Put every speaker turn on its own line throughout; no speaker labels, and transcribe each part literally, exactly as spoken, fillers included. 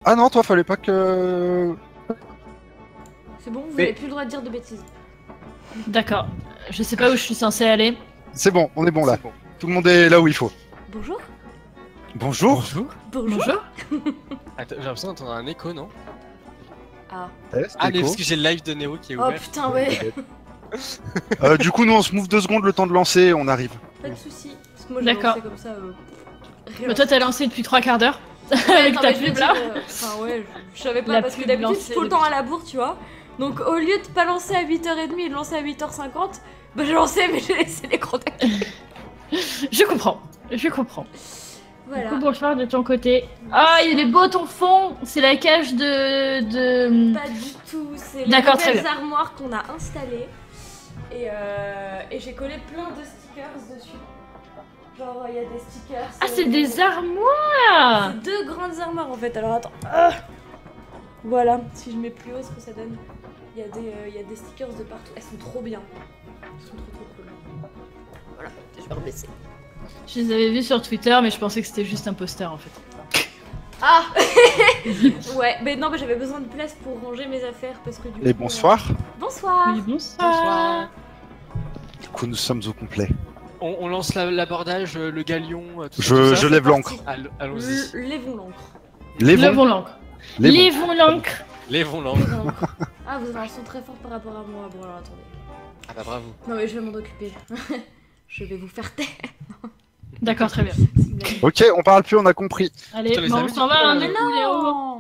Ah non, toi, fallait pas que...
C'est bon, vous
Mais-
n'avez plus le droit de dire de bêtises.
D'accord. Je sais pas où je suis censée aller.
C'est bon, on est bon là.
C'est bon.
Tout le monde est là où il faut.
Bonjour.
Bonjour.
Bonjour.
Bonjour.
Bonjour.
Attends, j'ai l'impression d'entendre un écho, non?
Ah.
Test,
Ah, mais
écho.
parce que j'ai le live de Néo qui est
Oh
ouvert.
putain, ouais.
Euh, du coup, nous, on se move deux secondes, le temps de lancer, on arrive.
Pas de soucis. Parce que moi, j'ai
D'accord.
lancé comme ça. Euh... rien.
Bah, toi, t'as lancé depuis trois quarts d'heure.
Ouais,
Avec
attends,
ta
mais je veux
pub
dire,
là.
euh, Enfin, ouais, je, je savais pas
La
parce que
pub
d'habitude, je
lancée
suis tout le temps à la bourre, tu vois. Donc, au lieu de pas lancer à huit heures trente et de lancer à huit heures cinquante, bah, j'ai lancé, mais j'ai laissé les contacts.
Je comprends. Je comprends.
Voilà.
Du coup, bonsoir de ton côté. Ah, il est beau ton fond. C'est la cage de. de...
Pas du tout, c'est les
D'accord, très
nouvelles
bien.
armoires qu'on a installées. Et, euh, et j'ai collé plein de stickers dessus. Genre, il y a des stickers.
Ah, c'est
euh,
des armoires.
C'est deux grandes armoires en fait. Alors attends. Ah voilà, si je mets plus haut, ce que ça donne. Il y, a des, euh, il y a des stickers de partout. Elles sont trop bien. Elles sont trop trop cool. Voilà, je vais rebaisser.
Je les avais vus sur Twitter, mais je pensais que c'était juste un poster en fait.
Ah ouais, mais non, mais j'avais besoin de place pour ranger mes affaires parce que du coup.
Et bonsoir.
euh, Bonsoir.
Oui, bonsoir.
Bonsoir.
Du coup, nous sommes au complet.
On, on lance la- l'abordage, euh, le galion, euh, tout ça,
Je,
tout ça.
je lève l'encre.
All- Allons-y.
L- Lèvons l'encre.
Lévons.
Levons l'encre.
Lévons.
Levons l'encre.
Lèvons l'encre.
Lèvons l'encre. Ah, vous avez un son très fort par rapport à moi. Bon, alors attendez.
Ah bah bravo.
Non, mais je vais m'en occuper. Je vais vous faire taire.
D'accord, très bien.
C'est une blague.
Ok, on parle plus, on a compris.
Allez,
Putain, les
bon, on
amis,
s'en va, hein,
euh,
du coup, Léo.
Non.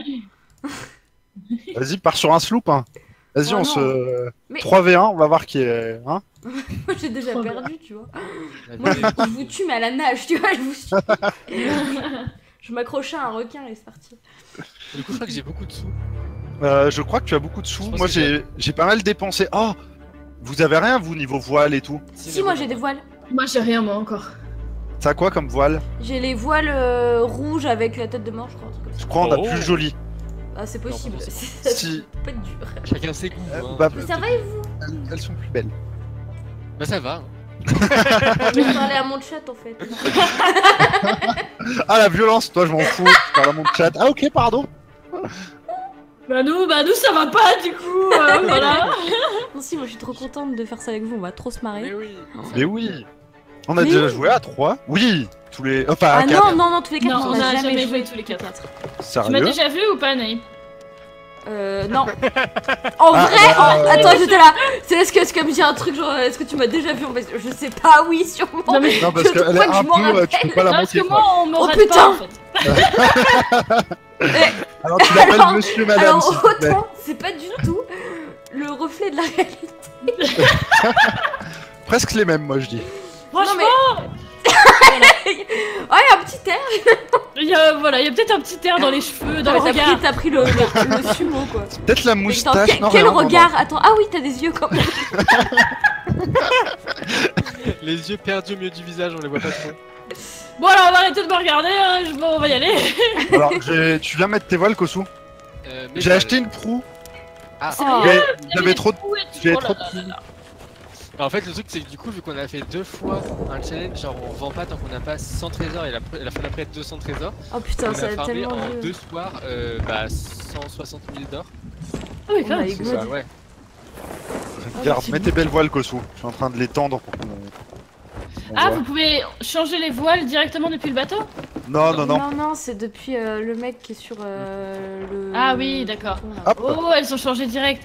Vas-y, pars sur un sloop. Hein. Vas-y,
Oh
on
non.
se...
Mais-
trois v un, on va voir qui est... Hein.
Moi j'ai déjà
Trop bien.
perdu, tu vois.
La
Moi
vidéo.
je vous tue, mais à la nage, tu vois, je vous suis. Je m'accrochais à un requin et c'est parti.
Du coup, je crois que j'ai beaucoup de sous.
Euh, je crois que tu as beaucoup de
Je
sous.
pense
Moi,
que
j'ai j'ai pas mal dépensé. Oh, vous avez rien, vous, niveau voile et tout?
Si, moi j'ai des voiles.
Moi, j'ai rien, moi encore.
T'as quoi comme voile?
J'ai les voiles euh, rouges avec la tête de mort, je crois, un truc comme ça.
Je crois qu'on a
Oh.
plus joli.
Ah, c'est possible.
Non, pas
C'est- Ça
Si.
peut être dur.
Chacun ses goûts.
Euh,
hein.
bah,
Mais ça va et vous?
Elles, elles sont plus belles.
Bah ça va.
Je vais parler à mon chat en fait.
Ah, la violence, toi, je m'en fous. Je parle à mon chat. Ah, ok, pardon.
Bah nous, bah nous, ça va pas, du coup. euh, voilà.
Non, si, moi je suis trop contente de faire ça avec vous, on va trop se
Mais
marrer.
oui.
Mais oui. On a
Mais
déjà
oui.
joué à trois. Oui. Tous les. Enfin, à
Ah
quatre.
non, non, non, tous les quatre,
Non,
on
on
a
a
jamais,
jamais
joué
joué tous les quatre. Tu m'as
Sérieux?
déjà vu ou pas, Naïm?
Euh, non. En
Ah,
vrai,
bah,
en-
euh,
attends, j'étais là. C'est est-ce que est-ce que me dit un truc genre est-ce que tu m'as déjà vu en fait Je sais pas, oui, sûrement.
Non, mais-
Non, parce
Je
qu'elle est
crois que
un
je m'en
peu. euh, Tu peux pas la
Non, parce
monter.
que
quoi.
moi, on me
Oh,
rate
putain.
pas, en fait.
Alors, tu l'appelles
Alors-
monsieur, madame,
Alors
s'il te plaît.
autant, c'est pas du tout le reflet de la réalité.
Presque les mêmes, moi, je dis.
Franchement,
Oh, il y a un petit air.
il y a, voilà, il y a peut-être un petit air dans les cheveux, dans le
T'as
regard.
pris, t'as pris le, le, le sumo quoi.
Peut-être la
Attends,
moustache.
quel,
non,
quel
rien, non, non.
regard Attends, ah oui, t'as des yeux quand même.
Les yeux perdus au milieu du visage, on les voit pas trop.
Bon, alors, on va arrêter de me regarder, hein. je- bon, on va y aller.
Alors, j'ai- tu viens mettre tes voiles, Kosu?
Euh, mais
J'ai
bah,
acheté une proue.
Ah.
Oh.
Mais
J'avais
j'avais trop de. J'ai
Oh
trop
là
de
là là là.
En fait, le truc, c'est que du coup, vu qu'on a fait deux fois un challenge, genre on vend pas tant qu'on n'a pas cent trésors et la, la fois d'après deux cents trésors,
Oh putain,
on
ça
a
a
farmé
tellement
en
de...
deux soirs euh, bah, cent soixante mille d'or.
Ah oui,
Oh
quand même.
my
C'est
god.
ça.
Ouais.
Regarde,
c'est
mets tes belles voiles, Kosu. Je suis en train de les tendre pour qu'on. on
Ah,
voit.
vous pouvez changer les voiles directement depuis le bateau?
Non, non, non.
Non, non, c'est depuis euh, le mec qui est sur euh, le...
Ah oui, d'accord.
le pont, là.
Hop.
Oh, elles sont changées direct.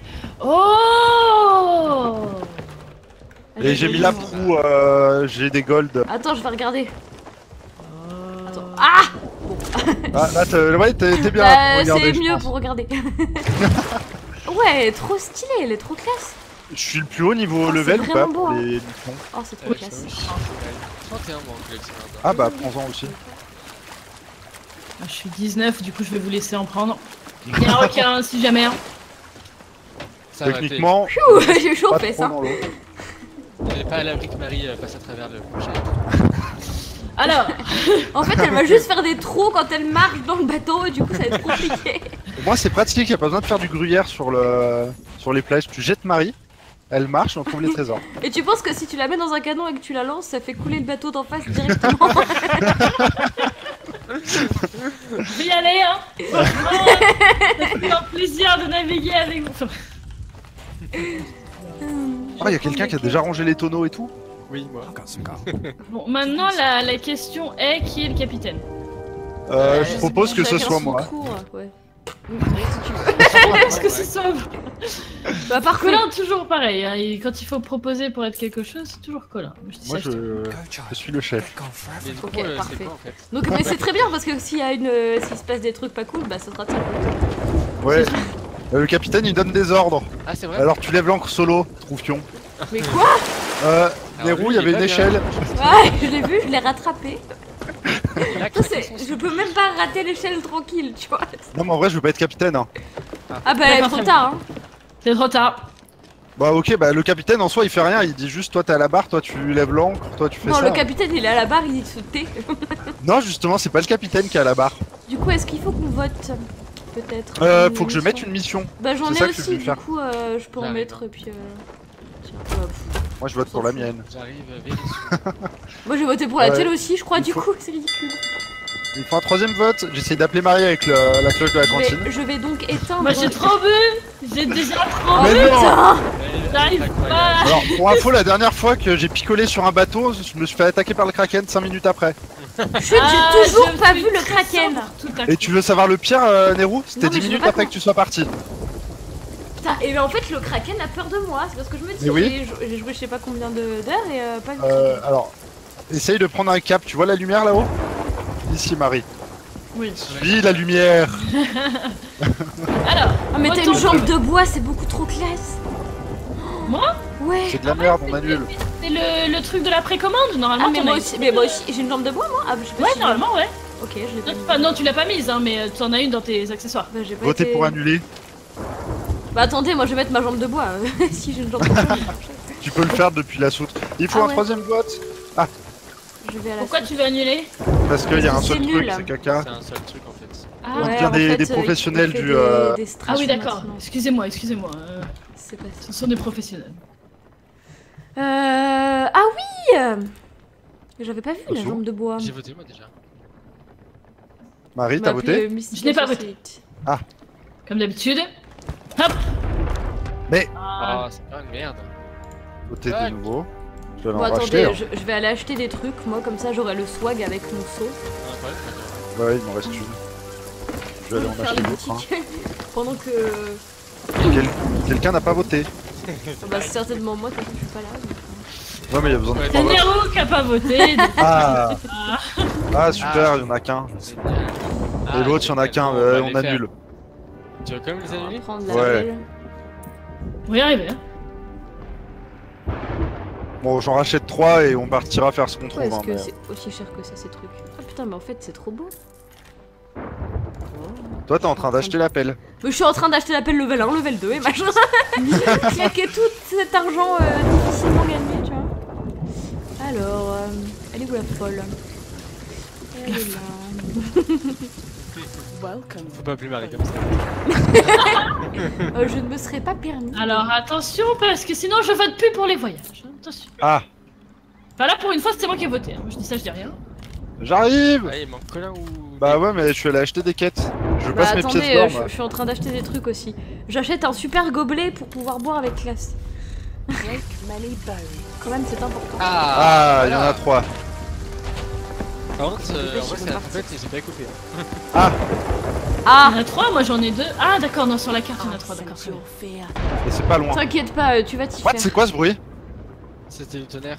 Oh.
Et j'ai mis la proue, euh, j'ai des golds.
Attends, je vais regarder.
Attends.
Ah
Ah, là, t'es ouais, t'es- t'es bien
Bah,
là pour regarder,
c'est
je
mieux
pense.
pour regarder. Ouais, trop stylé, elle est trop classe.
Je suis le plus haut niveau
Oh,
level
c'est
ou pas
vraiment
pour
beau, hein.
les nippons?
Oh, c'est trop
Ouais,
classe.
trente et un mois en collectionneur d'or.
Ah bah, prends-en aussi.
Ah, je suis dix-neuf, du coup je vais vous laisser en prendre. Il y a un requin si jamais. Hein.
Ça va,
Techniquement,
Ouh, j'ai chaud
pas
fait
trop
ça.
dans l'eau.
t'es t'es pas à l'abri que Marie euh, passe à travers le prochain.
Alors,
En fait, elle va juste faire des trous quand elle marche dans le bateau et du coup, ça va être compliqué.
Pour moi, c'est pratique, y a pas besoin de faire du gruyère sur, le... sur les plages. Tu jettes Marie, elle marche et on trouve les trésors.
Et tu penses que si tu la mets dans un canon et que tu la lances, ça fait couler le bateau d'en face directement?
Je vais y aller, hein. Franchement, ça fait un plaisir de naviguer avec vous. Enfin,
Oh, il y a quelqu'un qui a déjà rangé les tonneaux et tout.
Oui, moi.
bon, maintenant la, la question est qui est le capitaine?
Euh, je propose que ce
Chacun
soit
son
moi.
tour, ouais. Oui, c'est vrai, si tu veux.
Est-ce que c'est ça?
Bah parfait.
Colin, toujours pareil. Hein. Et quand il faut proposer pour être quelque chose, c'est toujours Colin. Je dis
Moi,
ça, je te-
je, je suis le chef.
Mais du coup,
Ok,
euh,
parfait.
c'est quoi en fait?
Donc mais c'est très bien parce que s'il y a une, euh, s'il se passe des trucs pas cool, bah ça sera de ça.
Ouais. Euh, le capitaine, il donne des ordres.
Ah, c'est vrai?
Alors tu lèves l'ancre solo, troufion.
Mais quoi?
Euh,
Alors,
Nérou,
lui,
il y avait
est
une
pas
échelle.
Ouais, je l'ai vu, je l'ai rattrapé.
Là,
Ça, c'est- je peux même pas rater l'échelle tranquille, tu vois.
Non, mais en vrai, je veux pas être capitaine. Hein.
Ah bah
D'accord,
trop
très
tard, hein.
C'est trop tard.
Bah, ok, bah le capitaine en soi, il fait rien. Il dit juste, toi, t'es à la barre, toi, tu lèves l'ancre, toi, tu fais
Non,
ça.
le capitaine il est à la barre, il se tait.
Non, justement, c'est pas le capitaine qui est à la barre.
Du coup, est-ce qu'il faut qu'on vote? Peut-être.
Euh,
une
faut que je
mission.
mette une mission.
Bah j'en
c'est
ai
ça que je
aussi,
vais
du
faire.
coup euh, je peux en
J'arrive,
mettre
hein.
et puis euh... Tiens, euh, pff.
Moi, je vote pour la mienne.
J'arrive, euh, vérifier.
Moi j'ai voté pour la
Ouais.
télé aussi, je crois,
Il
du
faut-
coup, c'est ridicule.
Il faut un troisième vote. J'essaye d'appeler Marie avec le- la cloche de la
Je
cantine.
vais, je vais donc éteindre.
Moi j'ai trop bu. J'ai déjà trop
Mais
bu.
non.
Putain.
J'arrive
Incroyable.
pas.
Alors, pour info, la dernière fois que j'ai picolé sur un bateau, je me suis fait attaquer par le kraken cinq minutes après.
Chut,
Ah,
j'ai toujours
je
pas
suis
vu le
très
kraken.
sobre tout à
Et
coup.
tu veux savoir le pire, euh, Nérou? C'était
Non, mais
dix
je
minutes
veux pas
après
qu'on-
que tu sois parti.
Putain, et ben en fait le kraken a peur de moi, c'est parce que je me dis,
Mais oui.
j'ai jou- j'ai joué je sais pas combien de- d'heures et euh, pas vu.
Euh, alors, essaye de prendre un cap. Tu vois la lumière là-haut? Ici, Marie.
Oui.
Suis la lumière.
Alors,
Ah mais t'as
autant
une jambe de bois, c'est beaucoup trop classe.
Moi
Ouais.
C'est de la merde, on annule.
c'est le, le truc de la précommande. Normalement,
Ah mais
t'en
moi
as
aussi,
une.
mais moi aussi, j'ai une jambe de bois moi. Ah bah, je sais pas
Ouais,
si-
normalement, ouais.
Ok, je l'ai pas.
Non,
mis.
pas- non, tu l'as pas mise, hein, mais euh, t'en as une dans tes accessoires.
Bah, j'ai pas
Votez
été-
pour annuler.
Bah attendez, moi je vais mettre ma jambe de bois. euh, si j'ai une jambe de bois, je vais marcher.
Tu peux le faire depuis la soute. Il faut
Ah
un
ouais.
troisième vote.
Je vais à la
Pourquoi
suite.
tu veux annuler?
Parce qu'il y a un
C'est
seul
nul.
truc, c'est caca.
C'est un seul truc en fait.
Ah,
On
Ouais,
devient
en
des-
fait,
des
euh, il
professionnels
fait
du,
des-
euh,
des
Ah
strations
oui, d'accord.
maintenant.
Excusez-moi, excusez-moi. euh,
C'est pas ça.
ce sont des professionnels.
Euh... Ah oui euh, J'avais pas vu la
Attention.
jambe de bois.
J'ai voté moi déjà.
Marie,
On
t'as
m'a appelé,
voté?
euh, Mystic
Je n'ai pas
Associate.
Comme d'habitude. Hop.
Mais-
Ah,
Ah, c'est pas une merde.
Voté de
Ouais.
nouveau. Je vais
Bon
en racheter.
attendez,
hein.
je, je vais aller acheter des trucs, moi comme ça j'aurai le swag avec mon seau.
Incroyable.
Ouais, il m'en reste une. Je vais aller en
Faire
acheter
les
d'autres. hein.
boutiques. Pendant que...
Quel- Quelqu'un n'a pas voté.
Bah c'est certainement moi, de toute façon je suis pas là. donc, euh.
Ouais, mais il y a besoin de
Ouais,
trois
c'est
votes.
Nero qui a pas voté.
Ah, ah super, il y en a qu'un.
Génial.
Et
Ah,
l'autre, il y en a
génial.
qu'un,
Bon,
euh,
va
on
les faire.
annule.
Tu veux quand même les
On va
annuler?
prendre la
Ouais.
belle.
On va y arriver. Hein.
Bon, j'en rachète trois et on partira faire ce qu'on
Pourquoi
trouve.
est-ce
hein,
que
mais-
c'est aussi cher que ça ces trucs? Ah putain mais en fait c'est trop beau.
Toi, t'es en train d'acheter la pelle.
Mais je suis en train d'acheter la pelle level un, level deux et machin. Claquer tout cet argent euh, difficilement gagné, tu vois. Alors, euh, elle est où la folle? Elle est là.
Faut pas plus Marie comme ça.
Euh, je ne me serais pas permis.
Alors attention, parce que sinon je vote plus pour les voyages. hein. Attention.
Ah,
Enfin là, pour une fois, c'était moi qui ai voté. hein. Je dis ça, je dis rien.
j'arrive.
Ah, il manque Colin ou.
Bah ouais, mais je suis allé acheter des quêtes. Je
Bah
passe mes
attendez,
pièces
euh,
d'or,
je,
moi.
je suis en train d'acheter des trucs aussi. J'achète un super gobelet pour pouvoir boire avec classe. Quand même, c'est important.
Ah, il y en a trois.
Par contre, euh, en
Dépêche,
vrai,
ils
c'est
vont
la
partir.
poupette et j'ai pas coupé.
Ah,
Il y en a trois, moi j'en ai deux. Ah d'accord, non, sur la carte il y en a trois, d'accord. très bien.
Et c'est pas loin.
t'inquiète pas, euh, tu vas t'y
What,
faire.
c'est quoi ce bruit?
C'était du tonnerre.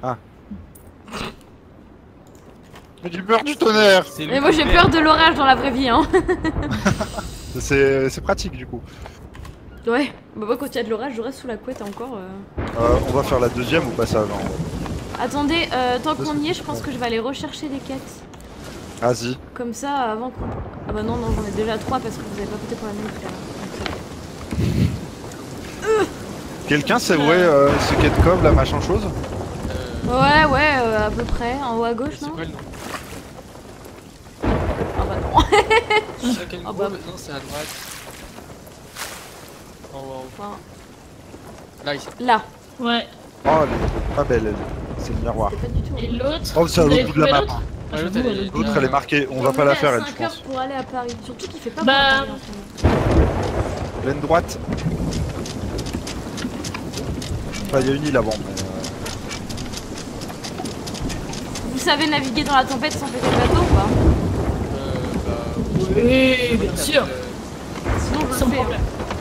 J'ai peur du tonnerre.
C'est
Mais moi j'ai peur de l'orage dans la vraie vie, hein.
C'est c'est pratique du coup.
Ouais, bah moi quand il y a de l'orage, je reste sous la couette encore. euh.
Euh, on va faire la deuxième ou passage hein.
Attendez, euh, tant qu'on y est, je pense que je vais aller rechercher des quêtes.
Vas-y.
Comme ça, avant qu'on... Ah bah non, non, j'en ai déjà trois parce que vous avez pas voté pour la même tout à l'heure.
Quelqu'un sait où est euh, ce quai de cove là, machin chose?
Euh,
Ouais, ouais, euh, à peu près. En haut à gauche,
c'est
non?
quoi le nom?
Ah bah non.
C'est quel
Ah
groupe
bah.
Non, c'est à droite. En haut, en haut.
Enfin,
Là, ici.
là.
Ouais.
Oh, elle est pas belle elle. C'est le miroir.
C'est pas du tout.
Et l'autre
Oh, c'est à
vous
l'autre
avez
bout de la
trouvé
map.
l'autre
Ouais, l'autre,
J'avoue,
elle est
elle est-
L'autre
déjà-
elle est marquée, on va
Et
pas la
est à
faire elle je
cinq heures
pense.
pour aller à Paris. Surtout qu'il fait pas
Bah-
bon Paris en ce moment.
Pleine droite. Enfin il y a une île avant. mais, euh,
Vous savez naviguer dans la tempête sans péter le bateau ou pas?
Euh, bah.
Oui, bien sûr.
Euh,
Sinon je
Sans
le fais.
problème.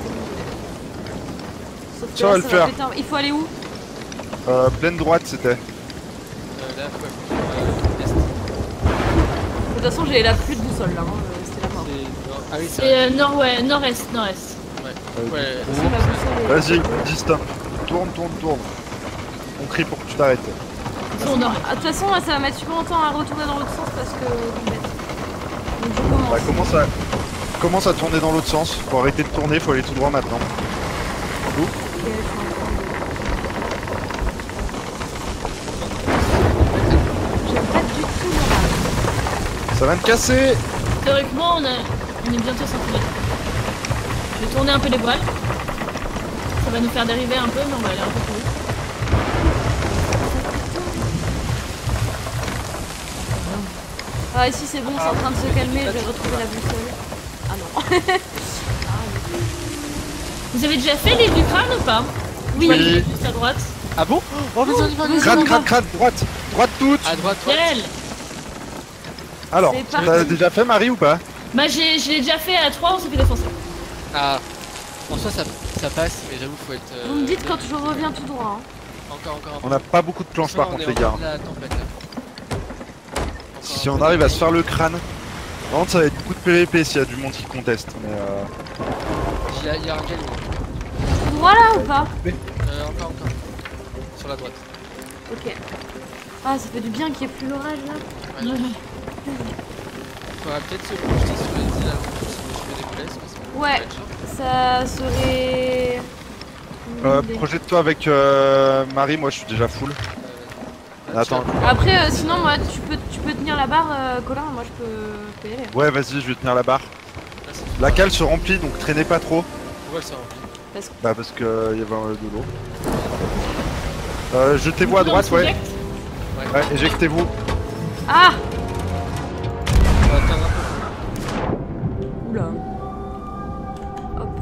Sauf que
Ça
là,
va le
va
faire.
péter un- Il faut aller où?
euh, pleine droite c'était.
euh, là, ouais, euh, est.
De toute façon j'ai la pluie de boussole là, hein. euh, c'était la mort.
C'est- non, Ah oui, c'est
C'est
vrai.
euh, nord-ouest, nord-est, nord-est.
Ouais.
Euh,
Ouais.
du
Si,
coup,
ma boussole est-
vas-y, dis stop. Tourne, tourne, tourne. On crie pour que tu t'arrêtes.
Ils sont au nord.
Ah, de toute façon là, ça va mettre super longtemps à retourner dans l'autre sens parce que je bête. Donc je commence.
Bah, commence à... commence à tourner dans l'autre sens. Faut arrêter de tourner, faut aller tout droit maintenant.
Ok, je suis en train de- J'aime pas du tout l'orage.
Ça va me casser.
Théoriquement, on, a... on est bientôt sans filet. Je vais tourner un peu les voiles. Ça va nous faire dériver un peu, mais on va aller un peu plus vite.
Ah ici c'est bon, c'est en train de se calmer, je vais retrouver la boussole. Ah non.
Vous avez déjà fait l'île du crâne ou pas?
Oui.
Je vois qu'il est juste à droite.
Ah bon? Oh, mais on y va, on y va.
Vas-y,
Crâne,
on
crâne,
va.
crâne, droite. Droite toute.
À droite, droite.
Quel?
Alors,
C'est parti.
t'as déjà fait Marie ou pas?
Bah j'ai, je l'ai déjà fait à trois, on s'est fait défoncer.
Ah. En soi, ça, ça passe, mais j'avoue, faut être. euh,
Vous me dites quand je reviens tout droit. Hein.
Encore, encore un peu.
On n'a pas beaucoup de planches par
On
contre
est
les
en
gars.
train de la tempête, là. Encore
Si
un
on
peu
arrive à
de-
se faire le crâne, par contre ça va être beaucoup de P V P s'il y a du monde qui conteste. Mais euh...
Il y a, il y a un galion.
Tout droit là ou pas?
Euh, encore, encore. Sur la droite.
Ok. Ah ça fait du bien qu'il n'y ait plus l'orage là.
Ouais. Faudra peut-être se projeter sur les îles avant si je fais des blesses parce que
Ouais.
ça va être chaud.
Ça serait... une
Euh,
idée.
projette-toi avec euh, Marie, moi je suis déjà full.
Euh,
Attends.
Après euh, sinon moi tu peux, tu peux tenir la barre euh, Colin, moi je peux, je peux y aller.
Ouais vas-y je vais tenir la barre.
Là, c'est-
La cale se remplit donc traînez pas trop.
Pourquoi elle s'est remplie?
Bah parce que euh, y avait euh, de l'eau. Euh, jetez-vous à droite ouais. Ouais, éjectez-vous.
Ah.
On va attendre un peu.
Oula. Hop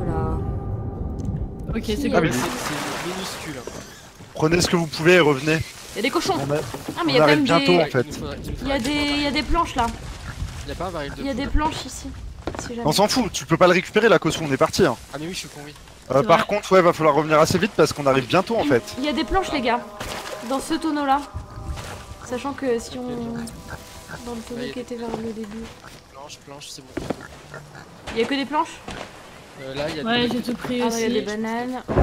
là.
Ok, c'est
Qui
Ah,
cool.
mais-
C'est c'est minuscule. hein.
Prenez ce que vous pouvez et revenez.
Il y a des cochons.
On, a-
Ah mais il y
on
a quand
arrive
même
bientôt
des...
en fait.
Il nous faudra- il nous
Il y
faudra
a des, il y a des planches là.
Il y a pas un baril de
Il y a des
poudre.
planches ici. Si jamais.
On s'en fout, tu peux pas le récupérer la caution, on est parti. Hein.
Ah mais oui, je suis con, oui.
Euh,
C'est
par
vrai.
contre ouais va falloir revenir assez vite parce qu'on arrive bientôt en fait.
Il y a des planches les gars. Dans ce tonneau là. Sachant que si on... Dans le tonneau qui était vers le début.
Planche, planche, c'est bon.
Il y a que des planches?
Euh, là, il y a
Ouais,
des...
j'ai tout pris
Ah non, il y a
aussi.
des bananes. Ok.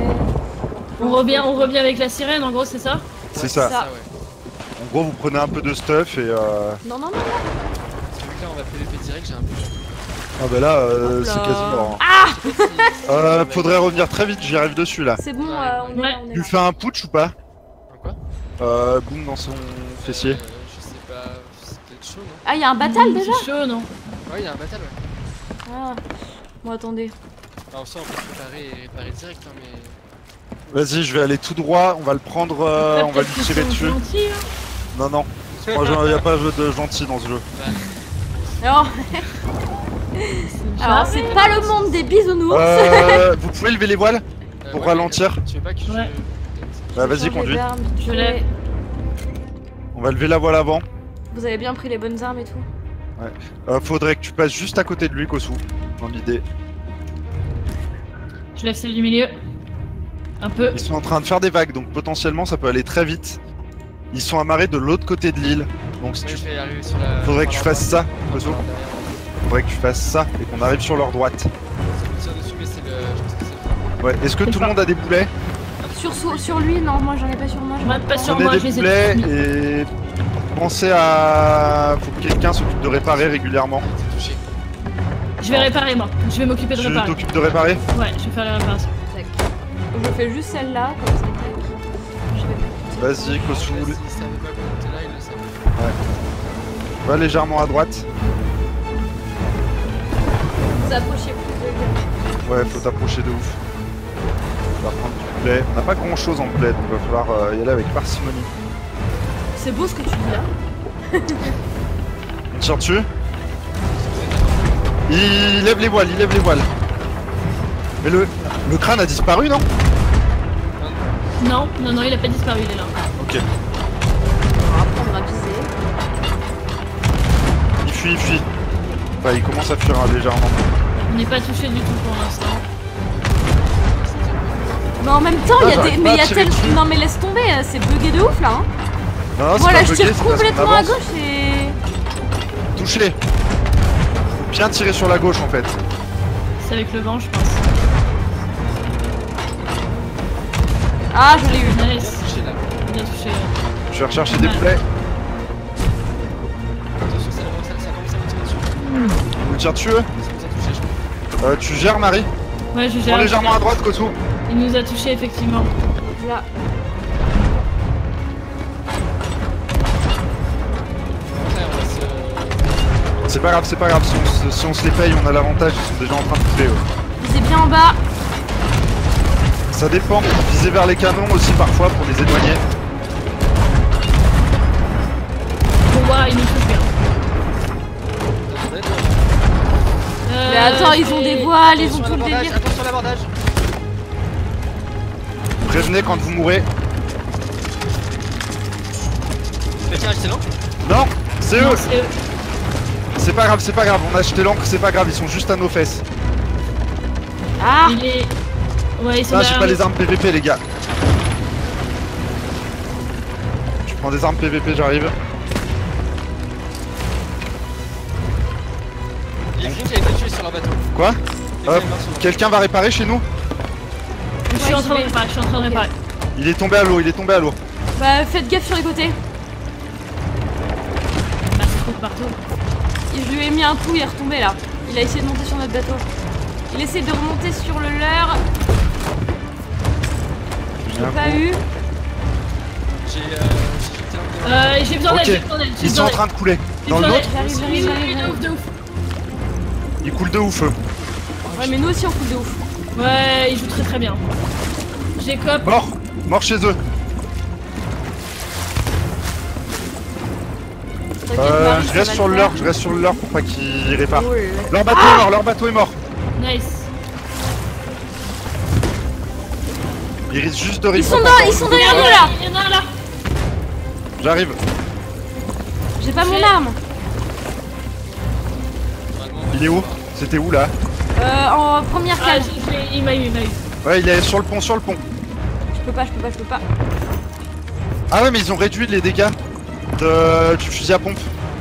On revient, on revient avec la sirène, en gros, c'est ça?
C'est ça.
ça.
ouais.
En gros vous prenez un peu de stuff et euh...
Non, non, non.
Parce que vu que là, on va P V P direct, j'ai un peu...
Ah bah là euh,
Hop là.
c'est quasi mort. hein.
Ah.
Je sais pas si-
Euh,
si-
faudrait revenir très vite, j'y arrive dessus là.
C'est bon,
Ouais.
euh, on est
Ouais.
là, on est
Tu
là.
fais un putsch ou pas?
Un quoi?
Euh, boum dans son fessier.
Euh, je sais pas... C'est peut-être chaud, non?
Ah, il y a un batal
Mmh,
déjà?
C'est chaud, non?
Ouais, il y a un battle, ouais.
Ah. Bon, attendez.
Alors, en soi, on peut se préparer et réparer direct, hein, mais...
Vas-y, je vais aller tout droit, on va le prendre, euh,
Après,
on va lui
peut-être qu'ils
tirer
sont
dessus.
gentils, hein.
Non, non. Moi, il n'y a pas de gentil dans ce jeu.
Alors,
C'est
alors
charmé.
c'est pas le monde des bisounours.
Euh, vous pouvez lever les voiles?
Euh,
Pour
ouais,
ralentir.
mais, euh, Tu veux pas que je...
Ouais.
Bah, vas-y,
Changer
conduis.
d'arme, vite
Je
fait.
lève.
On va lever la voile avant.
Vous avez bien pris les bonnes armes et tout.
Euh, faudrait que tu passes juste à côté de lui, Kosu. Dans l'idée.
Je lève celle du milieu. Un peu.
Ils sont en train de faire des vagues, donc potentiellement ça peut aller très vite. Ils sont amarrés de l'autre côté de l'île. Donc si
Ouais,
tu...
je vais arriver sur la...
faudrait que
par
tu
la
fasses
droite.
ça,
Par
Kosu.
derrière.
Faudrait que tu fasses ça et qu'on arrive sur leur droite.
Si on tire dessus, mais c'est le... Je pense que c'est le...
Ouais, est-ce que
C'est
tout
ça.
le monde a des boulets?
Sur, sur, sur lui, non, moi j'en ai pas sur moi. j'en ai
Moi, pas sur
Prenez
moi, je
des
les ai
boulets
tous mis.
et pensez à... Faut que quelqu'un s'occupe de réparer régulièrement.
C'est touché.
Je vais réparer, moi. Je vais m'occuper de
Tu
réparer.
t'occupes de réparer?
Ouais, je vais faire la réparation.
Tac. Je fais juste celle-là, comme ça, tac. Je vais...
Vas-y, Kosu.
S'ils savaient pas qu'on était là, ils le savent.
Va légèrement à droite.
Vous approchez plus de
Ouais, faut t'approcher de ouf. On va prendre du poulet. On n'a pas grand chose en bled, donc va falloir euh, y aller avec parcimonie.
C'est beau ce que tu dis là.
tire dessus. Il lève les voiles, il lève les voiles. Mais le, le crâne a disparu, non?
Non, non, non, il a pas disparu, il est là.
Ok.
On va prendre à viser.
Il fuit, il fuit. Enfin, il commence à fuir hein, légèrement.
On n'est pas touché du tout pour l'instant.
Mais en même temps,
Ah,
il y a
j'arrive
des.
pas
Mais
à
il y a
tirer
tel.
dessus.
Non, mais laisse tomber, c'est bugué de ouf là. Hein.
Non, non, c'est
Voilà,
pas
je
bugué,
tire
c'est parce qu'on
complètement à
avance.
gauche et.
Touchez. Faut bien tirer sur la gauche en fait.
C'est avec le vent, je pense.
Ah, je l'ai eu.
Nice.
Bien touché là.
Bien touché.
Je vais rechercher des
Ouais.
plaies.
Attention, ça, ça, ça commence à me tirer dessus.
On me tire dessus.
Ça commence à toucher, je crois.
Euh, tu gères Marie.
Ouais, je
Prends
gère.
légèrement à droite, Kosu.
Il nous a touché effectivement.
Là.
Après, on va se.
C'est pas grave, c'est pas grave. Si on, se- si on se les paye, on a l'avantage. Ils sont déjà en train de couler. eux.
Visez bien en bas.
Ça dépend. Viser vers les canons aussi parfois pour les éloigner.
Bon, ouais, il nous touche bien. Euh,
Mais attends, ils ont des voiles, ils ont tout le délire.
Attention à l'abordage.
Prévenez quand vous mourrez.
Quelqu'un a acheté l'encre?
Non, c'est
Non,
eux.
c'est eux.
C'est pas grave, c'est pas grave. On a acheté l'encre, c'est pas grave. Ils sont juste à nos fesses.
Ah,
Il est. Ouais, ils sont
Ah, j'ai
derrière
pas
nous.
les armes P V P, les gars. Je prends des armes P V P, j'arrive.
Il y a quelqu'un qui a été tué sur leur bateau.
Quoi?
Quelqu'un
Hop.
est mort sur leur
Quelqu'un va réparer chez nous?
Je suis en train de réparer, je suis en train de réparer.
Il est tombé à l'eau, il est tombé à l'eau.
bah faites gaffe sur les côtés.
Bah, c'est trop de partout.
Je lui ai mis un coup, il est retombé là. Il a essayé de monter sur notre bateau. Il essaie de remonter sur le leur. Je l'ai
Un
pas
coup.
eu.
J'ai euh, j'ai jeté un peu.
Euh, j'ai besoin d'aide,
Ok.
j'ai besoin d'aide. j'ai
Ils sont
besoin
en
d'aide.
train de couler.
J'ai
Dans
besoin
l'autre,
d'aide.
J'arrive,
Oui,
j'arrive,
oui,
j'arrive,
de ouf, de ouf.
il coule de ouf. eux.
Ouais, mais nous aussi on coule de ouf.
Ouais, il joue très très bien. J'ai cop.
Mort. Mort chez eux.
T'inquiète,
Euh,
Marie,
je
ça
reste
va
sur le
faire.
leur, je reste sur le leur pour pas qu'ils réparent.
Oh là.
Leur bateau est mort, leur bateau est mort.
Nice.
Ils risquent juste de
Ils sont
rip-off
dans,
encore
ils sont
une
derrière
fois.
nous là.
Il y en a un là.
J'arrive.
J'ai pas mon
J'ai-
arme.
Il est où? C'était où là?
Euh, en première
Ah,
cale.
je- je l'ai- il m'a eu, il m'a eu.
Ouais, il est sur le pont, sur le pont.
Je peux pas, je peux pas, je peux pas.
Ah ouais, mais ils ont réduit les dégâts de... du fusil à pompe.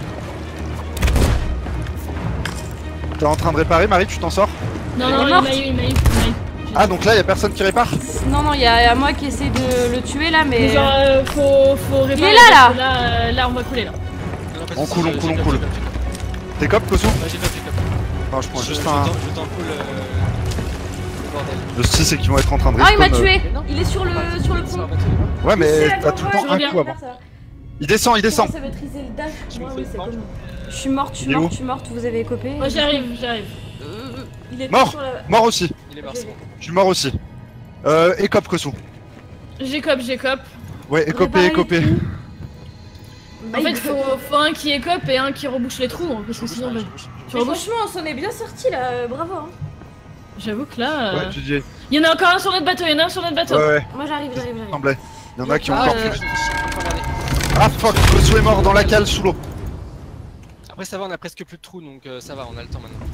T'es en train de réparer, Marie, tu t'en sors?
Non,
Elle
non,
est
il
morte.
m'a eu, il m'a eu. il m'a eu.
Ah, donc là, y a personne qui répare?
Non, non, il y, a y a moi qui essaie de le tuer là, mais.
Mais genre, euh, faut, faut réparer.
est là, là.
parce que Là, euh, là, on va couler là.
Non, pas de
On
soucis,
coule, on
j'ai-
coule,
j'ai
on
cop,
coule.
j'ai cop, j'ai cop.
T'es cop, Kosu?
Ouais, j'ai cop, j'ai cop.
Non, je prends
Je-
juste
je
un...
t'en- Je t'en coule euh, le bordel.
Le souci, c'est qu'ils vont être en train de
Ah, il m'a
respawn, euh.
tué.
Mais non.
Il est sur le, sur le
Sur leur
pont.
bateau.
Ouais, mais
C'est
t'as tout le
ouais,
temps
je
un
reviens.
coup avant. Il descend, il descend.
Ça va triser le dash.
Je
Moi,
me
oui,
fais
c'est
pas.
comme. Je suis morte, je suis
Il est où
morte, je suis morte, vous avez copé.
Moi, j'arrive, j'arrive.
Euh, Il est
Mort.
sur la...
Mort aussi.
Il est mort, c'est bon.
Je suis mort aussi. Euh, et cop, Kosu.
J'ai cop, j'ai cop.
Ouais, écopé,
Réparer
écopé.
tout.
En fait, faut, faut un qui écope et un qui rebouche les trous, hein, parce que sinon, bah, tu
Mais
rebouches.
franchement, on s'en est bien sorti là, euh, bravo. Hein.
J'avoue que là, euh,
Ouais, G G.
il y en a encore un sur notre bateau, il y en a un sur notre bateau.
Ouais, ouais,
Moi j'arrive, j'arrive, j'arrive.
semblait. Il y en a qui ont
Ah,
encore
euh,
plus.
je me suis regardé.
Ah fuck, Kosu est mort dans la cale sous l'eau.
Après, ça va, on a presque plus de trous, donc euh, ça va, on a le temps maintenant.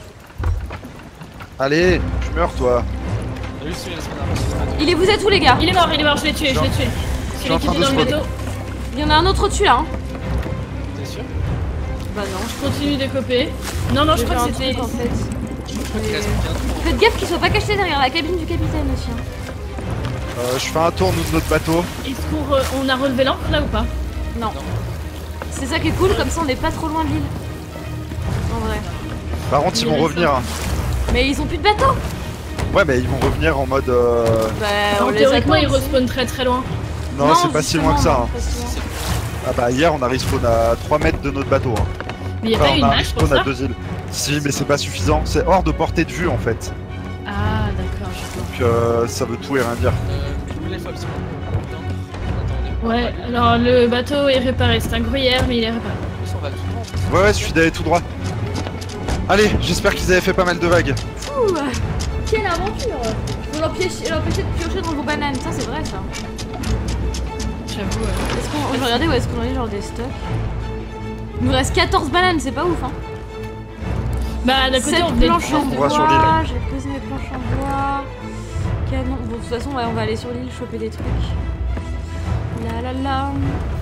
Allez, tu meurs toi.
On a juste fini la semaine dernière.
Il est, vous êtes où les gars?
Il est mort, il est mort, je l'ai tué, je l'ai tué.
suis
Celui
en
qui
train
était dans
de
le
spawn.
bateau.
Il y en a un autre au-dessus là. Hein.
T'es sûr?
Bah non,
Je continue d'écoper. Non, non, je
j'ai
crois
fait
que
un
c'était.
truc, en fait.
Je crois qu'il reste bien trop.
Faites gaffe qu'il soit pas caché derrière la cabine du capitaine aussi. Hein.
Euh, je fais un tour nous de notre bateau.
Est-ce qu'on re- on a relevé l'ancre là ou pas?
Non. C'est ça qui est cool, comme ça on est pas trop loin de l'île. En vrai.
Par contre, ils vont revenir. hein.
Mais ils ont plus de bateau.
Ouais, mais ils vont revenir en mode. Euh...
Bah on
Non,
les
théoriquement,
attend
ils
aussi.
respawnent très très loin.
Non, c'est pas si loin que ça. hein.
pas si loin.
Ah bah hier on a respawn à trois mètres de notre bateau. Hein.
Mais il y a
Enfin,
pas eu
on
une
a
hache pour
respawn
ça?
à deux îles. Si, mais c'est pas suffisant. C'est hors de portée de vue en fait.
Ah, d'accord, je vois.
Donc euh, ça veut tout et rien dire.
Euh, je voulais faut absolument. Attendez.
Ouais, alors le bateau est réparé. C'est un gruyère, mais il est réparé.
Ils sont on va tout droit.
Ouais, ouais, suffit d'aller tout droit. Allez, j'espère qu'ils avaient fait pas mal de vagues.
Ouh, quelle aventure! Faut l'empêcher l'empêcher de piocher dans vos bananes, ça c'est vrai ça.
J'avoue, ouais.
Est-ce qu'on. Je vais regarder où est-ce qu'on en est, genre des stocks. Il nous reste quatorze bananes, c'est pas ouf hein.
Bah, d'un côté,
sept
on venait de
planches en
prendre.
On voit sur l'île.
bois, j'ai posé mes planches en bois. Canon. Bon, de toute façon, ouais, on va aller sur l'île choper des trucs. La la la.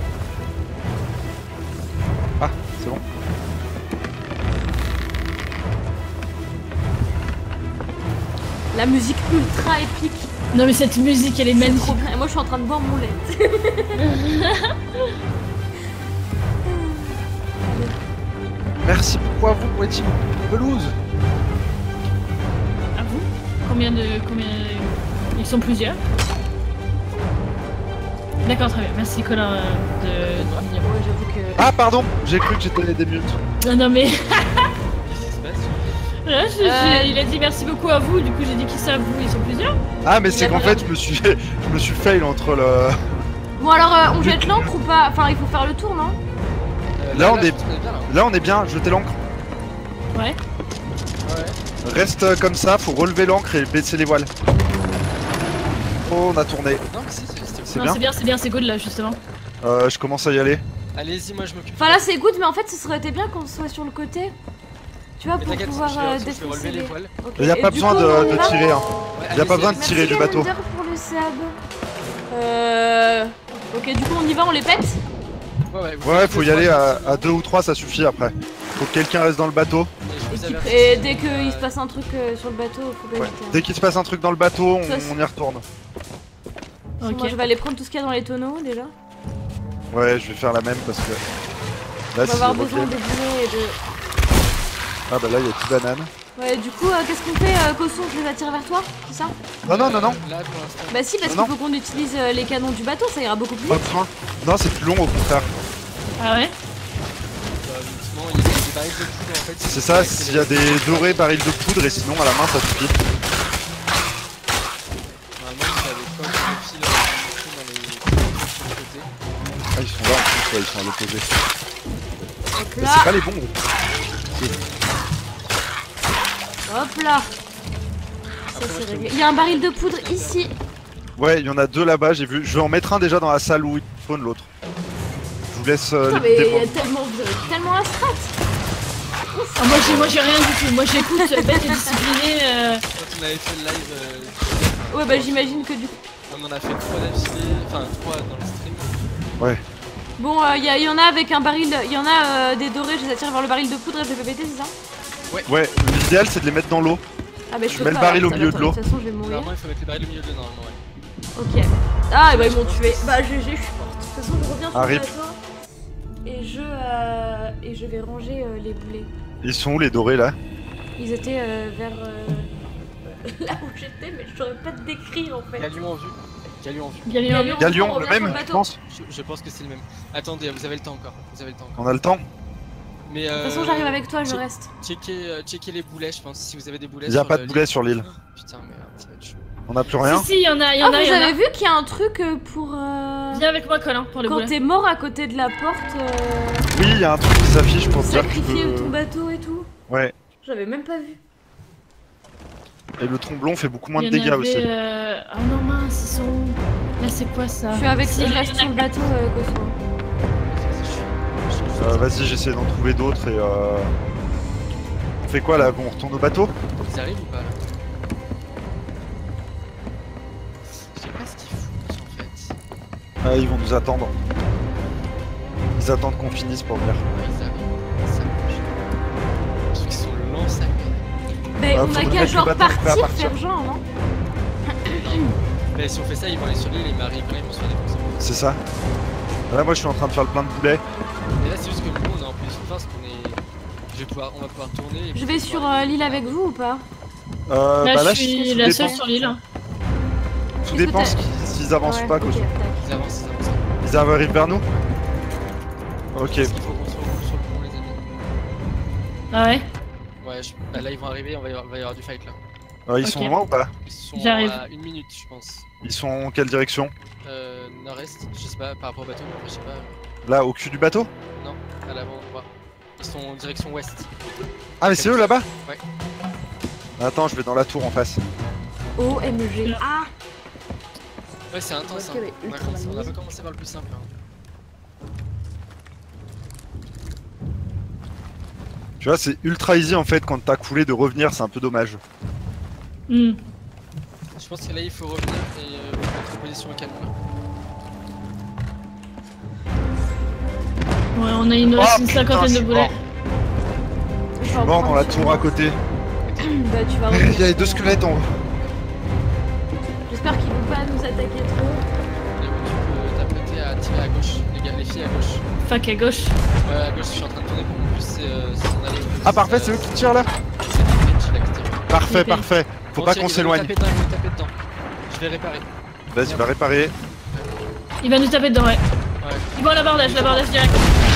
Ah, c'est bon.
La musique ultra épique.
Non, mais cette musique, elle est
C'est
magnifique.
trop bien. Et moi, je suis en train de boire mon lait.
Merci, pourquoi vous, moitié pelouse?
À vous? Combien de. Combien. Ils sont plusieurs? D'accord, très bien. Merci, Colin, euh, de. de venir.
Ouais, j'avoue que.
Ah, pardon, j'ai cru que j'étais des minutes.
Non, non, mais.
Qu'est-ce qui se passe?
Là, je-
Euh.
je- il a dit merci beaucoup à vous, du coup j'ai dit qui ça à vous, ils sont plusieurs.
Ah, mais
Il
c'est
a
qu'en
pas-
fait, je me suis, je me suis fail entre le.
Bon, alors, euh, on jette l'encre ou pas? Enfin, il faut faire le tour, non?
Euh,
Là, on est-
je pense qu'on bien là.
Là, on est bien, jetez l'ancre.
Ouais.
Ouais.
Reste euh, comme ça, faut relever l'ancre et baisser les voiles. Oh, on a tourné.
Non, mais si, c'est- c'était
C'est
Non,
bien.
c'est bien, c'est bien, c'est good là justement.
Euh, je commence à y aller.
Allez-y, moi je m'occupe.
Enfin, là, c'est good, mais en fait, ce serait été bien qu'on soit sur le côté. Tu vois,
Mais
pour
t'inquiète,
pouvoir
je vais-
euh,
je vais
défoncer
relever les
les.
voiles.
Ok.
Il y a
Et
pas
du
besoin
coup,
de,
on
de
va-
tirer. Hein.
Ouais,
Y a
allez-y,
pas besoin de
allez-y.
tirer
Merci
du bateau.
Gander pour le sab. Euh. Ok, du coup, on y va, on les pète.
Ouais, ouais, vous
Ouais,
faites
faut y
deux,
aller
trois,
à,
c'est
à deux ou trois, ça suffit après. Faut que quelqu'un reste dans le bateau.
bon. Et je
Et,
vous
qu'il-
avertis,
et
si,
dès qu'il
euh,
se passe un truc euh, sur le bateau, faut pas
Ouais.
hésiter.
Dès qu'il se passe un truc dans le bateau, on,
Ça, c'est-
on y retourne.
Sinon,
Ok.
Moi, je vais aller prendre tout ce qu'il y a dans les tonneaux déjà.
Ouais, je vais faire la même parce que.
On
Là,
va
c'est
avoir
ok.
besoin de boulet et de.
Ah, bah là, il y a plus banane.
Ouais, du coup, euh, qu'est-ce qu'on fait, euh, Cosson? Je les attire vers toi, c'est ça?
Non, non, non, non.
Là pour l'instant.
Bah, si, parce
Non,
qu'il faut qu'on utilise euh, les canons du bateau, ça ira beaucoup plus
Pas
vite.
besoin. Non, c'est plus long au contraire.
Ah ouais?
Euh, Effectivement, il y a des barils de poudre en fait.
C'est ça, s'il y a des dorés barils de poudre et sinon à la main ça suffit.
Normalement, il y a des coques de fil euh, dans les sur le côté.
Ah, ils sont là en plus, ouais, ils sont à l'opposé.
Hop
Mais
là,
c'est pas les bons.
hop là. Ça, c'est réglé. Il y a un baril de poudre ici.
Ouais, il y en a deux là-bas, j'ai vu. Je vais en mettre un déjà dans la salle où il spawn l'autre. Je vous laisse euh,
Putain,
les
mais il y a
dépendre.
tellement, vous avez tellement un strat.
Ah, moi j'ai moi j'ai rien du tout, moi j'écoute euh, bête et disciplinée. Euh...
Quand on avait fait le live, euh,
Ouais, bah, j'imagine que du coup.
on en a fait trois d'affilée, enfin trois dans le stream.
Bon, il y, a- y en a avec un baril, il y en a euh, des dorés, je les attire vers le baril de poudre et je les fais péter, c'est ça?
Ouais, l'idéal c'est de les mettre dans l'eau.
Ah, bah, je
Je
peux
mets le
pas,
baril
alors,
au
ça
milieu
va,
de l'eau.
De toute façon, je vais mourir.
Normalement, il faut mettre les barils au milieu de normalement, ouais.
Ok. Ah, et bah, ils m'ont tué. Bah, G G, je suis morte. De toute façon, je reviens sur
Ah,
le
rip.
bateau. Et je, euh, et je vais ranger euh, les boulets.
Ils sont où les dorés là?
Ils étaient euh, vers euh, là où j'étais, mais je saurais pas te décrire en fait.
Galion en vue. Galion en vue.
Galion.
Galion. on
Galion, le
revient sur
même,
le
je
bateau.
pense.
Je, je pense que c'est le même. Attendez, vous avez le temps encore. Vous avez le temps encore.
On a le temps.
Mais
De
euh,
toute façon, j'arrive avec toi, je
check-
reste.
Checkez, euh, checkez les boulets, je pense. Si vous avez des boulets.
Il y a
sur,
pas
euh,
de boulet sur l'île.
Putain, merde, ça va être chaud.
On a plus rien.
Si, si, il y en a, il y
Ah,
en a, il
vous
y en a.
avez vu qu'il y a un truc euh, pour. euh,
Viens avec moi, Colin, pour les
Quand
boulets.
t'es mort à côté de la porte, euh,
Oui, il y a un truc qui s'affiche pour dire que tu
sacrifier ton
peux.
bateau et tout.
Ouais.
J'avais même pas vu.
Et le tromblon fait beaucoup moins de
Il y en
dégâts
avait,
aussi.
euh... Ah non, mince, ils sont. Là, c'est quoi ça?
Je suis avec
Si,
je
il y en
reste
a
sur le bateau, euh, Cosmo.
Euh, Vas-y, j'essaie d'en trouver d'autres et euh... On fait quoi là? Bon, on retourne au bateau?
Ils arrivent ou pas là? Je sais pas ce qu'ils foutent en fait.
Ah, ils vont nous attendre. Ils attendent qu'on finisse pour venir.
Ouais, ils arrivent. Ça bouge. Parce qu'ils sont lents, ça gueule.
Mais
Ah,
on
faudrait
a
mettre
qu'à
le
genre
bateau prêt à
partir,
partir.
faire genre, non?
Mais si on fait ça, ils vont aller sur l'île et ils m'arrivent ils vont se faire défoncer.
C'est ça. Là, moi, je suis en train de faire le plein de boulets.
Et là, c'est juste que nous, on est en position de force qu'on est. Je vais pouvoir... On va pouvoir tourner. et
Je
puis
vais sur
pouvoir-
euh, l'île avec vous ou pas?
Euh,
Là,
bah là,
je suis
tout
la
dépend,
seule sur l'île.
tout
Qu'est-ce que
dépend
t'as-
ce qu'ils- s'ils avancent
Ouais,
pas.
ok,
Quoi.
tac.
Ils avancent, ils avancent.
Ils arrivent vers nous. Ok.
Est-ce qu'il faut qu'on se regroupe sur le pont, les amis?
Ah ouais?
Ouais, je... bah, là, ils vont arriver, on va y avoir, il va y avoir du fight là.
Euh, ils
Ok.
sont loin ou pas?
Ils sont
J'arrive.
à une minute, je pense.
Ils sont en quelle direction?
Euh, nord-est, je sais pas, par rapport au bateau, mais après, je sais pas.
Là, au cul du bateau?
à l'avant droit. Ils sont en direction ouest.
Ah mais c'est eux là-bas?
Ouais.
Attends, je vais dans la tour en face.
O M G. Ah
Ouais, c'est intense.
Ok,
Hein.
mais
On, a
ultra
commencé, on a
mal
pas commencé par le plus simple. Hein.
Tu vois, c'est ultra easy en fait quand t'as coulé de revenir, c'est un peu dommage.
Hmm.
Je pense que là il faut revenir et euh, mettre en position au canon. Là.
Ouais, on a une,
Oh,
une
putain,
cinquantaine
je
de
suis
boulets.
mort. Je suis mort dans la tour à côté.
Bah tu vas
Il y a les deux squelettes en haut.
J'espère qu'ils vont pas nous attaquer trop.
Et bon, tu peux t'apprêter à tirer à gauche, les gars, les filles à gauche.
Fac à gauche.
Ouais, à gauche, je suis en train de tourner pour mon plus, c'est euh, s'en aller.
Ah parfait, c'est eux qui tirent là?
C'est Benji là qui tire.
Parfait,
Ok.
parfait. Faut
Bon,
pas
tiens,
qu'on
il va nous
s'éloigne.
taper dedans, il va nous taper dedans. Je vais réparer.
Vas-y, va réparer.
Il va nous taper dedans, ouais.
Ouais.
Ils vont à l'abordage, l'abordage direct.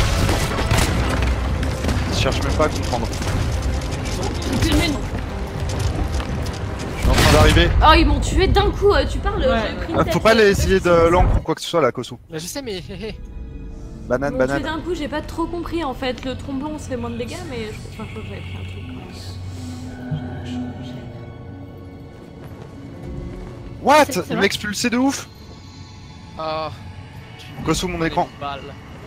Je cherche même pas à comprendre.
Plus une mine.
Je suis en train d'arriver.
Oh ils m'ont tué d'un coup, euh, tu parles,
Ouais.
j'ai pris une
Ah,
tête.
faut pas les essayer de l'encre ou quoi que ce soit là, Kosu.
Bah, je sais, mais hé hé.
Ils
Banane,
m'ont tué
banane.
d'un coup, j'ai pas trop compris en fait. Le tromblon se fait moins de dégâts, mais je, enfin, je crois que j'avais pris un truc.
What?
C'est- c'est
Il
vrai
m'a expulsé de ouf.
Ah.
Kosu, mon écran.
Une balle.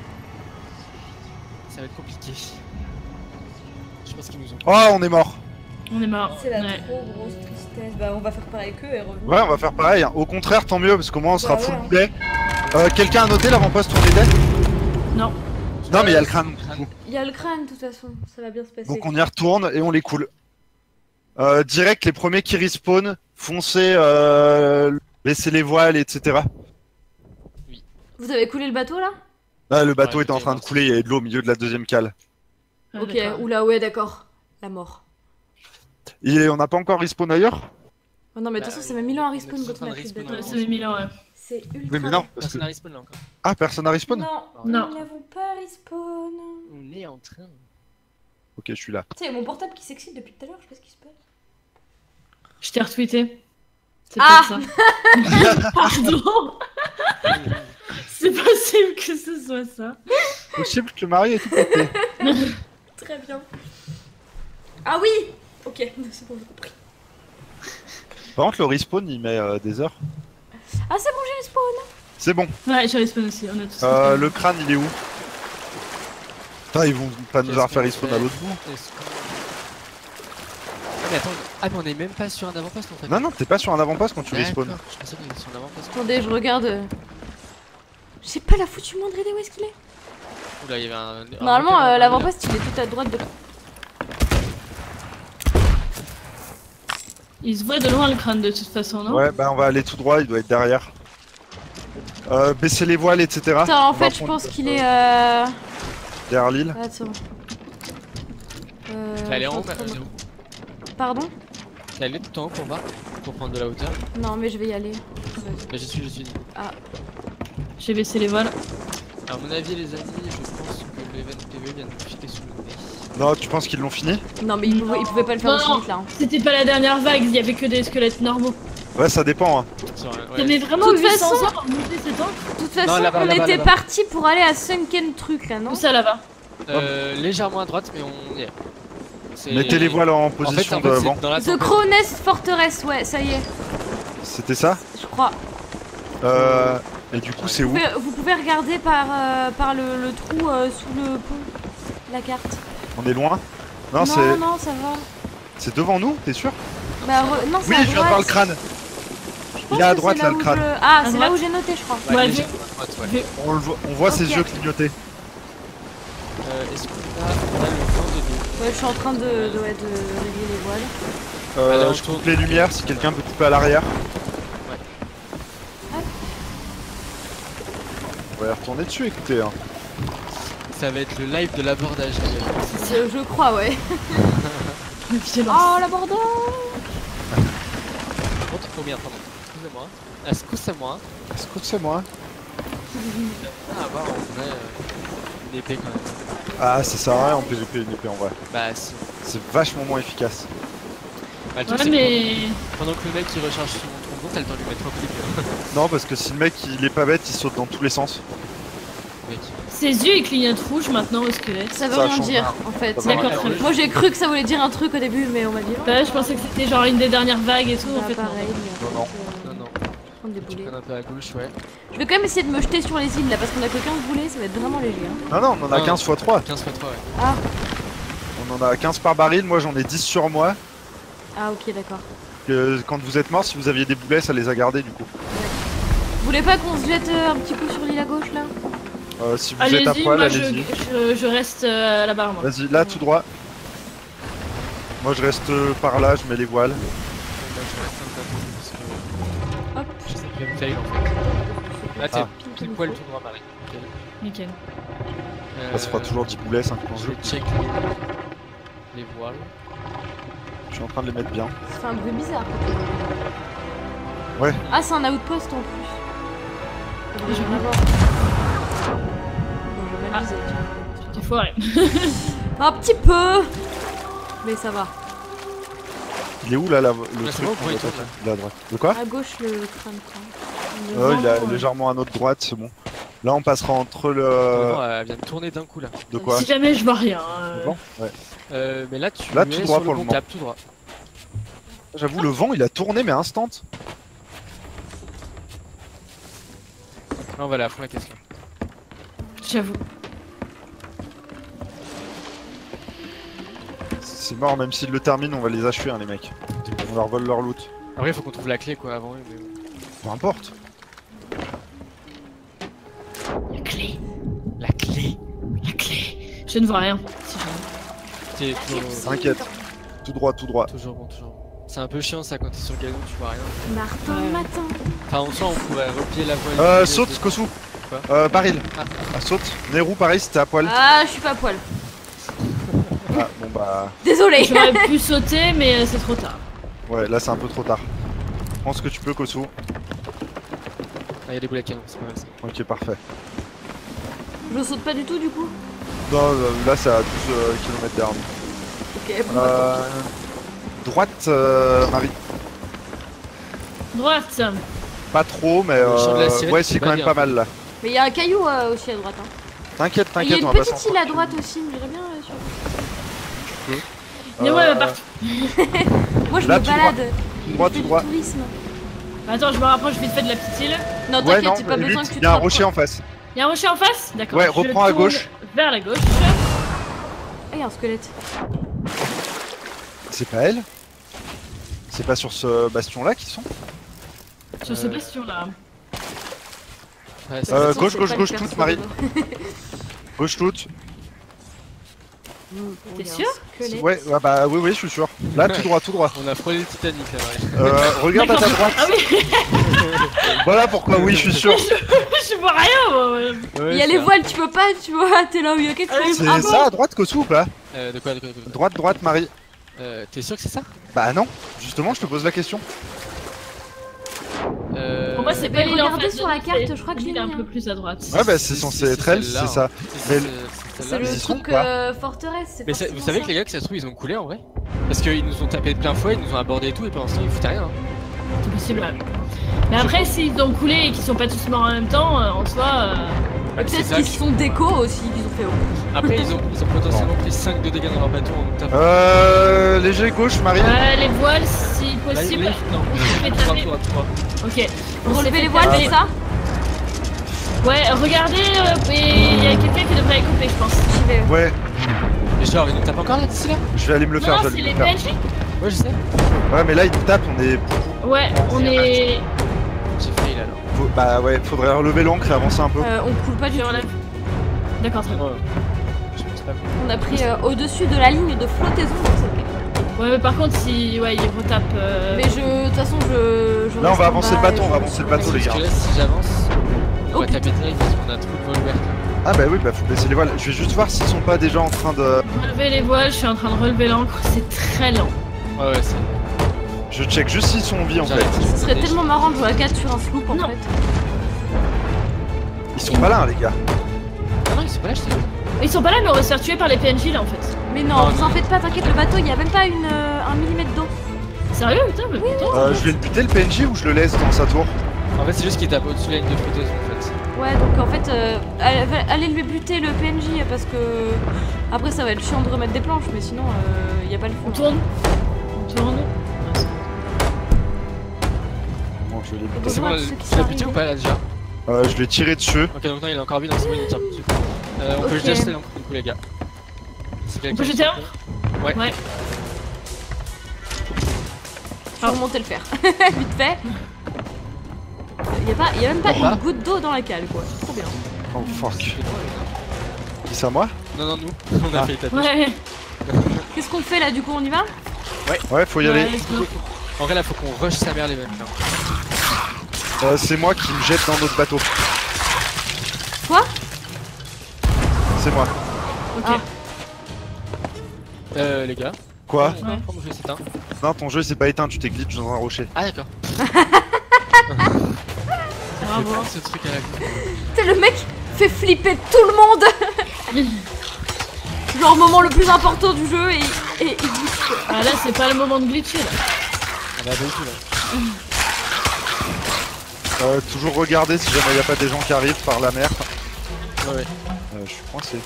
Ça va être compliqué. Je pense qu'ils nous ont.
Oh, on est mort.
On est mort.
C'est la
Ouais.
trop grosse tristesse. Bah on va faire pareil qu'eux et revenir.
Ouais, on va faire pareil. hein. Au contraire, tant mieux, parce qu'au moins on sera
Bah
full
ouais, hein.
boulet. Euh, Quelqu'un a noté l'avant-poste où on était?
Non.
Non, mais il y a le crâne. du coup.
Il y a le crâne de toute façon, ça va bien se passer.
Donc on y retourne et on les coule. Euh, direct, les premiers qui respawn, foncez, euh, laissez les voiles, et cetera.
Vous avez coulé le bateau là?
Ah, le bateau
Ouais,
était en
ok,
train de
bon,
couler, il y avait de l'eau au milieu de la deuxième cale.
Ah,
Ok,
d'accord.
oula ouais d'accord. La mort.
Et on n'a pas encore respawn ailleurs?
Oh non mais de
Bah,
toute façon ça met mille ans à
on est
respawn
tous en
quand
train
on a
de
pris le
respawn,
bateau.
Ouais,
hein.
ça met mille ans, ouais.
C'est ultra
Oui, mais non,
long.
parce que...
Personne n'a respawn là encore.
Ah, personne n'a respawn?
Non,
Non.
nous n'avons pas respawn.
On est en train.
Ok, je suis là.
Tu sais, mon portable qui s'excite depuis tout à l'heure, je sais pas ce qui se passe.
Je t'ai retweeté. C'est
Ah
peut-être ça. Pardon. C'est possible que ce soit ça.
Possible que Marie ait tout pété.
Très bien. Ah oui. Ok, c'est bon, j'ai compris.
Par contre, le respawn, il met euh, des heures.
Ah c'est bon, j'ai respawn.
C'est bon.
Ouais, j'ai respawn aussi, on a tous
Euh,
respawn.
le crâne, il est où? Putain, ils vont pas nous
Qu'est-ce
avoir fait
qu'on
respawn
fait
à l'autre bout.
Est-ce qu'on- Ah, mais attends, ah, mais on est même pas sur un avant-poste en fait.
Non, non, t'es pas sur un avant-poste quand tu respawn.
D'accord, je pensais qu'on était sur un avant-poste.
Attendez, je regarde. euh. J'ai pas la foutue moindre idée où est-ce qu'il est.
Oula, il y avait un.
Normalement,
un-
euh,
un-
l'avant-poste il est tout à droite de là.
Il se voit de loin le crâne de toute façon, non?
Ouais, bah on va aller tout droit, il doit être derrière. Euh, baisser les voiles, et cetera.
Putain, en
On va
fait, je
prendre,
pense qu'il
euh,
est. Euh...
derrière l'île.
Attends. Euh,
Elle est en haut,
je suis
mais
train de-
elle est où
Pardon?
Elle est tout en haut pour voir, pour prendre de la hauteur.
Non, mais je vais y aller.
Bah, j'y suis, j'y suis.
J'ai baissé les voiles.
À mon avis, les amis, je pense que l'event P V vient de nous filer sous le nez.
Non, tu penses qu'ils l'ont fini?
Non, mais il pouvait, il pouvait pas le faire
Non,
aussi
non.
vite là. hein.
C'était pas la dernière vague, il y avait que des squelettes normaux.
Ouais, ça dépend. Hein.
Sur un-
Ça
ouais.
met vraiment
De toute
huit cents
façon-
ans à remonter cet angle.
De toute façon,
là-bas,
on
là-bas,
était
là-bas.
parti pour aller à Sunken Truc là, non?
Où ça là-bas?
Euh, légèrement à droite, mais on y est. C'est-
Mettez les voiles en
En fait,
position
en fait,
de
c'est
vent.
dans la
The
tempête.
Crow Nest Fortress, ouais, ça y est,
C'était ça?
je crois.
Euh, et du coup, c'est
Vous
où?
pouvez, vous pouvez regarder par, euh, par le, le trou euh, sous le pont, la carte.
On est loin? Non,
non,
c'est
non, ça va.
c'est devant nous, t'es sûr?
Bah, re- non, c'est
Oui,
à
je viens de voir le
droite.
crâne.
Je pense
Il est à
que
droite
c'est
là,
là
le
où
crâne.
je- Ah,
À
c'est là
droite.
où j'ai noté, je crois.
Ouais,
Ouais,
légèrement à droite, ouais.
On, le voit, on voit ses
Ok.
yeux clignoter.
Euh, Est-ce qu'on a, on a le vent de nous?
Ouais, je suis en train de, de, ouais, de régler les voiles.
Euh,
Allez, on
je
tourne.
coupe les lumières si quelqu'un peut couper à l'arrière.
Ouais.
Ah.
On va y retourner dessus, écoutez. Hein.
Ça va être le live de l'abordage. les gars.
Je, je crois, ouais.
Violence.
Oh, l'abordage.
Contre combien, pardon. Excusez-moi. Excusez-moi.
Est-ce que c'est moi?
Ah, bah, on a euh, une épée quand même.
Ah, ça sert à rien en P V P une épée en vrai.
Bah, si.
C'est vachement moins efficace.
Bah, le truc,
Ouais,
c'est que
mais.
pendant que le mec il recharge son trombone, t'as le temps de lui mettre un clip.
Non, parce que si le mec il est pas bête, il saute dans tous les sens.
mec.
Ses yeux ils clignotent rouge maintenant au squelette.
Ça veut
Ça
rien
change
dire
rien.
en fait.
Ça veut
D'accord,
rien
très
dire.
bien.
Moi j'ai cru que ça voulait dire un truc au début, mais on m'a dit non.
Bah, je pensais que c'était genre une des dernières vagues et tout, en
Bah,
fait.
pareil,
non.
mais en
Non,
fait, euh,
Non, non.
prendre des
Tu
boulets.
prends un peu à gauche, ouais.
Je vais quand même essayer de me jeter sur les îles là parce qu'on a que quinze boulets, ça va être vraiment léger. Hein.
Non, non, on en a
Ah.
quinze fois trois.
quinze fois trois, ouais.
Ah,
On en a quinze par baril, moi j'en ai dix sur moi.
ah ok d'accord.
Que quand vous êtes mort, si vous aviez des boulets, ça les a gardés du coup.
Vous voulez pas qu'on se jette euh, un petit coup sur l'île à gauche là?
Euh, si vous êtes à
Allez-y,
poil,
moi je,
allez-y.
je, je reste euh, là-bas, moi.
Vas-y, là tout droit. Moi je reste euh, par là, je mets les voiles.
Donc là, je reste un peu parce
Hop.
que je sais que me fail en fait. Là, t'es
Ah.
pile poil tout droit, Marie. Ok.
Nickel.
Ça se fera
Euh,
toujours dix boulets, cinq en
Je
jeu.
vais check les, les voiles.
Je suis en train de les mettre bien.
Ça fait un bruit bizarre.
Ouais.
Ah c'est un outpost en plus. Ça devrait
Je
rien
vois.
avoir. Bon, je vais m'amuser, tiens.
Tu foiré.
Un petit peu. Mais ça va.
Il est où là, là le
Là,
truc
c'est bon,
qu'on
vous pouvez
doit
tourner.
taper Il est à droite. De quoi
À gauche le crâne. tiens.
Euh, Il a
Vent,
légèrement à notre droite, c'est bon. Là on passera entre le...
Non, elle vient de tourner d'un coup là.
De quoi
Si jamais je vois rien. euh,
Bon, ouais.
Euh, mais là, tu
Là,
es
tout droit
sur
pour
le
le
bon
moment.
cap, tout droit.
J'avoue, le vent il a tourné mais instant.
Là, on va aller à fond la question.
J'avoue.
C'est mort, même s'ils le terminent, on va les achever hein, les mecs. On leur vole leur loot.
Après, il faut qu'on trouve la clé quoi avant. Mais bon.
Peu importe.
La clé.
La clé.
La clé. Je ne vois rien. Si jamais.
T'es toujours,
T'inquiète. Tout droit, tout droit.
toujours bon, toujours bon. C'est un peu chiant ça quand t'es sur le galon, tu vois rien.
Martin
Ouais.
matin.
Enfin, en soi, on pourrait replier la voile.
Euh,
de-
saute,
de-
Kosu.
Quoi
Euh, baril.
Ah.
Ah, saute. Nehru, pareil, c'était à poil.
Ah je suis pas à poil.
Ah, bon bah.
Désolé.
J'aurais pu sauter, mais euh, c'est trop tard.
Ouais, là c'est un peu trop tard. Prends ce que tu peux, Kosu.
Ah, il y a des boulets de canon, c'est pas mal ça.
Ok, parfait.
Je saute pas du tout du coup.
Non, euh, là c'est à douze kilomètres derrière nous.
Ok bon. bah,
Euh, droite, euh, Marie.
Droite.
Pas trop, mais
Le champ de la
euh,
sirène,
ouais,
c'est
c'est
pas
quand même
bien.
pas mal là.
Mais il y a un caillou euh, aussi à droite. Hein.
T'inquiète,
Ah, Il y a
t'inquiète,
une
on va passer
petite île à
entre-
droite aussi, j'irais bien euh, sur.
Mais ouais,
Euh,
bah, partout.
Moi je
Là,
me
tout
balade.
Tout droit,
Je
tout
fais du
droit.
tourisme.
Attends, je me rapproche vite fait de la petite île.
Non
Ouais,
t'inquiète,
non,
j'ai pas besoin
vite,
que tu
il
te
y a un
rapproches.
rocher en face.
Il y a un rocher en face. D'accord.
Ouais,
je
reprends à
tourne
gauche.
Vers la gauche.
Ah, il y a un squelette.
C'est pas elle C'est pas sur ce bastion là qu'ils sont
Sur ce
Euh,
bastion là.
Ouais,
De
c'est
toute
Euh,
façon,
gauche,
c'est
gauche,
pas
gauche,
hyper
toute,
sûr
Marie.
de-
Gauche toute.
Bon,
T'es
il y a un
sûr
squelette.
Ouais, ouais, bah oui, oui, je suis sûr. Là, tout droit, tout droit.
On a frôlé le Titanic là, Marie.
Euh, regarde à ta droite.
Ah oui.
Voilà pourquoi, oui, je suis sûr.
Je vois rien. Moi.
Ouais,
Il y a
c'est
les
un-
voiles, tu peux pas, tu vois, t'es là où il y a quelque chose.
C'est
Ah bon
ça à droite, Kosu ou pas
Euh, de quoi, de quoi, de quoi
Droite, droite, Marie.
Euh, t'es sûr que c'est ça
Bah non, justement, je te pose la question.
Euh...
Pour moi, c'est
peux
pas l'île en
regarder
face
sur
de
la
nous,
carte,
c'est
je crois que je
l'île
l'ai
un
mis,
peu
hein.
plus à droite.
Ouais, bah
Si,
c'est
si,
censé
si,
être elle,
celle-là,
c'est ça.
hein. Si, si,
Mais-
c'est- c'est
C'est
celle-là.
Ils y
le
sont
truc
ou pas
euh, forteresse, c'est
Mais ça- vous
forcément
savez
ça.
que les gars, que ça se trouve, ils ont coulé en vrai? Parce qu'ils nous ont tapé de plein fouet, ils nous ont abordé et tout, et pour l'instant, ils foutaient rien. hein.
C'est possible. ouais. Mais après, s'ils ont coulé et qu'ils sont pas tous morts en même temps, euh, en soi. euh,
Bah, c'est
Peut-être
ça
qu'ils
que-
se sont déco aussi, qu'ils ont fait. Oh.
Après, ils ont, ils ont potentiellement pris cinq de dégâts dans leur bateau en nous tapant.
Euh, léger gauche, Marie.
euh, les voiles, si
Là,
possible.
là, non,
On se fait
tout droit,
taper.
tout droit, tout droit.
Ok. On s'est
Relever
fait
les voiles,
taper.
c'est ça
Ouais, regardez, euh, et il y a quelqu'un qui devrait les couper, je pense.
J'y vais.
Ouais,
Et genre, ils nous tapent encore là, d'ici là?
je vais aller me le faire,
Non,
je
c'est
vais aller
les
me le
P
faire.
N J.
Ouais, je sais.
Ouais, mais là, ils nous tapent, on est.
Ouais, on est.
J'ai failli là, alors.
faut- Bah ouais, faudrait relever l'ancre et avancer un peu.
Euh, on coule pas du
Je
tout.
relève. D'accord, très bien.
Ouais. Je pense pas.
On a pris euh, au-dessus de la ligne de flottaison, donc c'est ok.
Ouais, mais par contre, si. Ouais, ils retapent. euh,
Mais je, de toute façon, je. je
Là, on
reste
va
en
avancer
bas
le bateau,
et
on va
je-
avancer le bateau, les
Parce
gars.
que là, si j'avance, on
Oh,
va taper direct parce qu'on a trop de vol ouvert.
Ah bah oui, bah faut baisser les voiles. Je vais juste voir s'ils sont pas déjà en train de...
Relever les voiles, je suis en train de relever l'ancre, c'est très lent.
Ouais, ouais, c'est.
Je check juste s'ils sont en vie en fait.
J'arrête.
Ce serait tellement marrant de jouer à quatre sur un sloop en
Non.
fait.
Ils sont pas là, hein, les gars.
Ah non, ils sont pas là, je t'ai dit.
Ils sont pas là, mais on va se faire tuer par les P N J là en fait.
Mais non,
Non,
vous en faites pas, t'inquiète, le bateau il y a même pas une, euh, un millimètre d'eau.
Sérieux, putain, mais putain.
Euh, je vais le buter le P N J ou je le laisse dans sa tour?
En fait, c'est juste qu'ils tapent au-dessus de la ligne de flottaison en fait.
Ouais, donc en fait, euh, allez, allez lui buter le P N J parce que après ça va être chiant de remettre des planches, mais sinon il euh, y a pas le feu.
On tourne. On tourne.
Bon, je l'ai
Et
C'est
bonjour
bon,
à tous ceux qui
tu l'as
sont
buté ou
arrivés.
pas là déjà?
Euh, je l'ai tiré dessus.
Ok, donc non, il est encore vide, donc c'est bon, il tire dessus. Euh, on
Ok.
peut jeter acheter l'encre du coup, les gars. Si
On
quelqu'un
peut jeter un?
Ouais.
Ouais.
Je vais remonter le fer. Vite fait. Il y a, pas, y a même pas
Ah.
une goutte d'eau dans la cale, quoi. C'est trop bien.
Oh fuck. Qui c'est à moi?
Non, non, nous, on a
Ah.
fait taper.
Ouais.
Qu'est-ce qu'on fait là, du coup, on y va?
Ouais, faut y aller.
Ouais, let's go.
En vrai, là, faut qu'on rush sa mère, les mecs. là.
Euh, c'est moi qui me jette dans notre bateau.
Quoi?
C'est moi.
Ok.
Ah.
Euh, les gars.
Quoi?
Ouais.
Comment je vais s'éteindre?
Non, ton jeu s'est pas éteint, tu t'es glitch dans un rocher.
Ah, d'accord.
Bravo.
C'est ce truc à la con.
T'es le mec fait flipper tout le monde. Genre moment le plus important du jeu et et, et
Ah là, c'est pas le moment de glitcher là.
Ah bah, pas du tout là.
Euh, toujours regarder si jamais y a pas des gens qui arrivent par la mer.
Ouais, ouais.
Euh, je suis coincé.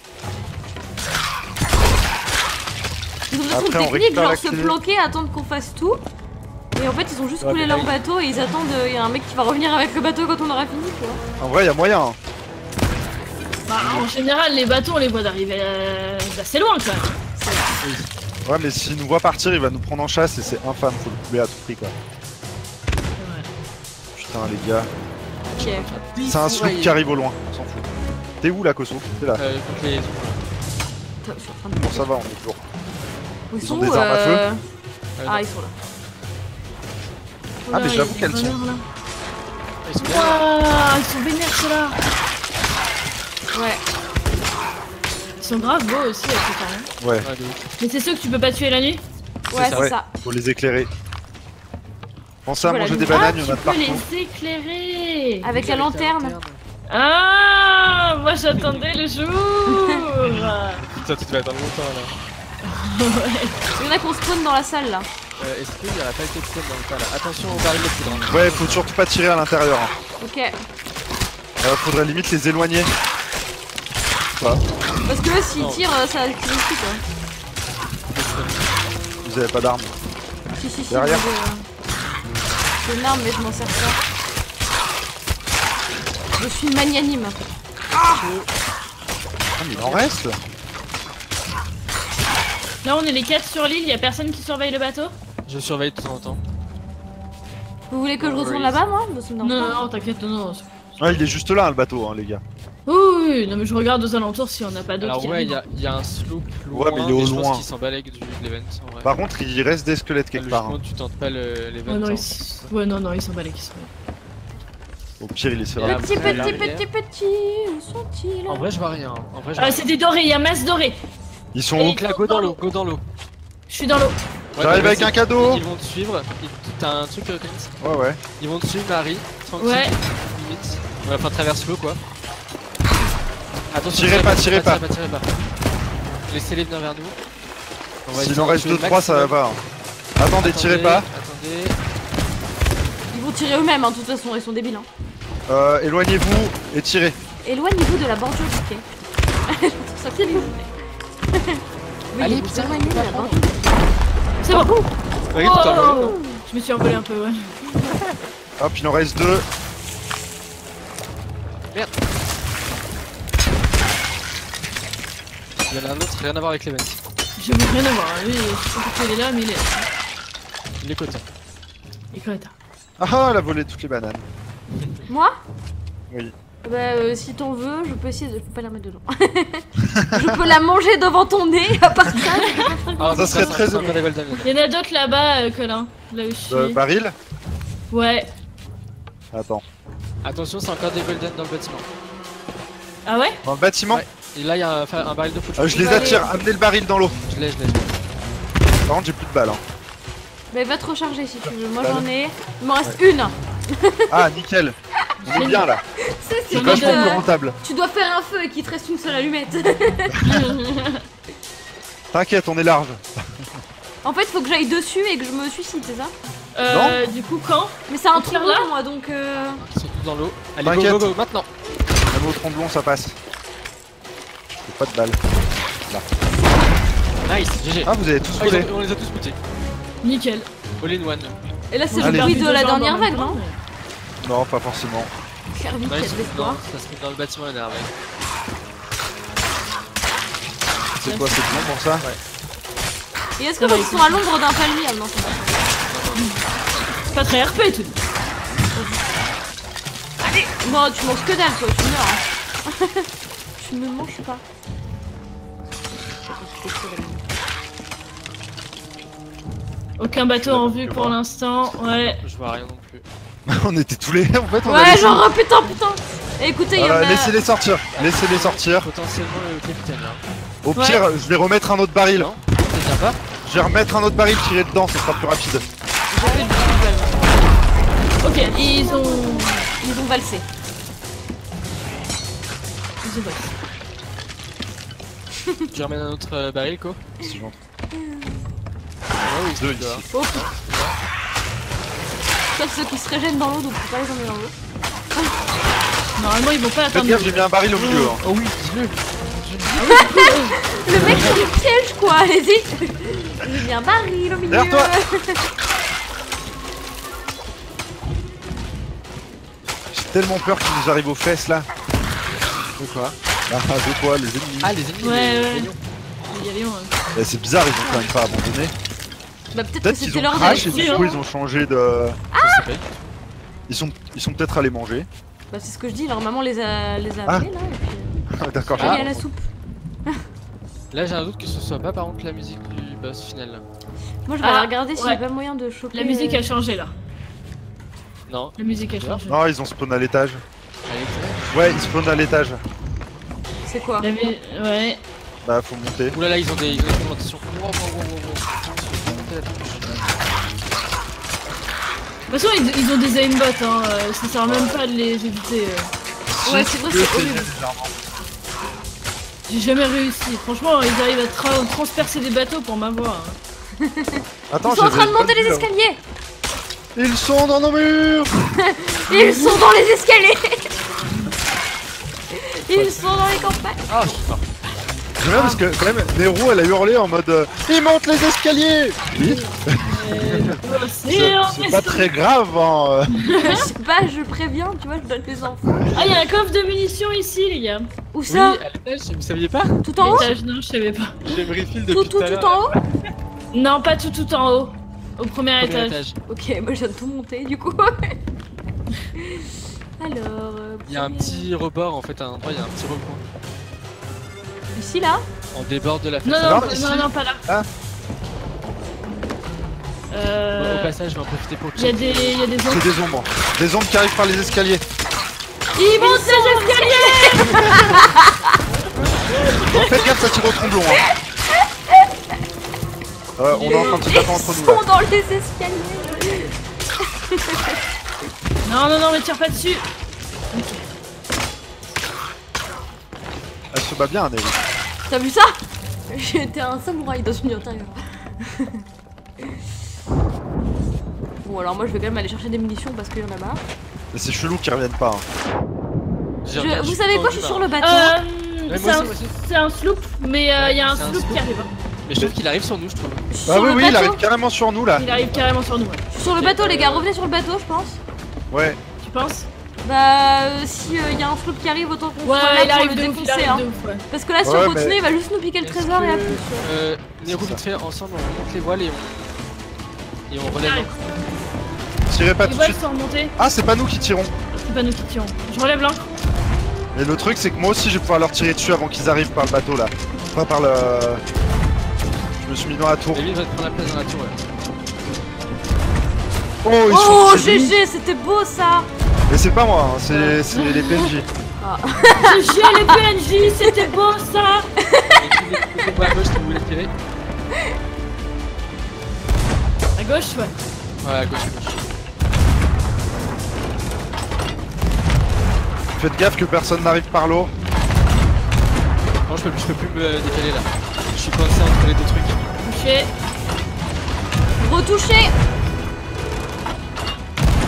ils ont
Après,
peut-être
on
une technique,
récupère
genre
la
se
clé.
bloquer, attendre qu'on fasse tout. Et en fait, ils ont juste
Ouais,
coulé
mais
leur
là,
bateau et ils attendent. Il y a un mec qui va revenir avec le bateau quand on aura fini, tu vois.
En vrai, y a moyen. hein.
Bah, en général, les bateaux, on les voit d'arriver euh, d'assez loin quand même.
Ouais, mais s'il nous voit partir, il va nous prendre en chasse et c'est infâme. Faut le couler à tout prix, quoi.
Ouais.
Putain, les gars.
Ok.
C'est un sloop qui arrive au loin, on s'en fout. T'es où là, Koso? T'es là.
Euh, donc les.
Attends, je suis en train de-
Bon, ça va, on est toujours.
Ils
Ils
sont
ont
où,
des armes à feu
euh,
Euh,
Ah, ils sont là.
Ah, mais
Oula,
j'avoue
il y a
qu'elles
des
sont-
voleurs, là.
Ils sont bien.
Wouah, ils sont vénères ceux-là.
Ouais.
Ils sont grave beaux aussi, à ce temps.
Ouais,
Ouais, de ouf.
Mais c'est ceux que tu peux pas tuer la nuit?
Ouais,
ça.
c'est
Ouais.
ça.
faut les éclairer. Pensez à
Voilà,
manger des
nous-
bananes,
Ah,
il y
tu
en a de
peux
partout.
les éclairer.
Avec la lanterne.
Ah, moi j'attendais le jour.
Putain, tu vas attendre longtemps là.
Il y en a qu'on spawn dans la salle là.
Euh, Est-ce qu'il y aura pas été de dans le tas là? Attention au baril de poudre. hein.
Ouais, faut surtout pas tirer à l'intérieur. hein.
Ok.
Euh, faudrait limite les éloigner. Pas.
Parce que eux, s'ils
Non.
tirent, euh, ça tire aussi quoi.
Vous avez pas d'armes.
Si, si, si.
Derrière.
moi, j'ai, euh, j'ai une arme, mais je m'en sers pas. Je suis magnanime.
Ah, mais il en reste.
Là, on est les quatre sur l'île, y a personne qui surveille le bateau?
Je surveille de temps en temps.
Vous voulez que je
Oh,
retourne
oui.
là-bas, moi? Bah, ça me
Non,
dérange
non,
pas.
non, t'inquiète, non, non.
Ah, il est juste là, le bateau, hein, les gars.
Oui, oui, oui, non, mais je regarde aux alentours si on n'a pas d'autres
Alors
qui
ouais, il
arrivent.
y, a- y a un sloop loin,
Ouais, mais il est au
je
loin.
pense qu'il s'en balègue du de l'event en vrai.
Par contre, il reste des squelettes quelque part.
Logiquement,
hein.
tu tentes pas le- l'event.
Ouais, non,
hein.
ils... s- ouais, non, non, ils s'en balèquent, ils sont
Au pire, il est
Et
serré.
après,
Petit, petit,
la rivière.
petit, petit, où sont-ils?
En vrai, je vois rien. En vrai, je vois
Ah,
rien.
c'est des dorés, il y a masse doré.
Ils sont
Et-
où?
Donc là, go dans l'eau, go dans l'eau.
Je suis dans l'eau.
Ouais,
J'arrive
bah,
avec
vas-y.
un cadeau.
Ils vont te suivre. Ils- T'as un truc, euh, Clémence?
Ouais, ouais.
Ils vont te suivre, Marie. Tranquille.
Ouais.
Limite. Ouais, enfin, traverse l'eau, quoi. Attention,
Tirez pas, tirez
tirez pas. Tirez pas. Laissez-les venir vers nous. On va
S'il
essayer
en
de
reste
tuer
deux
le
trois, ça
maximum.
va. hein. Attendez, tirez
Attendez,
pas.
Attendez.
Ils vont tirer eux-mêmes, hein, de toute façon, ils sont débiles. Hein.
Euh, éloignez-vous et tirez.
Éloignez-vous de la bordure du quai. Je trouve ça bien éloigné. Oui,
Allez,
vous
putain,
éloignez de la
putain.
bordure.
C'est bon.
Ouais, tout à l'heure.
Oh, je me suis envolé un peu, ouais.
Hop, il en reste deux.
Il y en a un autre, rien à voir avec l'event.
Je veux rien avoir. Lui, je sais pas pourquoi il est là, mais il est là.
Il est côté.
Il est correct.
Ah ah, elle a volé toutes les bananes.
Moi?
Oui.
Bah, euh, si t'en veux, je peux essayer de. Je peux pas la mettre dedans. Je peux la manger devant ton nez, à part ça.
Ah,
Ça serait très
encore des golden.
Il y en a d'autres là-bas, euh, Colin. Là où je suis.
Euh, baril.
Ouais.
Attends.
Attention, c'est encore des golden dans le bâtiment.
Ah ouais?
Dans le bâtiment.
Ouais. Et là, il y a un, fa- un baril de foot.
Euh, je les
Allez.
attire. Amenez le baril dans l'eau.
Je l'ai, je l'ai. je l'ai.
Par contre, j'ai plus de balles. hein.
Mais va te recharger si tu veux. Moi j'en ai. Il m'en reste une.
Ah, nickel. On est bien là.
C'est
C'est
J'en ai
vachement
deux.
plus rentable.
Tu dois faire un feu et qu'il te reste une seule allumette.
T'inquiète, on est large.
En fait, faut que j'aille dessus et que je me suicide, c'est ça?
Euh, du coup, quand
Mais c'est un
On
trou
tire là
rond, moi, donc. Euh...
Ils sont tous dans l'eau. Allez, go,
T'inquiète.
go, go, maintenant.
Même au tromblon, ça passe. J'ai pas de balles.
Nice, G G.
Ah, vous avez tous
Ah, ils
volé.
ont- on les a tous boutés.
Nickel.
All in one.
Et là, c'est le
Allez.
bruit de
Perdu
la
deux jambes
dernière
en même
vague,
temps,
non
mais-
Non, pas forcément.
Kirby
Non,
qui a
ils
de
sont
l'espoir.
non, ça se met dans le bâtiment énervé.
C'est quoi, c'est bon pour ça?
Et est-ce
Ça
que
va,
ils
ils
sont
sont-
à l'ombre d'un palmier? Ah non, c'est pas
C'est pas très R P tout.
Allez. Bon, tu manges que dalle, toi, tu meurs. Hein. Tu me manges pas.
Aucun bateau en vue
Je
pour
vois.
l'instant. Ouais.
Je vois rien non plus.
On était tous les. En fait, on a
Ouais,
laissé-
genre, oh, putain, putain. Et écoutez, il y en
Voilà,
a.
laissez-les sortir. Laissez-les sortir.
Potentiellement le capitaine là.
Au
Ouais.
pire, je vais remettre un autre baril.
Non, ça tient pas.
Je vais remettre un autre baril tiré dedans, ça sera plus rapide.
Ok, ils ont.
Ils ont valsé.
Ils ont valsé.
Tu ramènes un autre euh, baril, Co.
Si j'entre.
Ouais, oui,
Deux
c'est dehors.
ici.
Oh putain. Sauf ceux qui se régènent dans l'eau, donc faut pas les emmener dans l'eau.
Normalement, ils vont pas
Faites
atteindre.
gaffe, j'ai mis un baril au milieu. hein.
Oh oui, dis-le.
Le mec c'est du piège quoi, allez-y. J'ai mis un baril au milieu.
Derrière toi. J'ai tellement peur qu'il nous arrive aux fesses là.
De quoi?
Ah, de quoi, les ennemis.
Ah, les ennemis.
Ouais,
les-
ouais.
les lions.
Il y a Léon, hein.
Bah, c'est bizarre, ils ont quand même pas abandonné.
Bah peut-être que
Peut-être qu'ils
c'était
ont
l'heure
crash et
d'aller.
du coup ils ont changé de.
Ça se fait.
Ils sont, ils sont peut-être allés manger.
Bah c'est ce que je dis, leur maman les a, les a
Ah.
appelés là et puis
Ah, D'accord,
euh,
j'ai-
il y a la soupe.
Là, j'ai un doute que ce soit pas par contre la musique du boss final.
Moi je vais
Ah,
aller regarder s'il y
ouais.
a pas moyen de choper.
La musique
euh,
a changé là.
Non.
La musique a changé.
Non, ils ont spawn à l'étage.
Allez,
Ouais, ils spawnent à l'étage.
C'est quoi?
La mu- Ouais.
Bah, faut monter.
Ouh là là, ils ont des, ils ont des augmentations. Wow, wow, wow, wow, wow. Montez la touche.
De toute façon, ils, ils ont des aimbots, hein. euh, Ça sert même pas de les éviter. euh.
Ouais, c'est vrai,
Mieux,
c'est horrible.
légèrement.
J'ai jamais réussi. Franchement, ils arrivent à tra- transpercer des bateaux pour m'avoir. hein.
Attends,
Ils sont en
j'avais
train de
pas
monter
vu,
les
là.
escaliers.
Ils sont dans nos murs.
Ils sont dans les escaliers. Ils sont dans les campagnes.
Ah, je suis mort.
J'aime bien parce que quand même, Nero elle a hurlé en mode euh, ils montent les escaliers. Oui,
Euh,
c'est
c'est un
c'est pas très grave. Hein.
Je sais pas, je préviens, tu vois, je donne les infos.
Ah, il y a un coffre de munitions ici, les gars.
Où
Oui,
ça?
à l'étage, vous saviez pas?
Tout en haut?
L'étage, non, je savais pas.
J'ai me refill
Tout,
depuis
tout,
tout à
tout
l'heure.
en haut?
Non, pas tout, tout en haut. Au premier
Premier
étage.
étage.
Ok, moi je viens de tout monter du coup. Alors. euh,
Il y a un
premier-
petit rebord en fait, à un endroit, il y a un petit recoin.
Ici là?
On déborde de la
Non,
fenêtre.
non,
Non, ici.
non, non, pas là.
Ah.
Euh.
Au passage, je vais en profiter pour
Il y a
checker.
des, il y a des
C'est
autres.
des ombres. Des ombres qui arrivent par les escaliers.
Ils montent les escaliers.
Bon, faites gaffe, ça tire au tromblon. Hein. Euh, on est en train de se
Ils
taper entre nous là.
sont dans les escaliers.
Non, non, non, mais tire pas dessus.
Elle se bat bien, Nero.
T'as vu ça? J'étais un samouraï dans une intérieure. Bon alors moi je vais quand même aller chercher des munitions parce qu'il y en a marre.
Mais c'est chelou qu'ils reviennent pas. Hein.
J'ai-
Je-
je
vous
suis
savez quoi,
tendu,
je suis
là.
sur le bateau.
Euh.
Ouais,
C'est
moi
un,
aussi, moi aussi.
c'est un sloop, mais euh, il y a un
C'est un
sloop
sloop.
qui arrive. hein.
Mais je trouve qu'il arrive sur nous, je trouve.
Je suis
Ah
sur
oui,
le
oui, il
bateau.
arrive carrément sur nous là.
Il arrive carrément sur nous. ouais.
Je suis sur le bateau les gars, revenez sur le bateau je pense.
Ouais.
Tu penses?
Bah euh, si il y a un sloop qui arrive autant qu'on
Ouais,
soit là
il
pour
arrive
le
de ouf, il
défoncer
arrive
hein.
de ouf, ouais.
Parce que là si
Ouais,
on
mais-
continue il va juste nous piquer le
Est-ce
trésor et à
que,
plus.
Euh, Néo,
C'est
vite
ça.
fait, ensemble, on monte les voiles et on. Et on relève.
Arrive.
Tirez pas
Les
tout de
voiles
suite.
sont remontées,
Ah, c'est pas nous qui tirons.
c'est pas nous qui tirons. Je relève l'ancre.
Et le truc, c'est que moi aussi, je vais pouvoir leur tirer dessus avant qu'ils arrivent par le bateau là. Pas par le. Je me suis mis dans la tour.
Et lui, il va te prendre la place dans la tour. Ouais.
Oh, ils
Oh
sont chez nous.
G G c'était beau ça.
Mais c'est pas moi, hein, c'est c'est les P N J.
J'ai les P N J, c'était beau ça.
Et tu les tu les vois à gauche si vous voulez tirer.
À gauche, ouais.
Ouais, à gauche, à gauche.
Faites gaffe que personne n'arrive par l'eau.
Non, je peux, je peux plus me décaler là. Je suis coincé entre les deux trucs.
Touché.
Retouché.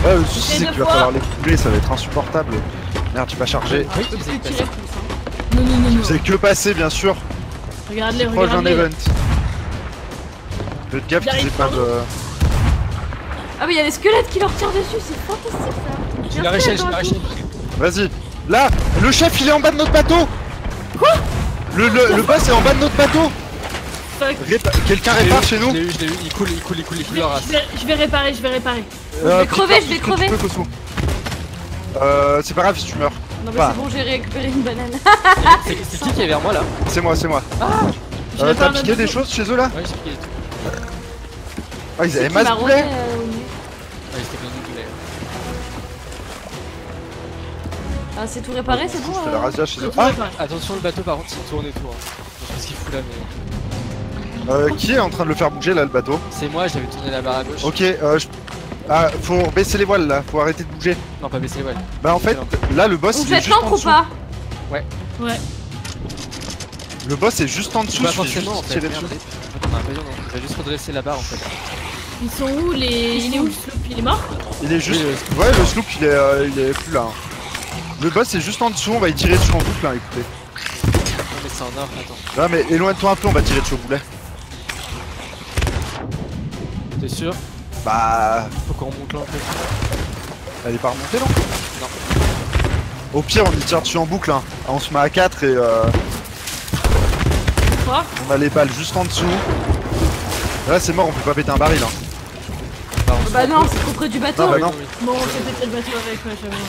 Ouais, le souci
Essaye
c'est
deux
qu'il va
fois.
falloir les couler, ça va être insupportable. Merde, j'ai pas chargé.
Oui,
Tu
vous
peux
avez
tirer
pas
plus.
ça.
Hein.
Non, non, non, non.
C'est que passer, bien sûr.
Regarde-les,
C'est proche d'un
regarde-les.
event. Faites gaffe
Il
qu'ils aient
arrive
pas
par
de.
Ah, mais il y a des squelettes qui leur tirent dessus, c'est fantastique ça.
J'ai la réchelle, j'ai la réchelle.
Vas-y. Là, le chef il est en bas de notre bateau. Quoi Le, le, le boss est en bas de notre bateau.
Fuck.
Répa- Quelqu'un
Je l'ai
répare
eu,
chez nous.
Je l'ai eu, je l'ai eu, il coule, il coule, il coule, il
Je
coule
vais,
leur race.
je vais- je vais réparer, je vais réparer.
Je vais
Euh,
crever,
Peter,
je vais
tout ce que tu
crever.
peux, Cosmo. Euh, c'est pas grave si tu meurs.
Non, mais
Bah.
c'est bon, j'ai récupéré une banane.
C'est c'est qui qui est vers moi là?
C'est moi, c'est moi.
Je
Euh,
répare
T'as
notre
piqué des
bateau.
choses chez eux là?
Ouais, j'ai piqué des trucs.
Ah, ils avaient
Qui
masse
m'a
poulet.
rondé, euh, au nez.
Ouais, c'était plein de poulet.
Ah, c'est tout réparé, c'est
Je
bon.
fais
euh
la razzia chez
J'ai
eux.
tout
Ah,
réparé.
Attention, le bateau par contre, il tourne et tout. Hein. Je sais pas ce qu'il fout là, mais.
euh, qui est en train de le faire bouger là, le bateau?
C'est moi, j'avais tourné la barre à gauche.
Ok, euh, je... Ah, faut baisser les voiles là, faut arrêter de bouger.
Non, pas baisser les voiles.
Bah en fait, là le boss
Vous
il est
faites
juste en
l'encre ou
dessous.
pas?
Ouais.
Le boss est juste en dessous,
Pas
je fais juste
forcément en fait.
tirer
Merde.
dessus.
En fait, on a un rayon, non. On va juste redresser la barre en fait.
Ils sont où les. Il est où le sloop? Il est mort?
Il est juste...
Oui,
Ouais, le sloop il est, euh, il est plus là. hein. Le boss est juste en dessous, on va y tirer dessus en boucle, hein, écoutez.
Non, mais c'est en or, attends.
Là mais éloigne-toi un peu, on va tirer dessus au boulet.
T'es sûr?
Bah...
Faut qu'on remonte là en fait.
Elle est pas remontée non?
Non.
Au pire on y tire dessus en boucle, hein. On se met à quatre et euh,
Quoi?
on a les balles juste en dessous. Là c'est mort, on peut pas péter un baril. Hein.
Bah, on se
Bah
met-
non, c'est trop près du bateau.
Non, bah
Oui,
non.
oui.
Bon, on peut péter le bateau avec, ouais, j'avoue.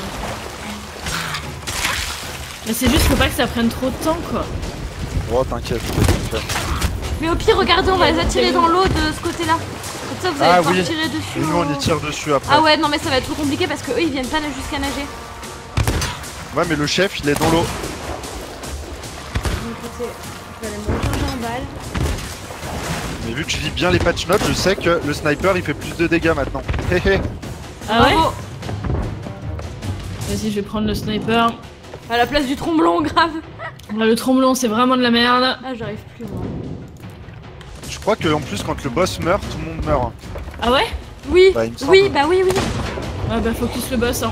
Mais c'est juste, faut pas que ça prenne trop de temps, quoi.
Oh t'inquiète, je vais tout faire.
Mais au pire, regardez, on va les attirer dans l'eau de ce côté-là. Comme ça, vous allez
Ah
pouvoir
oui.
tirer dessus.
Et nous on y
au-
tire dessus après.
Ah ouais, non, mais ça va être trop compliqué parce que eux ils viennent pas jusqu'à nager.
Ouais mais le chef il est dans l'eau.
Donc, écoutez, je vais aller me recharger en balle.
Mais vu que je lis bien les patch notes, je sais que le sniper il fait plus de dégâts maintenant. Hé hé.
Ah ouais?
Bravo.
Vas-y, je vais prendre le sniper.
À la place du tromblon, grave.
Là, le tromblon, c'est vraiment de la merde.
Ah, j'arrive plus, moi.
Je crois que en plus quand le boss meurt, tout le monde meurt.
Ah ouais?
Oui,
Bah, il me semble.
oui, bah oui, oui.
Ouais, bah focus le boss, hein.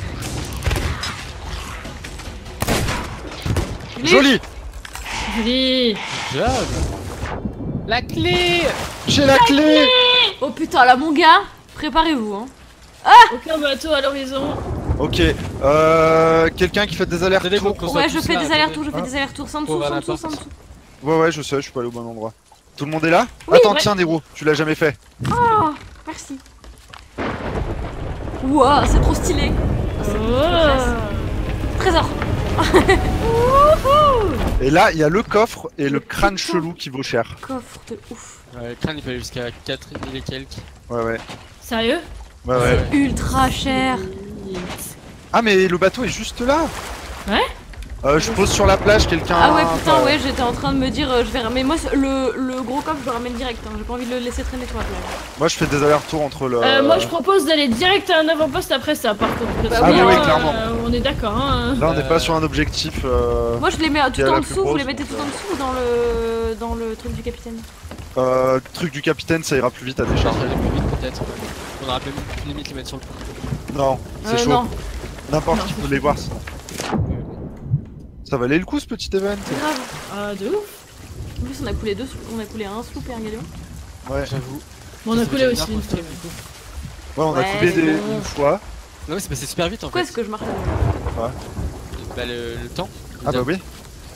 Les-
Joli.
Joli.
Job. La clé.
J'ai la clé.
Oh putain, là, mon gars, préparez-vous, hein.
Aucun bateau à l'horizon.
Ok, euh, quelqu'un qui fait des
Attendez,
allers-retours.
faut qu'on soit
Ouais, je
tous
fais
là,
des
attendez.
allers-retours, je fais
Ah.
des allers-retours. Sans
Faut
dessous,
ouvrir
sans
la
dessous,
porte.
sans dessous.
Ouais ouais, je sais, je suis pas allé au bon endroit. Tout le monde est là?
Oui,
Attends,
ouais.
tiens Nero, tu l'as jamais fait.
Oh, merci. Wow, c'est trop stylé. Ah, c'est trop classe.
Oh.
Trésor.
Et là, il y a le coffre et le crâne
putain.
chelou qui vaut cher.
Coffre de ouf.
Ouais, le crâne il peut aller jusqu'à quatre mille et quelques.
Ouais ouais.
Sérieux?
Ouais ouais.
Ultra cher.
Ah mais le bateau est juste là.
Ouais.
Euh, je pose sur la plage, quelqu'un.
Ah ouais, putain,
enfin,
ouais, j'étais en train de me dire, euh, je vais ramener. Moi, c'est- le, le gros coffre, je le ramène direct. Hein. J'ai pas envie de le laisser traîner sur la plage.
Moi je fais des allers-retours entre le.
Euh, moi, je propose d'aller direct à un avant-poste après ça, par contre. Parce
Ah
que
oui,
là,
oui,
clairement.
euh, on est d'accord, hein.
Là on n'est
Euh,
pas sur un objectif. Euh...
Moi, je les mets
Qui
tout
est
en
la plus
dessous. Vous
grosse.
les mettez tout en dessous ou dans le dans le truc du capitaine?
euh, truc du capitaine, ça ira plus vite à
Ça
décharger.
va aller plus vite peut-être. On aurait pu limite les mettre sur le pont.
Non, c'est
Euh,
chaud.
non,
N'importe
Non,
qui
c'est
peut les voir sinon. Ça valait le coup ce petit event.
c'est grave.
Ah, de ouf.
En plus, on a coulé deux, on a coulé un sloop et un galion.
Ouais.
J'avoue.
Bon, on a
Ça
coulé
fait
aussi
bizarre
une
qu'on
fois.
filme, du coup.
Ouais, on a
Ouais,
coulé des...
mais bon.
une fois.
Non, mais c'est passé super vite en
Pourquoi
fait.
est-ce que je marche là?
Bah, le, le temps.
Ah bah oui.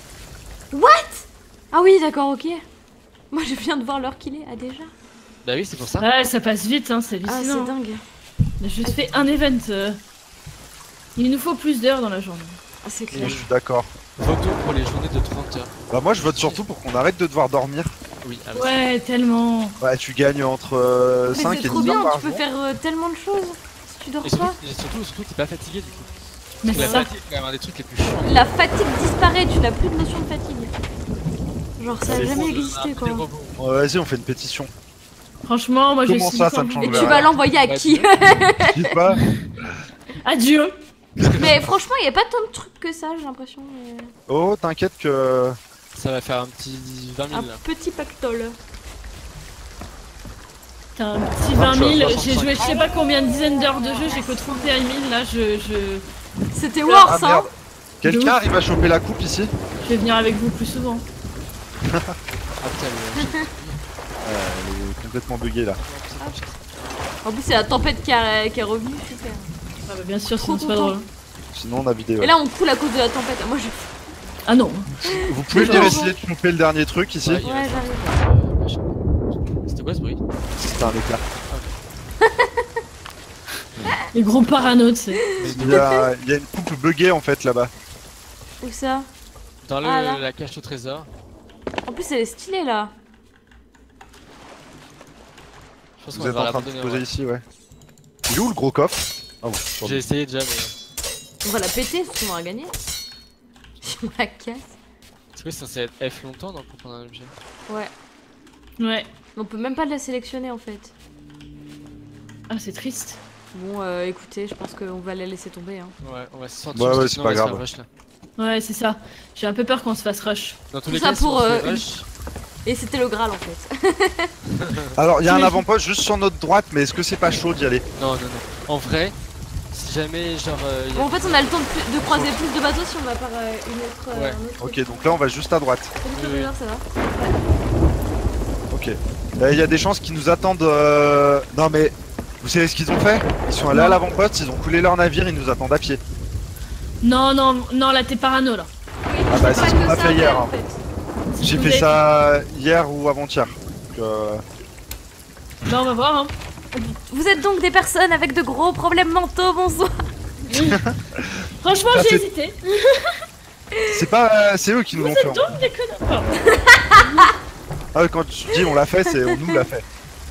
Ah oui, d'accord, ok. Moi, je viens de voir l'heure qu'il est. Ah déjà.
Bah oui, c'est pour ça.
Ouais, ça passe vite, hein, c'est
Ah, c'est
hallucinant.
dingue.
On a juste fait un event. euh. Il nous faut plus d'heures dans la journée.
Ah, c'est
Je
clair.
suis d'accord.
Votons pour les journées de trente heures.
Bah moi je vote surtout pour qu'on arrête de devoir dormir.
Oui, ah, bah,
Ouais, tellement.
Ouais, tu gagnes entre euh,
Mais
cinq
c'est
et
trop
dix heures
bien,
par
tu peux
jour.
faire euh, tellement de choses si tu dors
Et surtout,
pas.
et surtout, surtout t'es pas fatigué du coup.
Mais
La
ça.
fatigue, c'est quand même un des trucs les plus chiants.
La fatigue disparaît, tu n'as plus de notion de fatigue. Genre, ça a
C'est
jamais
bon,
existé
un
quoi.
peu des robots.
Ouais, vas-y, on fait une pétition.
Franchement, moi, je
Comment
suis
ça, ça me change
Et
Ouais,
tu
ouais.
vas l'envoyer à
Bah,
qui?
Je sais pas.
Adieu.
Mais franchement, il y a pas tant de trucs que ça, j'ai l'impression. mais-
Oh, t'inquiète que.
Ça va faire un petit vingt
Un
mille là.
petit pactole.
Putain, un petit
Ah,
vingt
je suis à
mille. J'ai
soixante-cinq.
joué je sais pas combien de dizaines d'heures de jeu, j'ai que trente et un mille là, je, je,
C'était
Ah
worse, hein.
merde.
De
Quelqu'un
ouf.
arrive à choper la coupe ici?
je vais venir avec vous plus souvent.
Ah putain, le...
Ouais, elle est complètement buggée là.
En plus, c'est la tempête qui, a- qui est revenue, super.
Ah bah bien sûr,
Trop
sinon c'est pas
content.
drôle.
Sinon on a vidéo.
Et là, on coule à cause de la tempête. Moi, je.
Ah non.
Vous pouvez venir
bon.
essayer de choper le dernier truc ici?
Ouais,
Ouais,
il reste
j'arrive.
un peu, euh, machin. C'était quoi ce bruit?
C'était un éclair.
Les gros parano, tu sais.
Il y a, il y a une coupe buggée en fait là-bas.
Où ça?
Dans le,
Ah, là.
la cache au trésor.
En plus, elle est stylée là.
Je pense qu'on
Vous
va
êtes
devoir
en train de
l'abandonner.
se
en
poser
vrai.
ici, ouais. Il est où le gros coffre? Ah bon, pardon.
J'ai essayé déjà, mais.
On va la péter, parce qu'on aura gagné. Si on la casse.
C'est quoi, c'est censé être F longtemps non, pour prendre un objet?
Ouais.
Ouais.
On peut même pas la sélectionner en fait.
Ah, c'est triste.
Bon, euh, écoutez, je pense qu'on va la laisser tomber. Hein.
Ouais, on va se sortir.
Ouais,
parce
ouais,
que
c'est
sinon,
pas
on va se
grave.
faire rush, là.
Ouais, c'est ça. J'ai un peu peur qu'on se fasse rush.
Dans tous
Tout
les
ça
cas, si
pour,
on se
euh,
fait rush,
Et c'était le Graal en fait.
Alors il y a un
T'imagines-
avant-poste juste sur notre droite, mais est-ce que c'est pas chaud d'y aller?
non, non, non. En vrai, si jamais, genre. euh, y a-
Bon, en fait, on a le temps de, plus- de croiser plus de bateaux si on va par euh, une autre. euh,
Ouais.
un autre
Ok, donc là on va juste à droite.
Salut,
Oui,
Trésor, ça va?
Ok. Euh, Il y a des chances qu'ils nous attendent. euh, Non mais vous savez ce qu'ils ont fait? Ils sont allés à
Non.
l'avant-poste, ils ont coulé leur navire, ils nous attendent à pied.
Non, non, non, là t'es parano là.
Oui,
Ah bah,
c'est
c'est
pas
ce qu'on
que
a
ça,
fait hier,
en
hein.
fait.
J'ai
Vous
fait
avez-
ça hier ou avant-hier. Donc, euh,
Bah, on va voir, hein.
Vous êtes donc des personnes avec de gros problèmes mentaux, bonsoir.
Franchement,
Ah,
j'ai
c'est-
hésité.
C'est pas, euh, c'est eux qui nous
Vous
l'ont
êtes
fait. en
donc des connards.
Ah, quand tu dis on l'a fait, c'est on nous l'a fait.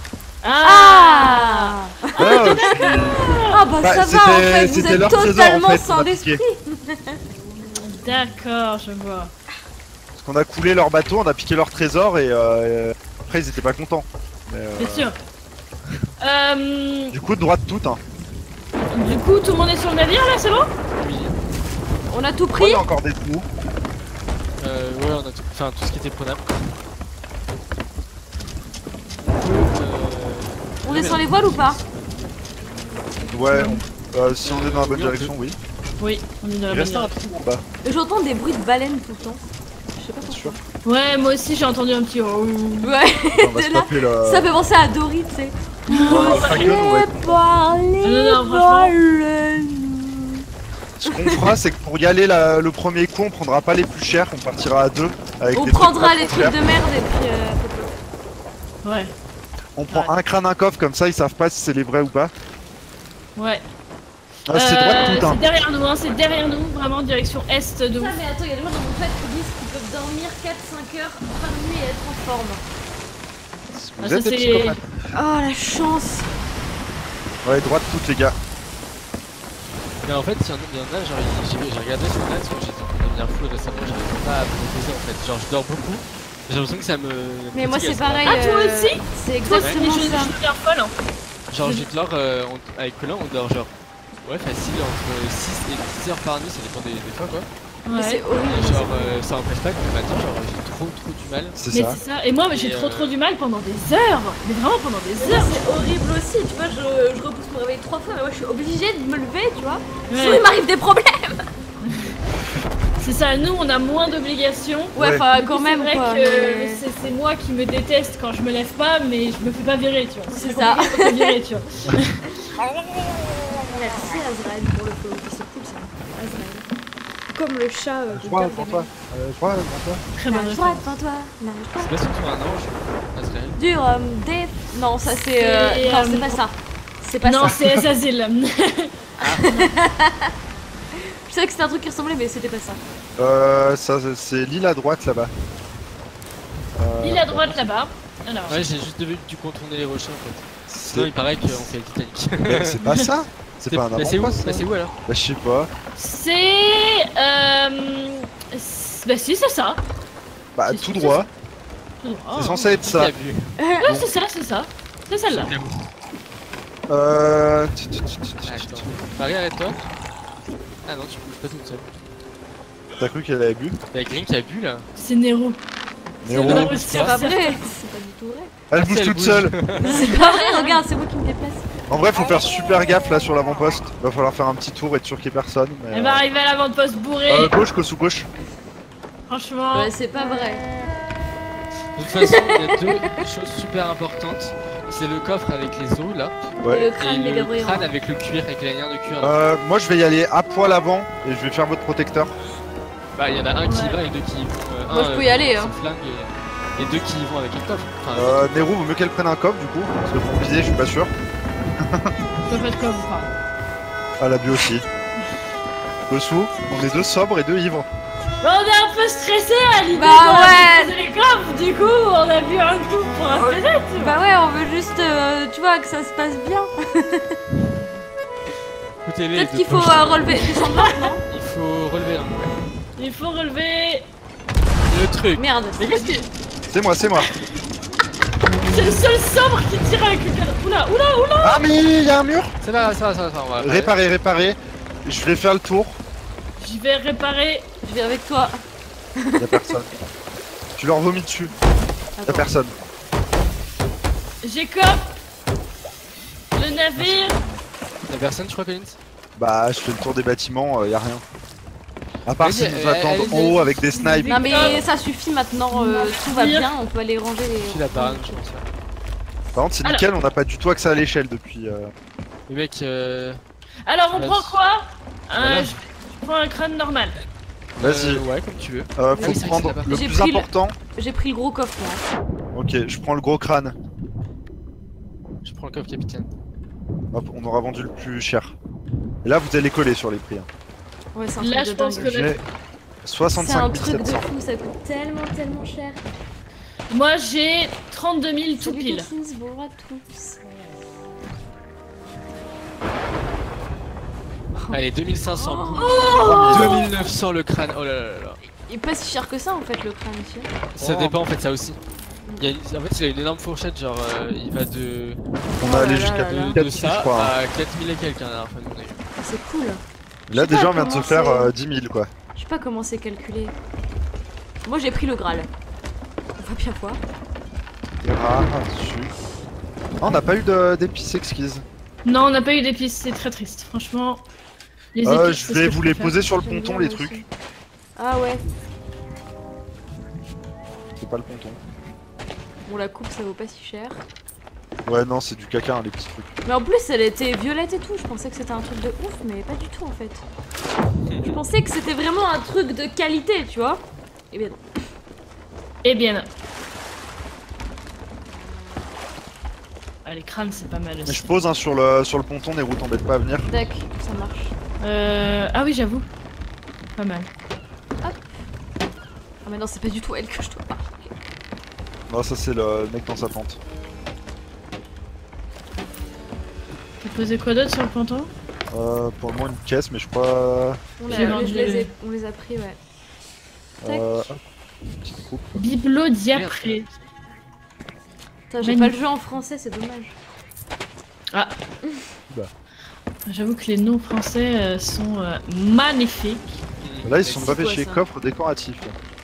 Ah,
Ah
Ah, je suis-
Ah bah,
Bah,
ça va en
c'était-
fait, vous
c'était
êtes
leur trésor, en
totalement
fait,
sans
qu'on a piqué.
d'esprit.
D'accord, je vois.
Parce qu'on a coulé leur bateau, on a piqué leur trésor et euh, après ils étaient pas contents. Mais, euh,
Bien sûr. Euh,
Du coup, de droite toute. Hein.
du coup, tout le monde est sur le navire là, c'est bon?
Oui.
On a tout
Pourquoi
pris.
il y a encore des trous?
Euh, ouais, on a tout. Enfin, tout ce qui était prenable. Euh,
On est sur les voiles ou pas?
Ouais, on- euh, si on est dans la bonne
Oui, on
direction, oui.
Oui, on est dans la
Il
bonne
reste un
direction.
trou en bas,
J'entends des bruits de baleines tout le temps. Je sais pas
bien
pourquoi.
sûr.
Ouais, moi aussi j'ai entendu un petit. Oh.
Ouais,
On va
c'est
se
là.
taper le.
Ça fait penser à Dory, tu sais.
Oh, Dragon, ouais.
Parler
Non, non, non, franchement.
baleines.
Ce qu'on fera, c'est que pour y aller la- le premier coup, on prendra pas les plus chers, on partira à deux. Avec
On
des
prendra
trucs
les
pas trop
trucs
chers.
de merde et puis. Euh...
Ouais,
On prend un crâne, un coffre, comme ça ils savent pas si c'est les vrais ou pas.
ouais.
Ah, c'est
Euh,
droite toute, hein.
c'est derrière nous, hein, c'est derrière nous, vraiment direction est de ouf.
Ah, mais attends, il y a des gens dans mon fait qui disent qu'ils peuvent dormir quatre cinq heures par nuit et être en forme.
Vous
Ah, ça,
êtes des
c'est-
psychopathes.
Oh la chance.
Ouais, droite toute, les gars.
Mais en fait, il y, en a- il y en a, genre, il- j'ai j'ai regardé sur net, parce que j'étais en train de devenir fou récemment, j'arrive pas à me reposer en fait. Genre, je dors beaucoup, j'ai l'impression que ça me.
Mais moi
fatigue
c'est
à ce moment.
pareil.
Ah, toi
euh,
aussi
C'est
Toi, c'est
exactement
je, je
ça.
deviens folle. Hein.
Genre, j'ai dors, euh, on- avec Colin, on dort genre. Ouais, facile, entre six et dix heures par nuit, ça dépend des, des fois quoi.
Mais c'est
Ouais.
horrible.
Et genre, euh, ça empêche pas que le matin, genre, j'ai trop trop du mal.
C'est
Mais
ça.
c'est ça. Et moi, mais j'ai
Et,
trop
euh,
trop du mal pendant des heures. Mais vraiment pendant des
Mais
heures.
C'est horrible aussi, tu vois, je, je repousse mon réveil trois fois, mais moi je suis obligée de me lever, tu vois. Sinon
Ouais.
il m'arrive des problèmes.
C'est ça, nous on a moins d'obligations.
Ouais,
Ouais.
enfin
Du coup,
quand même
c'est vrai
quoi.
que
mais-
c'est c'est moi qui me déteste quand je me lève pas, mais je me fais pas virer, tu vois.
C'est
compliqué
ça.
de me faire virer, tu vois.
Merci Azrael pour le follow, c'est cool ça. Azrael. Comme le chat euh, de
Droite,
Gargamel.
devant toi. Euh, droite, devant toi.
Très bonne
Nage droit
réponse.
devant toi, nage droit.
C'est pas surtout un ange, Azrael.
Dur, euh, des... Non, ça c'est... euh,
C'est,
Non,
euh,
c'est pas ça. C'est pas
Non,
ça.
c'est Azazil.
Je savais que c'était un truc qui ressemblait, mais c'était pas ça.
Euh, ça, c'est l'île à droite là-bas. Euh,
Il à droite là-bas. Alors,
Ouais, j'ai juste dû, dû contourner les rochers en fait. Sinon,
C'est
il paraît qu'on fait le Titanic.
mais c'est pas ça. C'est pas un
Bah, c'est où
avant-poste.
Bah,
ça
c'est où alors
Bah, je sais pas.
c'est. Euh. c'est- Bah, si, c'est ça.
Bah,
C'est
tout
sûr,
droit.
Tout droit.
C'est censé être
Qui
ça.
a vu
Ouais, c'est ça, c'est ça. C'est celle-là.
Euh.
Attends. Marie, arrête-toi. Ah non, tu bouges pas toute seule.
T'as cru qu'elle avait bu?
Y'a Green qui a bu là.
C'est Nero. C'est
Nero,
vrai,
C'est pas vrai, c'est pas du tout vrai.
elle bouge
Elle
toute
bouge.
seule.
C'est pas vrai, regarde, c'est moi qui me déplace.
En vrai, faut faire super gaffe là sur l'avant-poste. Va falloir faire un petit tour, être sûr qu'il y ait personne. Mais,
Elle va arriver à l'avant-poste bourrée.
euh, gauche, que sous gauche.
Franchement.
Ouais, c'est pas vrai.
De toute façon, il y a deux choses super importantes. C'est le coffre avec les os là,
Et
Ouais.
le
et
crâne des
le
Gabriel.
crâne avec le cuir, avec les liens de cuir. là.
Euh, moi, je vais y aller à poil avant et je vais faire votre protecteur.
Bah, il y en a un qui y
Ouais.
va et deux qui y vont. euh,
Moi,
un,
je peux
euh,
y aller,
sans
hein.
flingue et... et deux qui y vont avec un coffre. Enfin,
Euh, Nero, vaut mieux qu'elle prenne un coffre du coup. Parce que pour viser, je suis pas sûr.
Je fais quoi vous parlez.
Ah, la bu aussi. Dessous, on est deux sobres et deux ivres.
Bon, on est un peu stressé à l'idée
Bah
qu'on a
ouais.
posé les coffres, du coup on a vu un coup pour un peut-être.
Bah ouais, on veut juste, euh, tu vois, que ça se passe bien.
écoutez-les.
Peut-être
de
qu'il faut
poche.
euh, relever, descendre là, non?
Il faut relever un.
Il faut relever.
Le truc.
Merde.
Mais qu'est-ce que.
C'est moi, c'est moi.
C'est le seul sobre qui tire avec le cadre. Oula, oula, oula.
Ah, mais il y a un mur.
Ça va, ça va, ça va, ça va. on va-
Réparer, réparer. Je vais faire le tour.
Je vais réparer.
Je vais avec toi.
Y'a personne. Tu leur vomis dessus. Y'a
Attends.
personne.
J'écope. Le navire.
Y'a personne, je crois, Collins.
Bah, je fais le tour des bâtiments, euh, y a rien. À part
Vas-y,
s'ils nous
euh,
attendent en
allez-y.
haut avec des snipes.
Non mais ça suffit maintenant, euh, tout va bien, on peut aller ranger
Je suis
les...
la parade, je pense.
Par contre, c'est
Alors-
nickel, on n'a pas du tout accès à l'échelle depuis. Euh...
Le mec, euh.
Alors on
Vas-y.
prend quoi Un-
Voilà.
Je je prends un crâne normal.
Vas-y.
euh, ouais, comme tu veux.
Euh,
Ah
faut
oui, c'est vrai que
prendre
c'est là-bas.
le
J'ai
plus
pris le-
important.
J'ai pris le gros coffre moi.
Ok, je prends le gros crâne.
Je prends le coffre, capitaine.
Hop, on aura vendu le plus cher. Et là, vous allez coller sur les prix. hein.
Ouais, c'est un
Là,
truc
je
de
pense
dingue.
que-
J'ai
C'est un
soixante-cinq mille
truc
sept
de
cents.
fou, ça coûte tellement tellement cher.
Moi j'ai trente-deux mille tout
Salut
pile.
Dawkins, bonjour à tous.
Allez, deux mille cinq cents.
Oh
deux mille neuf cents le crâne. Oh là là là là.
Il est pas si cher que ça en fait le crâne ici.
Ça
Oh.
dépend en fait, ça aussi. Il y a une- En fait, il a une énorme fourchette, genre euh, il va de,
On
Oh
a allé
là
jusqu'à
là là.
de,
quatre
de
mille,
ça
je crois. hein.
à quatre mille et quelques. Hein, la dernière fois qu'on a eu.
Ah, c'est cool.
Là,
Je sais
déjà,
pas
on vient de se
comment
faire
c'est-
euh, dix mille quoi.
Je sais pas comment c'est calculé. Moi j'ai pris le Graal. On va bien voir.
Et rare, dessus. Ah, on n'a pas eu de- d'épices exquises.
Non, on n'a pas eu d'épices, c'est très triste. Franchement, les
Euh,
épices.
je
c'est
vais
ce que
vous les
préfère.
poser sur le
J'aime
ponton,
bien,
les
moi
trucs.
aussi. Ah ouais.
C'est pas le ponton.
Bon la coupe ça vaut pas si cher.
Ouais, non, c'est du caca, hein, les petits trucs.
Mais en plus elle était violette et tout, je pensais que c'était un truc de ouf mais pas du tout en fait. Je pensais que c'était vraiment un truc de qualité tu vois. Et bien non.
Eh bien non. Ah, les crânes, c'est pas mal
Mais
aussi.
je pose hein, sur, le, sur le ponton, Nero, t'embête pas à venir.
Tac, ça marche.
Euh... Ah oui, j'avoue. Pas mal.
Ah mais non c'est pas du tout elle que je dois pas.
Non, ça c'est le mec dans sa tente.
T'as posé quoi d'autre sur le ponton?
Euh, pour le moment, une caisse, mais je crois.
On,
J'ai
l'a-
vendu
je les
le-
ai, on les a pris ouais. Tac.
Euh, hop, petite coupe.
Biblo diapré.
Putain, j'ai
magnifique.
pas le jeu en français, c'est dommage.
Ah.
Bah.
J'avoue que les noms français euh, sont euh, magnifiques.
Là, ils se sont
C'est
pas fait
quoi,
chez
ça
coffre décoratif.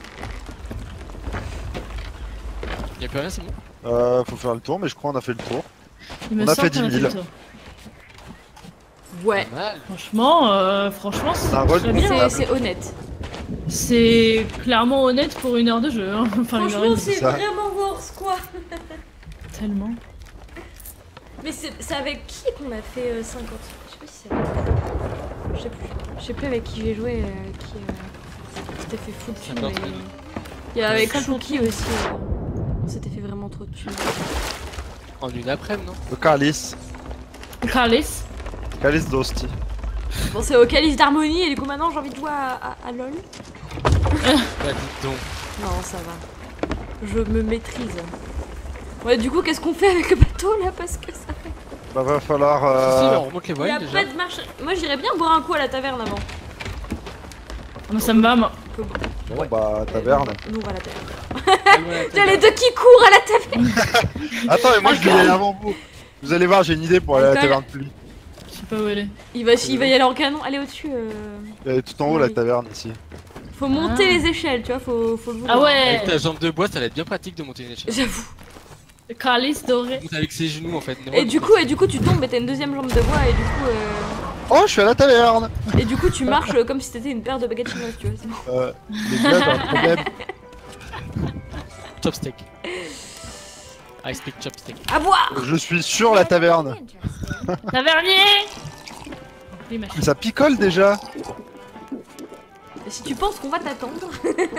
Y'a plus rien, c'est bon.
Euh, faut faire le tour, mais je crois qu'on a fait le tour.
Il me
On a
semble
fait
qu'on a
dix mille.
le tour.
Ouais.
Pas mal.
Franchement, euh, franchement, c'est
un run
très
bon.
bien.
C'est
Ah,
c'est honnête.
C'est clairement honnête pour une heure de jeu. Hein. Enfin, une heure et demie.
c'est ça.
vraiment worse quoi.
Tellement.
Mais c'est c'est avec qui qu'on a fait euh, cinquante? Je sais pas si c'est avec. Je sais plus. Je sais plus avec qui j'ai joué, euh, qui euh, s'était fait fou de thunes.
cinquante
mais-
minutes.
Il y a avec
cinquante
Chouki aussi. euh, On s'était fait vraiment trop de thunes.
En une après-midi, non?
Le Carlis.
Carlis.
Carlis d'Osti.
Bon, c'est au calice d'harmonie et du coup maintenant j'ai envie de jouer à, à- à LoL.
Bah, dites donc.
Non, ça va. Je me maîtrise. Ouais, du coup, qu'est-ce qu'on fait avec le bateau là? Parce que ça.
Bah, va falloir.
Si,
Euh...
on remonte les
Il y a
voiles déjà.
pas de marche. Moi, j'irais bien boire un coup à la taverne avant.
Moi, ça me va, moi.
Que bon.
Bon, bah, taverne.
Nous, on va à la taverne.
Ouais,
T'as les deux qui courent à la taverne.
Attends, mais moi je vais y aller avant vous. Vous allez voir, j'ai une idée pour aller à la
Alcool.
taverne plus vite.
Je sais pas où elle est.
Il va, il va y aller en canon. Allez au-dessus. Euh...
Elle est tout en haut, la taverne ici.
Faut monter
Ah.
les échelles, tu vois, faut, faut le
Ah ouais.
Avec ta jambe de bois, ça va être bien pratique de monter une échelle.
J'avoue.
Le calice doré.
Monte avec ses genoux en fait.
Et du coup, et du coup, tu tombes et t'as une deuxième jambe de bois et du coup, euh...
Oh, je suis à la taverne.
et du coup, tu marches euh, comme si t'étais une paire de baguettes chinoises, tu vois. C'est bon.
Euh, les gars, j'ai un problème.
Chopstick. I speak chopstick.
À boire.
Je suis sur la taverne.
Tavernier. Oui, machin.
Mais ça picole déjà.
Et si tu penses qu'on va t'attendre.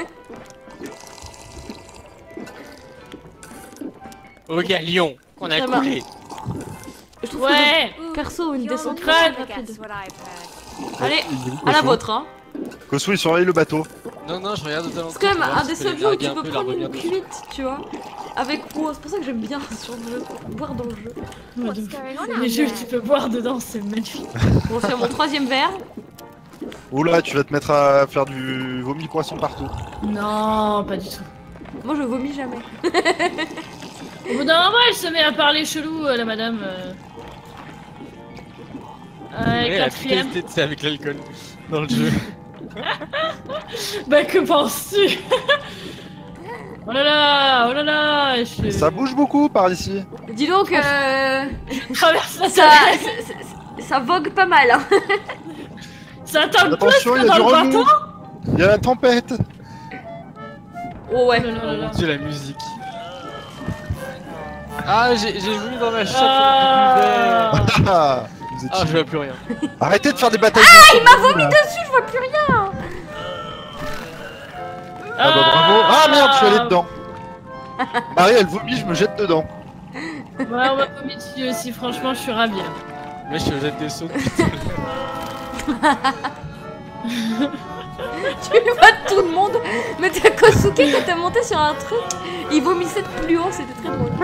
Au galion, on a
Ça va.
coulé.
Je trouve
Ouais.
que perso, une descente
crâne.
rapide. Allez,
Il est où,
à la
Kosu
vôtre, hein.
Kosu, il surveille le bateau.
Non, non, je regarde aux alentours.
C'est quand même
pour voir
un
si
des
je peux
seuls
les
jeux où
larguer
tu
un
peux
peu,
prendre
leur
une
revenir dessus.
cuite, tu vois. Avec WoW, c'est pour ça que j'aime bien ce genre de jeu. Boire dans le jeu.
Ouais, donc, les jeux que tu peux boire dedans, c'est magnifique.
Bon, c'est mon troisième verre.
Oula, tu vas te mettre à faire du vomi poisson partout.
Non, pas du tout.
Moi, je vomis jamais.
Au bout d'un moment, elle se met à parler chelou, euh, la madame. Euh... Avec
Ouais, la
quatrième.
finalité, c'est avec l'alcool dans le jeu.
Bah, que penses-tu? Oh là là, oh là là, je
Ça bouge beaucoup par ici.
Dis donc, euh...
traverse la
ça,
salle.
ça, ça- ça vogue pas mal, hein.
Ça tombe plus
Attention, il
que
y a du
dans le
remous.
bateau.
Il y a la tempête.
Oh ouais.
Oh là là
Oh
là
mon
là.
dieu, la musique. Ah, j'ai j'ai voulu dans ma chatte.
Ah.
Ah, vous êtes
Ah, je
chiés.
vois plus rien.
Arrêtez de faire des batailles. Ah, il m'a vomi
Dessus, je vois plus rien.
Ah bah bravo. Ah merde, je suis allé dedans. Marie, elle vomit, je me jette dedans.
Ouais, on m'a commis dessus aussi, franchement, je suis ravie.
Mais je te jette des sauts.
Tu vois tout le monde. Mais t'as Kosuke quand t'es monté sur un truc, il vomissait de plus haut, c'était très drôle.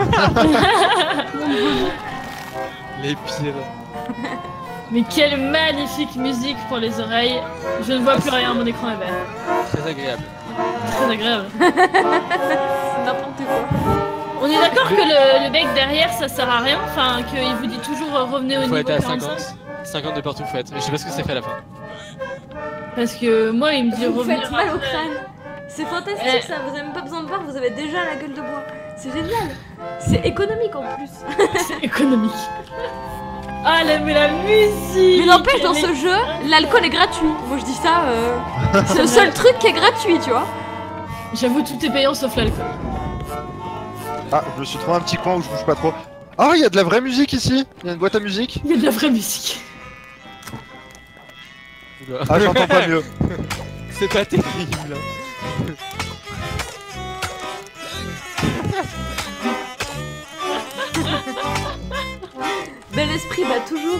Les pires.
Mais quelle magnifique musique pour les oreilles. Je ne vois plus rien, mon écran est vert.
Très agréable.
Très agréable.
C'est n'importe quoi.
On est d'accord que le, le mec derrière ça sert à rien, enfin qu'il vous dit toujours euh, revenez au
Faut
niveau
être à
quarante-cinq.
cinquante. cinquante de partout, faut être. Mais je sais pas ce que ça fait à la fin.
Parce que moi il me dit
Vous
revenir.
faites mal au crâne. C'est fantastique
Eh.
ça, vous avez même pas besoin de voir, vous avez déjà la gueule de bois. C'est génial. C'est économique en plus.
C'est économique. Ah la, mais la musique.
Mais n'empêche, dans
elle
ce
est-
jeu, l'alcool est gratuit. Moi je dis ça, euh... c'est le seul truc qui est gratuit, tu vois.
J'avoue tout est payant sauf l'alcool.
Ah, je me suis trouvé un petit coin où je bouge pas trop. Ah, il y a de la vraie musique ici. Il y a une boîte à musique.
Il y a de la vraie musique.
Oula.
Ah, j'entends pas mieux.
C'est pas terrible.
Bel esprit, bah toujours.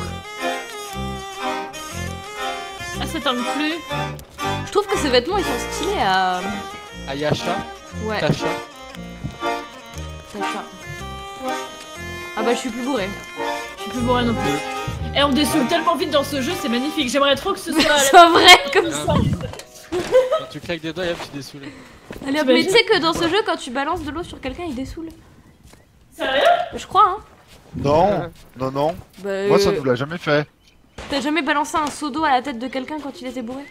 Ah ça tombe plus.
Je trouve que ces vêtements ils sont stylés à.
Ayasha,
Ouais,
Tasha.
Sacha. Ah bah je suis plus bourré.
Je suis plus bourrée non plus. Et on dessoule tellement vite dans ce jeu, c'est magnifique. J'aimerais trop que ce soit. à la-
C'est vrai comme ça.
Quand tu claques des doigts, hop, tu dessoulé.
Allez, hop, mais tu sais que dans ce jeu, quand tu balances de l'eau sur quelqu'un, il dessoule.
Sérieux?
Je crois, hein.
Non, non, non.
Bah,
Moi, ça
euh,
nous l'a jamais fait.
T'as jamais balancé un seau d'eau à la tête de quelqu'un quand il était bourré?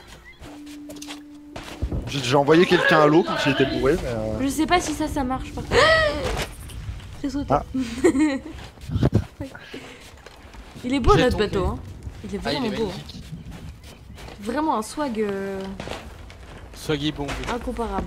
J'ai déjà envoyé quelqu'un à l'eau quand il était bourré, mais. euh,
Je sais pas si ça, ça marche. Par... J'ai sauté.
Ah.
Ouais. Il est beau
J'ai
notre
tombé.
bateau, hein. Il est
Ah, il
vraiment
est
beau.
magnifique.
Vraiment un swag euh,
Swaggy Bong.
incomparable.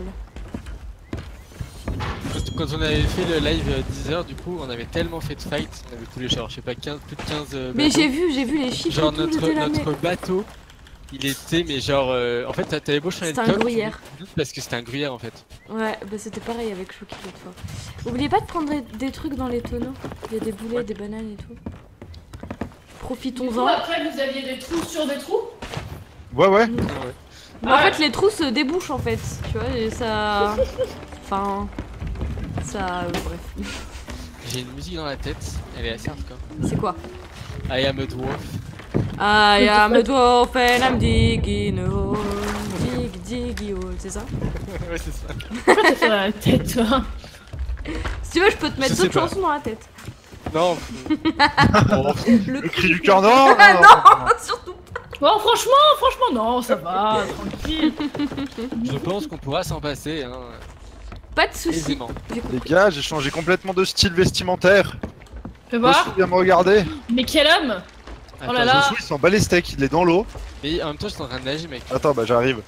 Quand on avait fait le live euh, dix heures, du coup, on avait tellement fait de fight, on avait coulé genre, je sais pas, quinze, plus de quinze euh,
Mais
bateaux.
j'ai vu, j'ai vu les chiffres
Genre
et tout,
notre,
j'étais là, mais...
notre bateau, il était, mais genre, euh, en fait, t'avais beau changer de
C'était un
coque,
gruyère.
tu doutes parce que c'était un gruyère en fait.
Ouais, bah c'était pareil avec Shoki l'autre fois. Oubliez pas de prendre des, des trucs dans les tonneaux. Il y a des boulets,
Ouais.
des bananes et tout.
Du coup,
Profitons-en.
après, vous aviez des trous sur des trous.
Ouais, ouais.
Mais en fait, les trous se débouchent en fait, tu vois, et ça. Enfin. Ça. euh, bref.
J'ai une musique dans la tête, elle est assez hardcore.
C'est quoi?
I am a dwarf.
I am a dwarf and I'm digging a hole. Dig, diggy hole, c'est ça?
Ouais, c'est ça.
Pourquoi t'as fait dans la tête, toi?
Si tu veux, je peux te mettre
Je sais
d'autres
pas.
chansons dans la tête.
Non.
Oh,
Le
le cri du cœur, non, non,
Ah
non,
non, surtout.
Bon, franchement, franchement, non, ça va, tranquille.
Je pense qu'on pourra s'en passer, hein,
Pas de soucis.
aisément.
J'ai
Les
compris.
gars, j'ai changé complètement de style vestimentaire.
Fais
Joshua
voir.
vient me regarder.
Mais quel homme. Oh là
Attends,
là.
Joshua, il s'en bat les steaks, il est dans l'eau.
Mais en même temps, je suis en train de nager, mec.
Attends, bah j'arrive.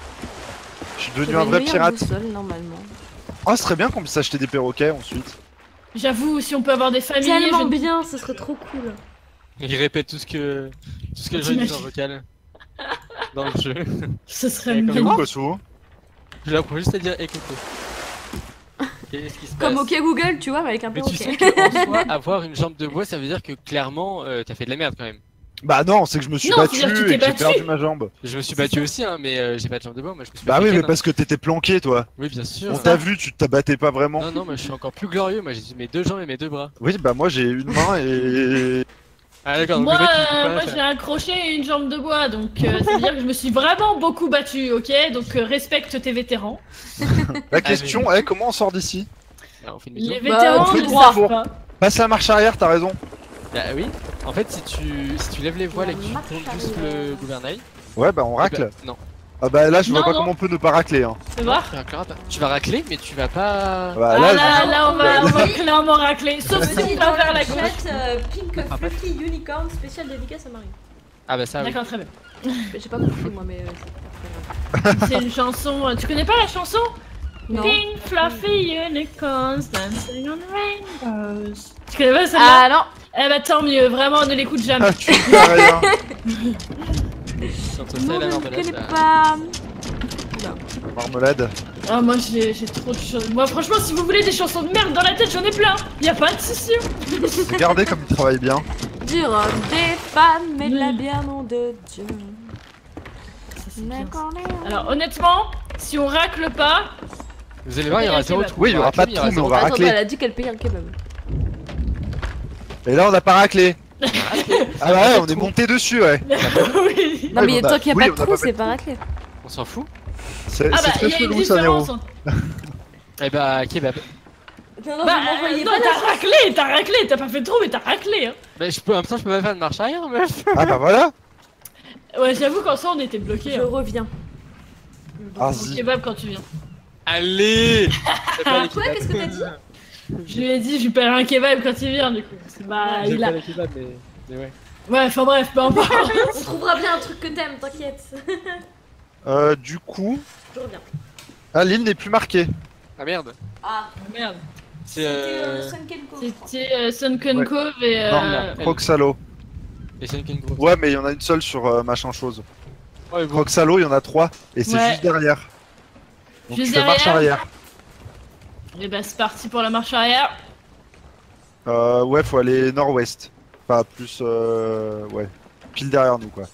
Je suis devenu
J'avais
un vrai
une meilleure
pirate.
boussole, normalement.
Oh, ce serait bien qu'on puisse acheter des perroquets ensuite.
J'avoue, si on peut avoir des familles.
Tellement
je-
bien, ce serait trop cool.
Il répète tout ce que tout ce que je dis en vocal dans le jeu.
Ce serait
Et comme
C'est
magnifique.
où, Kosu?
Je l'apprends juste à dire écoute. Qu'est-ce qui se passe?
Comme OK Google, tu vois, mais avec un
Mais tu sais
perroquet.
qu'en soi, avoir une jambe de bois, ça veut dire que clairement, euh, t'as fait de la merde quand même.
Bah non, c'est que je me suis
Non,
battu
c'est-à-dire que tu
et
t'es
que j'ai
battu.
perdu ma jambe.
Je me suis
C'est
battu
ça.
aussi, hein, mais euh, j'ai pas de jambe de bois, moi je me suis
Bah
pas
oui,
fait
mais
ken,
parce que t'étais planqué, toi.
hein. Oui, bien sûr.
On t'a vu, tu t'abattais pas vraiment.
Non, non, moi je suis encore plus glorieux, moi j'ai mes deux jambes et mes deux bras.
Oui, bah moi j'ai une main et...
Ah d'accord, donc
Moi,
le mec il peut
euh,
pas
moi
faire.
j'ai un crochet et une jambe de bois, donc euh, ça veut dire que je me suis vraiment beaucoup battue, ok? Donc euh, respecte tes vétérans.
La question est, comment on sort d'ici?
Ah, on fait une
Les
mission.
Bah,
vétérans
tout
ne le
droit.
savent pas.
Passe la marche arrière, t'as raison.
Bah oui, en fait si tu, si tu lèves les voiles et que tu
marche
tournes juste
arrière.
le gouvernail...
Ouais, bah on
eh
racle.
ben, non.
Ah bah là, je vois
Non,
pas
non.
comment on peut ne pas racler. Hein.
Fais voir.
Tu racleras pas. Tu vas racler, mais tu vas pas...
Bah
Ah
là,
là, là, on va, on va clairement racler. Sauf si
Vas-y,
on va
dans
vers la
la
gauche.
chat, euh, Pink Fluffy Unicorn spécial dédicace à Marie.
Ah bah ça oui.
D'accord, très bien.
J'ai pas compris moi, mais euh, c'est pas très grave.
C'est une chanson. euh, Tu connais pas la chanson?
Non.
Pink fluffy unicorns dancing on rainbows. Tu connais pas celle-là?
Ah non.
Eh bah tant mieux, vraiment ne l'écoute jamais.
ah, tu fais rien.
Entre ça
Non,
et la
je ne
marmelade,
connais
bah,
pas.
Marmelade.
Ah moi j'ai j'ai trop de choses. Moi franchement si vous voulez des chansons de merde dans la tête j'en ai plein. Y a pas de soucis.
Regardez comme il travaille bien.
Du rock, des femmes et de la
Oui.
bière, nom de Dieu.
Ça, c'est bien, ça.
D'accord,
Alors honnêtement, si on racle pas,
Vous allez voir, il y aura
Payer un
zéro
kebab.
trou.
Oui, il y aura pas de
il y aura
trou, mais
zéro
on va
Attends,
racler.
elle a dit qu'elle payait un kebab.
Et là, on n'a pas raclé.
trou.
Ah bah ouais, on est monté dessus, ouais.
oui.
Non,
Ouais,
mais
on a-
tant qu'il n'y
oui,
a
on
pas
a
de trou,
pas
c'est
fait
pas raclé.
On s'en fout.
C'est
Ah
c'est
bah
très
il y a une
chelou, ça, Nero.
différence.
Eh bah kebab.
Non, non,
Bah
vous m'envoyez
euh, non
pas
t'as raclé, t'as raclé, t'as pas fait de trou mais t'as raclé hein.
Bah je peux, en même temps je peux pas faire de marche arrière meuf.
Ah bah voilà.
Ouais j'avoue qu'en soi on était bloqués.
Je
Hein.
reviens.
Ah,
Au
zi.
kebab quand tu viens.
Allez. C'est pas les
Quoi,
kebabs.
qu'est-ce que t'as dit?
Je lui ai dit je lui paierai un kebab quand il vient du coup. Bah
J'aime
il a.
pas les kebabs, mais... mais ouais.
Ouais enfin bref, peu importe.
On trouvera bien un truc que t'aimes, t'inquiète.
Euh, du coup...
Je reviens.
Ah, l'île n'est plus marquée.
Ah merde.
Ah,
Merde.
C'est
c'était
euh...
euh, Sunken Cove, je crois.
C'était euh, Sunken
Ouais.
Cove et euh...
Non, Croxalo.
Et Sunken Grove.
Ouais, mais il y en a une seule sur euh, machin chose.
Ouais, bon.
Croxalo, il y en a trois. Et c'est
Ouais.
juste derrière. Donc
Juste
tu fais marche
derrière.
arrière.
Et bah c'est parti pour la marche arrière.
Euh, ouais, faut aller nord-ouest. Enfin, plus... Euh, ouais. Pile derrière nous, quoi.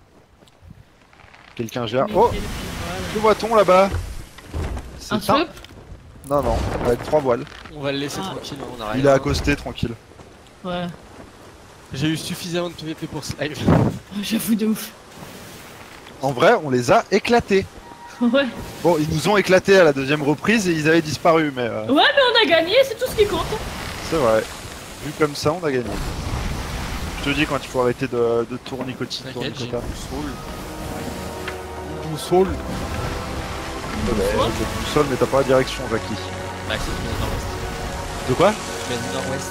Quelqu'un gère... Oh, que voit-on là-bas? C'est
Un slope.
Non, non, avec trois voiles.
On va le laisser
Ah.
tranquille, on a rien.
Il est accosté, tranquille.
Ouais.
J'ai eu suffisamment de P V P pour ce live.
J'avoue de ouf.
En vrai, on les a éclatés.
Ouais.
Bon, ils nous ont éclatés à la deuxième reprise et ils avaient disparu, mais euh,
Ouais mais on a gagné, c'est tout ce qui compte.
c'est vrai. Vu comme ça, on a gagné. Je te dis quand il faut arrêter de, de tournicotiner.
T'inquiète, j'ai une
tournicota.
boussole.
Une boussole. Ouais, bah, j'ai une boussole, mais t'as pas la direction, Jackie.
Bah si, tu mets le nord-ouest.
De quoi?
Tu mets le nord-ouest.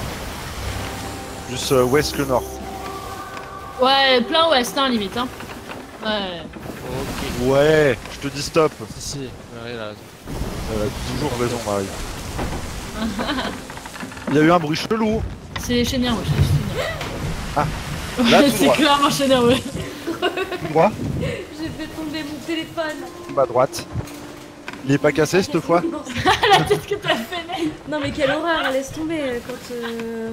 Juste euh, ouest le nord.
Ouais, plein ouest hein limite hein. Ouais.
Ok.
Ouais, je te dis stop.
Si, si, Marie, elle a raison.
Elle a toujours raison, Marie. Il y a eu un bruit chelou.
C'est les chénières, ouais, c'est les
Ah,
chénières.
là,
Ouais,
tout
c'est
droit.
clairement chénière, ouais.
Tout droit,
J'ai fait tomber mon téléphone.
bah droite. Il est pas cassé cette fois?
La tête que t'as fait, mec.
Non, mais quelle horreur, laisse tomber euh, quand. Euh...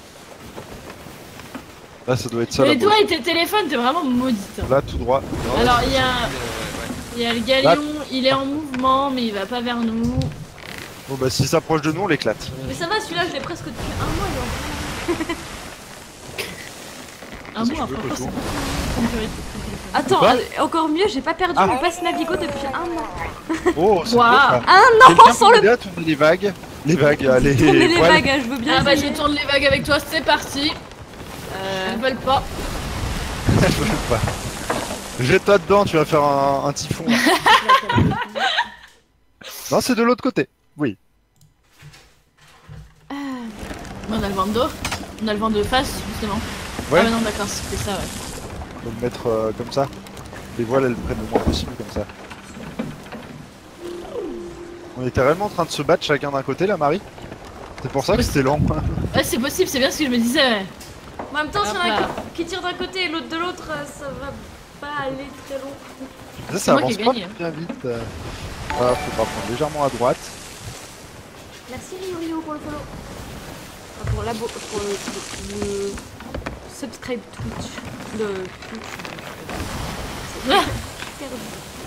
Là, ça doit être ça
Mais
là.
toi et tes téléphones, t'es vraiment maudite.
Là, tout droit.
Alors, il y a,
Euh, ouais.
il y a le galion, il est en mouvement, mais il va pas vers nous.
Bon, bah s'il s'approche de nous, on l'éclate.
Mais ça va, celui-là, je l'ai presque depuis un mois. il est en-
Un
Qu'est-ce que
mois,
tu veux,
franchement,
Coco
c'est une purée de téléphone.
Attends,
Quoi
euh, encore mieux, j'ai pas perdu
Ah.
mon passe Navigo depuis un an.
Oh, c'est
Waouh.
beau, ça.
Un an
Quelqu'un
sans
peut
le.
m'aider à tourner les vagues? Les vagues, allez.
Tournez les
voiles.
vagues, hein, je veux bien.
Ah bah je
essayer.
tourne les vagues avec toi, c'est parti.
Euh,
Elles veulent pas.
Je veux pas. Jette-toi dedans, tu vas faire un, un typhon. là. Non, c'est de l'autre côté. Oui.
On a le vent de dos. On a le vent de face, justement.
Ouais.
Ah bah non, d'accord, c'était ça, ouais.
Faut le mettre euh, comme ça. Les voiles, elles prennent le moins possible comme ça. On était réellement en train de se battre chacun d'un côté, là, Marie. C'est pour ça que c'était lent.
Ouais, c'est possible, c'est bien ce que je me disais, ouais.
En même temps, s'il y en a
Hop là.
qui, qui tirent d'un côté et l'autre de l'autre, euh, ça va pas aller très long.
Ça, ça
moi
avance
qui ai
pas
gagné.
bien vite. euh. Voilà, faudra prendre légèrement à droite.
Merci Rio Rio pour le follow. Enfin, pour, la pour le, le, le subscribe Twitch. Le Twitch. C'est
Ah.
perdu.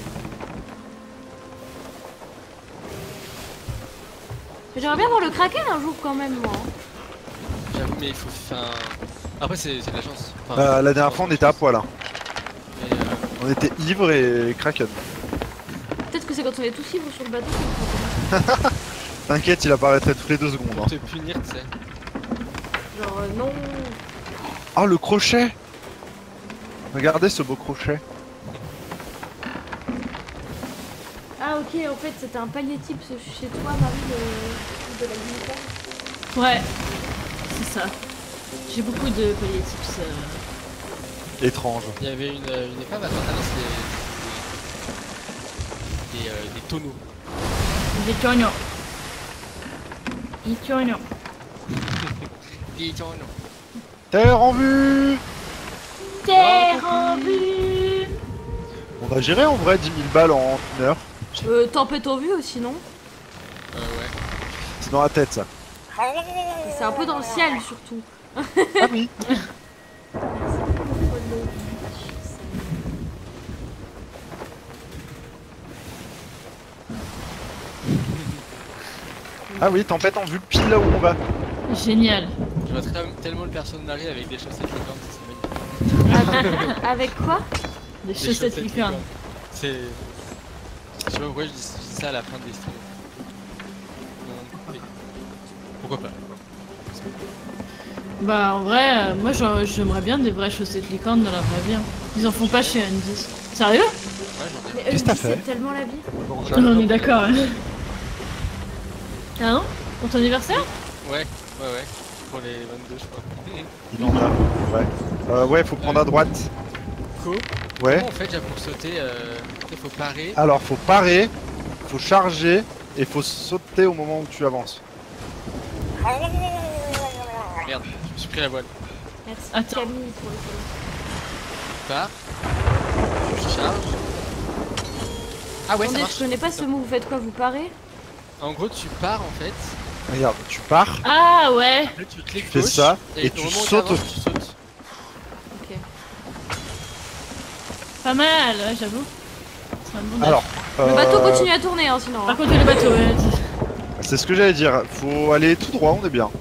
Mais j'aimerais bien voir le kraken un jour quand même, moi.
J'avoue, mais il faut faire. Après, c'est c'est de la chance. Enfin,
Euh, la dernière fois, on était à poil. Hein.
Mais, euh,
On était ivre et kraken.
Peut-être que c'est quand on est tous ivres sur le bateau. qu'on se rend
T'inquiète, il apparaîtrait toutes les deux secondes.
pour
Hein.
te punir, tu sais.
compte. Genre, euh, non.
Oh, le crochet! Regardez ce beau crochet.
Ah, ok, en fait, c'était un palier type chez toi, Marie, de, de la militaire.
Ouais, c'est ça. J'ai beaucoup de palliatifs. Euh...
Étrange.
Il y avait une, une épave à Tantanos, des. Des, euh, des tonneaux.
Des cognons. Des cognons.
Des tonneaux.
Terre en vue!
Terre en vue.
On a géré en vrai dix mille balles en une heure.
Euh, tempête en vue aussi, non?
Euh, ouais.
C'est dans la tête ça.
C'est un peu dans le ciel, surtout.
Ah oui. Ah oui, tempête en vue pile là où on va.
Génial.
Je vois très- tellement le perso de Marie avec des chaussettes licornes, ça serait magnifique.
Avec quoi?
Des
Des
chaussettes licornes.
C'est. Je sais pas pourquoi je dis, je dis ça à la fin des streams. Non, mais pourquoi pas?
Bah en vrai, euh, moi j'en- j'aimerais bien des vraies chaussettes licornes dans la vraie vie. hein. Ils en font pas chez Andy. Sérieux?
Ouais, j'en ai.
Mais
Qu'est-ce que t'as
Andy,
fait
c'est tellement la vie.
On est d'accord. hein. Ah non? Pour ton anniversaire?
Ouais, ouais, ouais. Pour les vingt-deux, je crois.
Il en a. Ouais. Euh, ouais, faut prendre à droite.
Co
Ouais.
Comment on fait déjà pour sauter euh... Il faut parer.
Alors faut parer, faut charger et faut sauter au moment où tu avances.
Merde, je me suis pris la voile.
Merci
Attends.
Camille pour le follow.
Je pars. Je charge. Ah ouais, ça
Attendez,
marche.
je connais pas ce mot, vous faites quoi? Vous parez?
En gros, tu pars en fait.
Regarde, tu pars,
Ah ouais.
Là, tu cliques
tu fais
gauche,
ça
et,
et
au
tu
moment où
sautes.
t'avances, tu sautes.
Ok.
Pas mal, ouais, j'avoue. C'est un bon
Alors,
Le bateau
euh,
continue à tourner, hein, sinon.
Par
hein.
contre, le bateau, ouais.
c'est ce que j'allais dire. Faut aller tout droit, on est bien.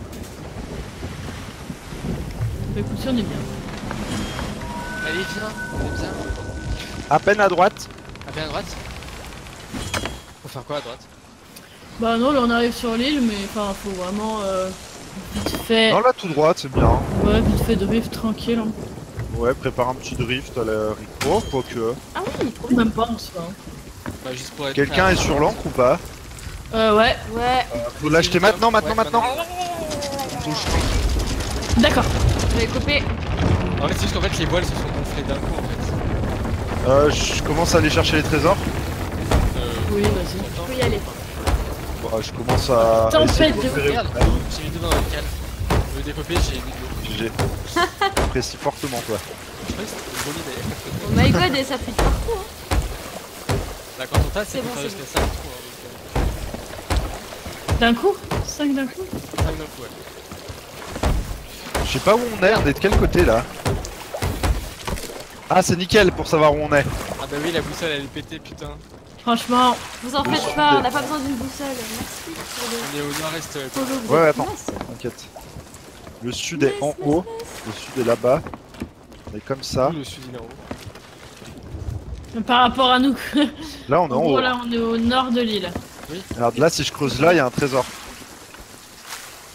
Bah, écoute, on est bien.
Allez, viens, on est bien.
À peine à droite.
Ah, bien à droite. Faut faire quoi à droite?
Bah non, là on arrive sur l'île, mais enfin, faut vraiment euh, vite fait.
Non, là tout droit, c'est bien.
Ouais, vite fait drift tranquille. hein.
Ouais, prépare un petit drift à la Rico, quoique.
Ah oui, trop bien.
Même pas en soi. hein.
Bah, juste pour être.
Quelqu'un
prêt à-
est sur l'encre ou pas?
Euh, ouais,
Ouais,
Faut l'acheter maintenant, maintenant,
Ouais,
maintenant. Touche.
d'accord.
je vais couper.
En fait, c'est juste qu'en fait, les voiles se sont gonflées d'un coup en fait.
Euh, je commence à aller chercher les trésors.
Euh,
Oui, vas-y.
attends.
Faut y aller.
Bon, je commence à.
Tempête
essayer
de
récupérer-
Regarde, j'ai mis deux dans le cal. Le décoper, j'ai mis deux.
J'ai. J'apprécie fortement toi.
Je crois que c'était une bonne idée.
Oh my god, et ça fuit de partout. Hein.
Là, quand on tasse, c'est
C'est
pour
bon,
faire
c'est
jusqu'à cinq trous. Hein,
D'un coup cinq d'un coup
donc, euh, cinq d'un coup, ouais.
Je sais pas où on est, on est de quel côté là? Ah, c'est nickel pour savoir où on est.
Ah bah oui, la boussole elle est pétée, putain.
Franchement,
Vous en
Le
faites
sud
pas,
est-
on n'a pas besoin d'une boussole. Merci pour le
On est au nord-est. euh,
follow. vous
Ouais,
êtes
attends.
classe.
T'inquiète. Le sud est en haut, le sud est là-bas. On est comme ça.
Le sud il est en haut.
par rapport à nous.
Là, on est
En
en
gros,
haut.
là, on est au nord de l'île.
Alors là, si je creuse là, il y a un trésor.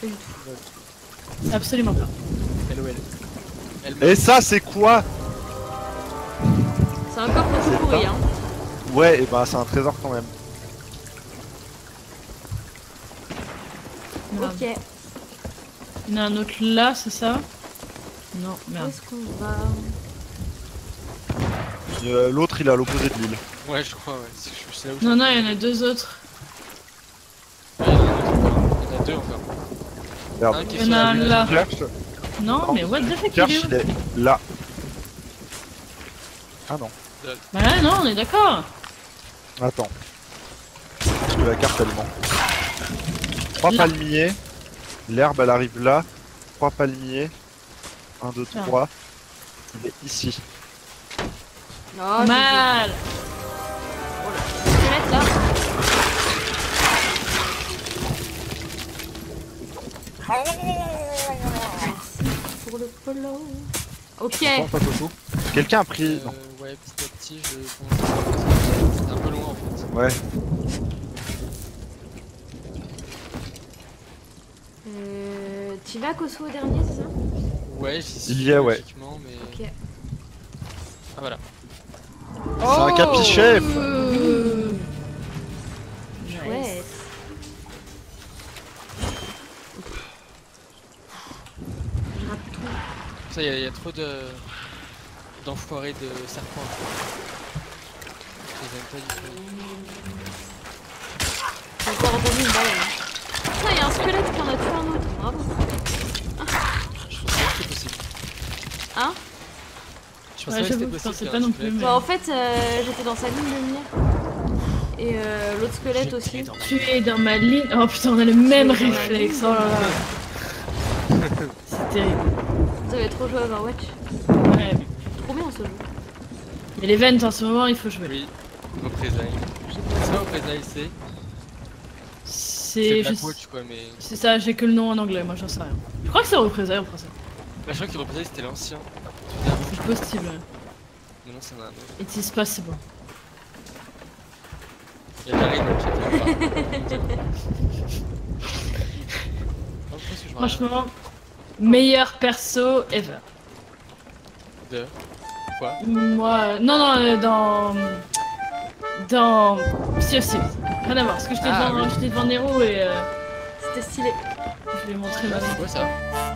Pas du tout.
Absolument pas.
L O L. Elle
Et ça, c'est quoi?
C'est un coffre tout
C'est
pourri,
pas-
hein.
Ouais, et bah c'est un trésor quand même.
Merde.
Ok.
Il y en a un autre là, c'est ça? Non,
Où
merde.
est-ce qu'on va?
Euh, L'autre, il est à l'opposé de l'île.
Ouais, je crois, ouais. C'est c'est là où je-
Non, non, il y en a deux autres.
Ouais, il y en a un autre. Il y en a deux encore.
Merde.
Un qui est
Il y en
sur
a
la
un
plage.
là.
Cherche,
Non, mais what the fuck, il
cherche,
est où?
il est là. Ah non,
Bah ouais, non, on est d'accord.
attends. Parce que la carte elle ment. Trois
Là.
palmiers. L'herbe elle arrive là. Trois palmiers. Un, deux,
Ah.
trois. Il est ici.
Non,
Mal.
je vais mettre là. Merci pour le follow. Ok.
Attends, pas Coco. Quelqu'un a pris. Non.
Euh, ouais, petit à petit, je commence à... C'est un peu loin en fait.
Ouais.
Euh, tu vas Koso au dernier, c'est ça?
Ouais, j'y suis.
Il y est, ouais.
logiquement, mais...
Ok.
Ah voilà.
C'est un capichef.
Euh...
Chouette. Je rate tout.
Ça, il y, a- y a trop de... d'enfoirés de serpents. Je les aime pas du tout.
J'ai encore entendu une balle là. Putain, il y a un squelette qui en a tué un autre. Bravo.
Je pensais pas que c'était possible.
Hein?
Je
Ouais,
pensais pas que
j'avoue,
c'était
je
possible.
pensais
qu'il y
pas
ait un
non plus,
squelette.
mais-
Bah, en fait, euh, j'étais dans sa ligne de mire. Et euh, l'autre squelette
J'étais
aussi.
dans ma-
Tu es dans ma ligne. Oh putain, on a le même
Tu es dans ma
réflexe.
ligne.
Oh là là. C'est terrible.
Vous avez trop joué à Overwatch.
Ouais.
Trop bien ce jeu.
Et les ventes en ce moment, il faut jouer.
Oui, représailles. C'est pas représailles, c'est... C'est
C'est
Black
je-
Watch quoi, mais...
c'est ça, j'ai que le nom en anglais, moi j'en sais rien. Je crois que c'est représailles en français.
Bah, je crois que représailles c'était l'ancien.
C'est possible.
Mais non, c'est un autre.
It is possible.
Il y a Darren dans le chat, il va voir. Oh, pourquoi est-ce que je vois rien
Franchement, meilleur perso ever.
De... Quoi?
Moi, euh, non, non, euh, dans. Dans. Sea of Thieves. Rien à voir, parce que j'étais
Ah,
devant,
oui.
j'étais devant Nero et euh,
C'était stylé.
je vais montrer ma.
C'est quoi ça?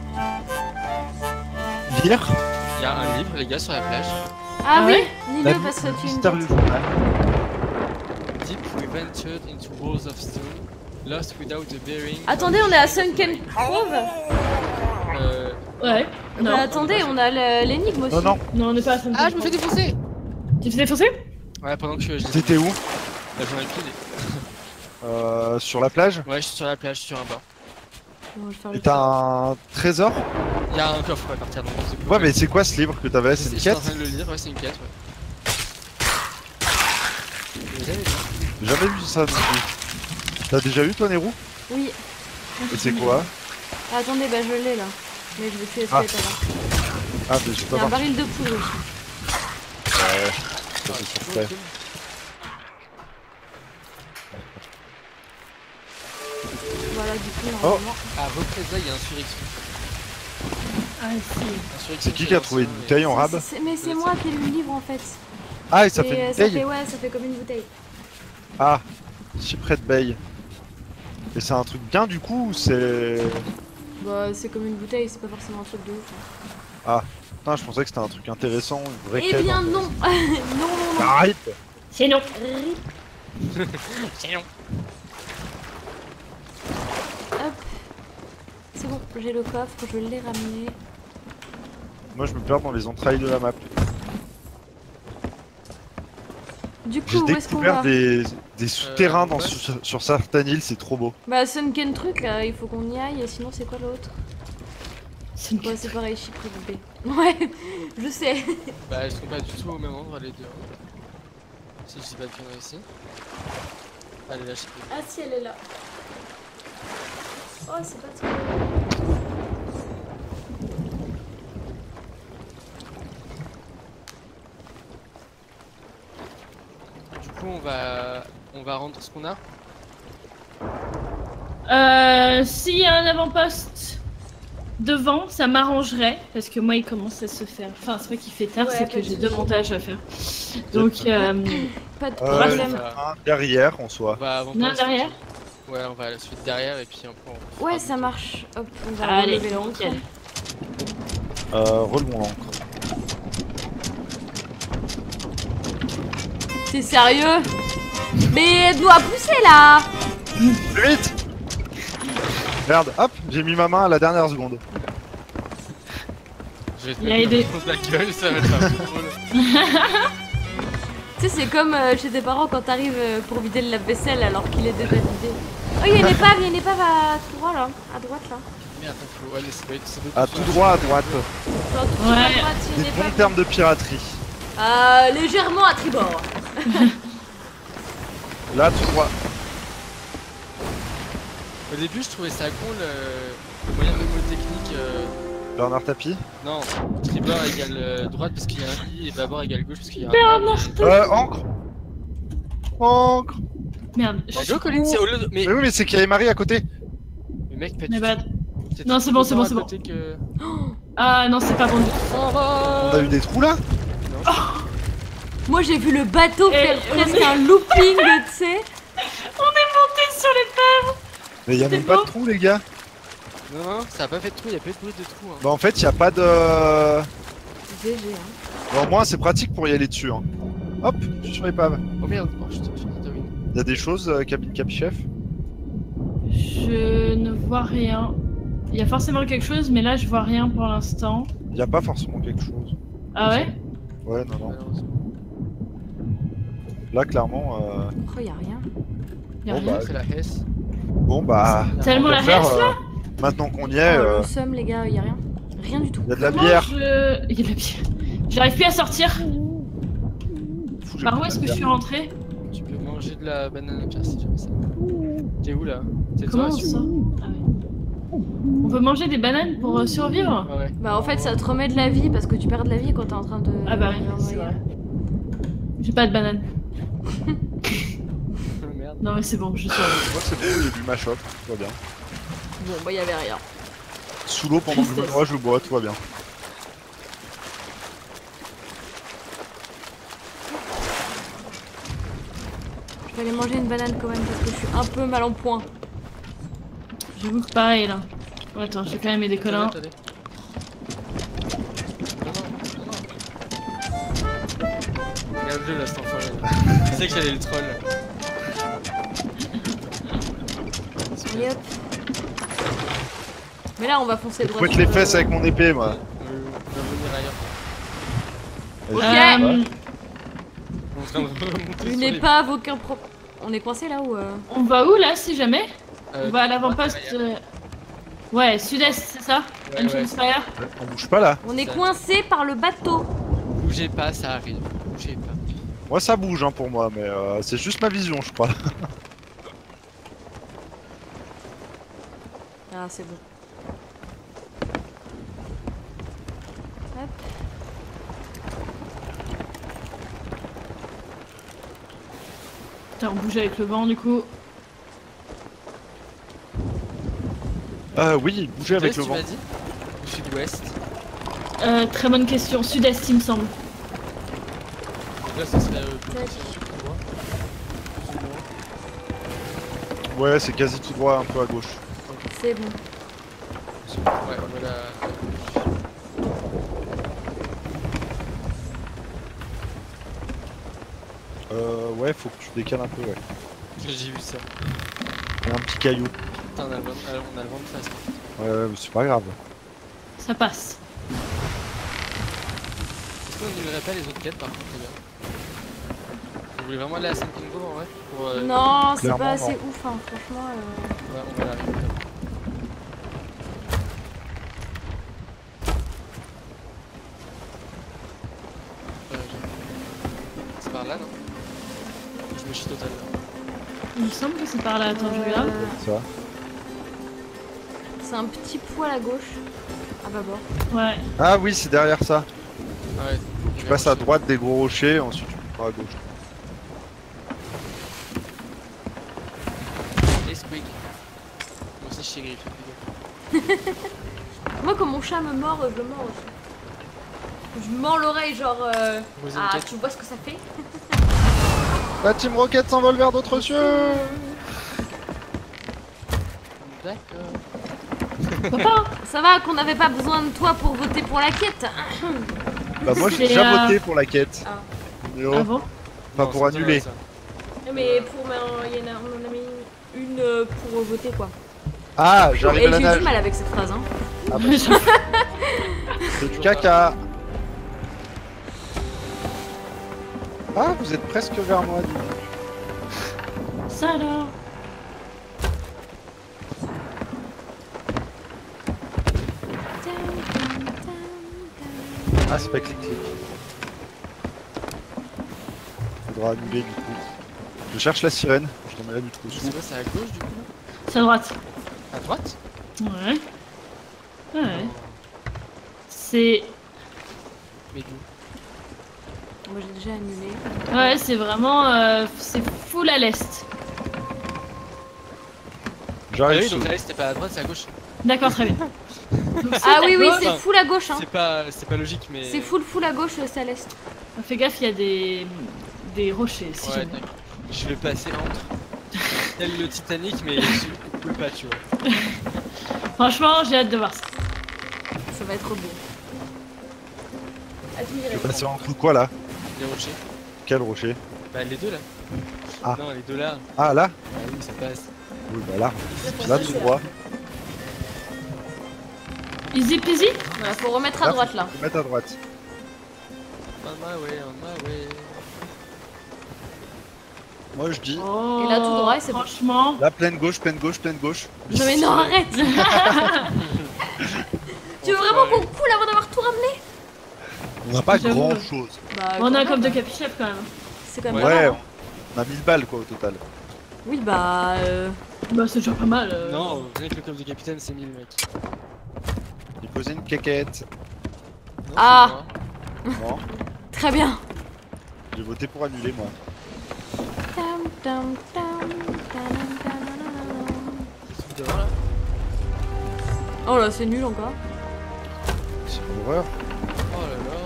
Lire.
Il y a un livre, les gars, sur la plage.
Ah,
Ah
oui,
ouais
lis-le parce que tu es une
mystérieux
tête.
journal.
Deep we ventured into walls of stone, lost without a bearing.
Attendez, on est à Sunken Cove.
Euh...
Ouais. Non.
Bah, attendez, on a le- l'énigme aussi.
Non, non.
Non, on n'est pas à Sunken
Ah, je me
Cove.
fais défoncer!
Tu te fais défoncer?
Ouais, pendant que je... je-
T'étais où?
Bah, j'en ai plus idée.
Euh, sur la plage.
Ouais, je suis sur la plage, je suis sur un bord.
Bon, je vais faire
Et
le
t'as un trésor?
Il y a un coffre à partir donc c'est cool.
Ouais, mais c'est quoi ce livre que t'avais? C'est
Je
une
suis en
quête?
train de le lire, ouais, c'est une quête, ouais. Vous avez vu?
J'ai jamais vu ça non plus. T'as déjà eu toi, Nero?
Oui.
Et c'est quoi?
Ah, attendez, bah je l'ai là. Mais je vais tuer
Ah.
squelette avant.
Ah, mais je
Il
peux
y a un
pas.
baril de poudre aussi.
Ouais, ça c'est surpris.
Voilà, du coup,
Oh.
normalement.
À représailles, il y a insurrection.
Ah, si.
Insurrection,
C'est qui
c'est
qui a trouvé une
l'ancien,
bouteille en
C'est-
rab?
c'est- Mais c'est moi qui ai lu le livre en fait.
Ah, et ça
Et,
fait
euh,
une
ça fait,
bouteille?
ouais, ça fait comme une bouteille.
Ah, chyprès de bail. Et c'est un truc bien du coup ou c'est...
Bah, c'est comme une bouteille, c'est pas forcément un truc de ouf. hein.
Putain, je pensais que c'était un truc intéressant, une vraie
Eh
quête
bien, non.
intéressante.
Non, non, non.
Arrête!
C'est non.
C'est long.
Hop. C'est bon, j'ai le coffre, je l'ai ramené.
Moi je me perds dans les entrailles de la map.
Du
J'ai
coup, où est-ce qu'on
découvert
va
des, des souterrains
Euh,
dans,
ouais.
sur, sur certaines îles, c'est trop beau.
Bah, Sunken truc, là, il faut qu'on y aille, et sinon, c'est quoi l'autre?
C'est une
Ouais, c'est pareil, Chypre de B. Ouais, je sais.
Bah, elles sont pas du tout au même endroit, les deux. hein. Si je sais pas de conneries ici. Allez, là, je sais pas.
Ah, si, elle est là. Oh, c'est pas trop.
Du coup, on va, on va rendre ce qu'on a.
Euh, S'il y a un avant-poste devant, ça m'arrangerait. Parce que moi, il commence à se faire. Enfin, c'est pas qu'il fait tard,
Ouais,
c'est
pas
que
de
j'ai deux
soucis.
montages à faire. Donc, euh,
Pas de
Euh,
problème.
ça-
un derrière en
On
soi.
va avant
Non, derrière.
Ouais, on va à la suite derrière et puis après on
Ouais,
fera
ça
du-
marche. Hop, on va
Allez,
relever l'encre.
nickel.
Euh, relevons l'encre.
T'es sérieux? Mais elle doit pousser là!
Plus vite. Merde, hop, j'ai mis ma main à la dernière seconde.
Je vais te
Il a
mettre
aidé.
dans la gueule, ça va être un peu drôle.
Tu sais, c'est comme euh, chez tes parents quand t'arrives euh, pour vider le lave-vaisselle alors qu'il est déjà vidé. Oh, il y a une épave, il y a une épave à tout droit là, à droite là.
Merde, faut aller, ça va être. ça va être
À tout droit, à droite.
Genre, tout
Ouais.
à droite, il y a
Des
une
bons
épave.
termes de piraterie.
Euh, légèrement à tribord.
Là, tout droit.
Au début, je trouvais ça con le, le moyen mnémotechnique. Euh...
Bernard Tapie.
Non, tribord égale euh, droite parce qu'il y a un i et bâbord égale gauche parce qu'il y a un.
Bernard
Euh, encre. Encre.
Merde.
Bah, go, Colin, c'est au lieu de. Mais,
Mais oui, mais c'est qu'il y avait Marie à côté.
mais mec, pas
Mais
du
bah,
tout. C'est
non,
tout
c'est bon, c'est bon,
à
c'est bon.
côté que-
Ah non, c'est pas bon du tout.
On a eu des trous là.
Moi j'ai vu le bateau
Et-
faire presque un looping, tu sais.
Sur les
Mais il y a même
C'est
pas
bon.
de trous, les gars.
Non, non, ça a pas fait de trou, il y a pas eu de bruit de trou. Hein.
Bah, en fait, il y a pas de.
G G, hein.
Bon, au moins, c'est pratique pour y aller dessus. Hein. Hop, je suis sur l'épave.
Oh merde, oh, je te je te ruine.
Il y a des choses, euh, cabine cap chef.
Je ne vois rien. Il y a forcément quelque chose, mais là je vois rien pour l'instant.
Il y a pas forcément quelque chose.
Ah ouais?
Ouais, non, non.
Malheureusement.
Là, clairement. Euh...
Oh, y a rien.
Y a
Bon,
rien.
bah,
C'est la Hesse.
Bon, bah.
Tellement
on
la
va faire,
Hesse là?
euh, Maintenant qu'on y
Oh,
est, euh,
le seum, les gars, y a rien. Rien du tout.
il y a de la
Comment
bière.
je- Il y a de la bière. J'arrive plus à sortir.
Fou, j'ai
Par
pris
où
de
est-ce
la
que je
bière.
suis rentrée?
Tu peux manger de la banane à pierre si tu veux ça. T'es où là? T'es
Comment
toi
on sort? Ah ouais. On peut manger des bananes pour euh, survivre?
Ouais, ouais.
Bah, en fait, ça te remet de la vie parce que tu perds de la vie quand t'es en train de.
Ah bah oui,
de
c'est
noyer.
vrai. J'ai pas de banane.
Merde.
Non mais c'est bon, je suis
Moi, c'est bon, j'ai bu ma chope, tout va bien.
Bon, bah, y avait rien.
Sous l'eau pendant que je me noie, je bois, tout va bien.
Je vais aller manger une banane quand même parce que je suis un peu mal en point.
J'avoue que pareil là. Oh, attends, j'ai quand même mes décollants.
Attendez, attendez. Non, non, non, non. Regarde-le là, cet enfoiré. Je sais que j'allais le troll.
Allez, hop. Mais là, on va foncer
Je
droit.
fouette
sur
les
le-
fesses avec mon épée, moi.
Euh, on va venir ailleurs.
Ok.
Euh,
On est en train de remonter
Une
sur les-
épave, aucun pro. On est coincé là ou euh...
on va où là si jamais?
Euh,
On va à l'avant-poste.
derrière.
euh, Ouais, sud-est, c'est ça?
Ouais, ouais.
Entrance fire.
On bouge pas là.
On est
Ça-
coincé par le bateau.
Bougez pas, ça arrive. Bougez pas.
Moi, ça bouge hein, pour moi, mais euh, c'est juste ma vision, je crois.
Ah, c'est bon. Hop.
Putain, on bouge avec le vent du coup.
Euh, oui, bouger avec
Sud-est,
le
tu
vent.
m'as dit Ou sud-ouest?
Euh, très bonne question. Sud-est, il me semble.
Donc là, ça serait euh, plutôt
Tac.
sur le droit. Plus ou moins.
Ouais, c'est quasi tout droit, un peu à gauche.
C'est bon.
Ouais, voilà.
Euh, ouais, faut que tu décales un peu, ouais.
J'ai vu ça.
Il y a un petit caillou.
Putain, on a le vent euh, on a le vent de face.
Ouais, ouais, mais c'est pas grave.
Ça passe.
Est-ce qu'on n'annulerait pas les autres quêtes par contre, les gars? Vous voulez vraiment aller à Saint Kingo en vrai pour, euh,
Non, c'est
clairement,
pas assez
non.
ouf, hein, franchement. euh.
Ouais, on va l'arriver. Euh, j'ai- C'est par là, non? Je me chie total là.
Il me semble que c'est par là. Attends, je regarde.
Euh,
Ça.
C'est un petit poil à gauche. À bâbord.
Ouais.
Ah oui, c'est derrière ça.
Ah ouais.
Tu passes à droite des gros rochers, ensuite tu prends à gauche.
Et Squeak. C'est chier Griff.
Moi, quand mon chat me mord, je le mords aussi. Je mords l'oreille, genre. Euh...
Vous
Ah,
inquiétez.
tu vois ce que ça fait?
La Team Rocket s'envole vers d'autres cieux.
D'accord.
Papa,
Ça va qu'on n'avait pas besoin de toi pour voter pour la quête.
Bah moi j'ai
C'est,
déjà
euh,
voté pour la quête.
Ah.
Mais oh,
ah bon?
pas
Non,
pour
c'est
annuler.
ça.
Mais pour ma... il y en a, on en a mis une euh, pour voter quoi.
Ah, j'arrive
Et
à la
j'ai eu
nage.
du mal avec cette phrase hein.
Ah, bah, c'est du caca. Ah, vous êtes presque vers moi. dis donc.
Ça alors?
Ah, c'est pas clic-clic. Faudra annuler du coup. Je cherche la sirène. Je t'en mets là du coup.
Je sais pas, c'est à gauche du coup là?
C'est à droite.
À droite?
Ouais. Ouais. C'est...
Mais d'où?
Moi j'ai déjà annulé.
Ouais, c'est vraiment... Euh, c'est full à l'est.
Ah
J'arrive
oui,
sous.
donc là c'était pas à droite, c'est à gauche.
D'accord, très bien. Donc, c'est
Ah
à
oui oui
gauche.
c'est full à gauche hein.
C'est pas, c'est pas logique, mais.
C'est full full à gauche c'est à l'est.
Fais gaffe, il y a des... des rochers, si
Ouais,
jamais.
d'accord. Je vais passer entre. Tel le Titanic, mais je peux pas, tu vois.
Franchement, j'ai hâte de voir ça.
Ça va être beau. Ah, tu me
Je
dirais.
vais passer entre quoi là?
Les rochers.
Quel rocher?
Bah, les deux là.
Ah.
Non, les deux là.
Ah là?
Ah oui, ça passe.
Oui, bah là. Là tout droit.
Easy peasy?
Voilà, faut remettre à
Là,
droite là.
Faut mettre à droite.
On my way, on my way.
Moi je dis.
Oh,
Et là, tout droit, et c'est bon.
franchement...
Là, pleine gauche, pleine gauche, pleine gauche.
Non mais non arrête. Tu veux vraiment qu'on coule avant d'avoir tout ramené?
On n'a pas
J'avoue.
grand chose.
Bah
On a
quand
comme de
même.
capichef quand même.
C'est quand même
Ouais,
pas mal,
Ouais,
hein.
on a mille balles quoi au total.
Oui bah euh...
Bah c'est déjà pas mal. euh.
Non, rien que le coffre du capitaine, c'est mille mec.
Il posait une quéquette.
Non,
Ah.
c'est
Non,
très bien.
j'ai voté pour annuler moi.
Tam, tam, tam, tam, tam,
moi. Le truc devant là.
Oh là c'est nul encore.
C'est une horreur.
Oh là là.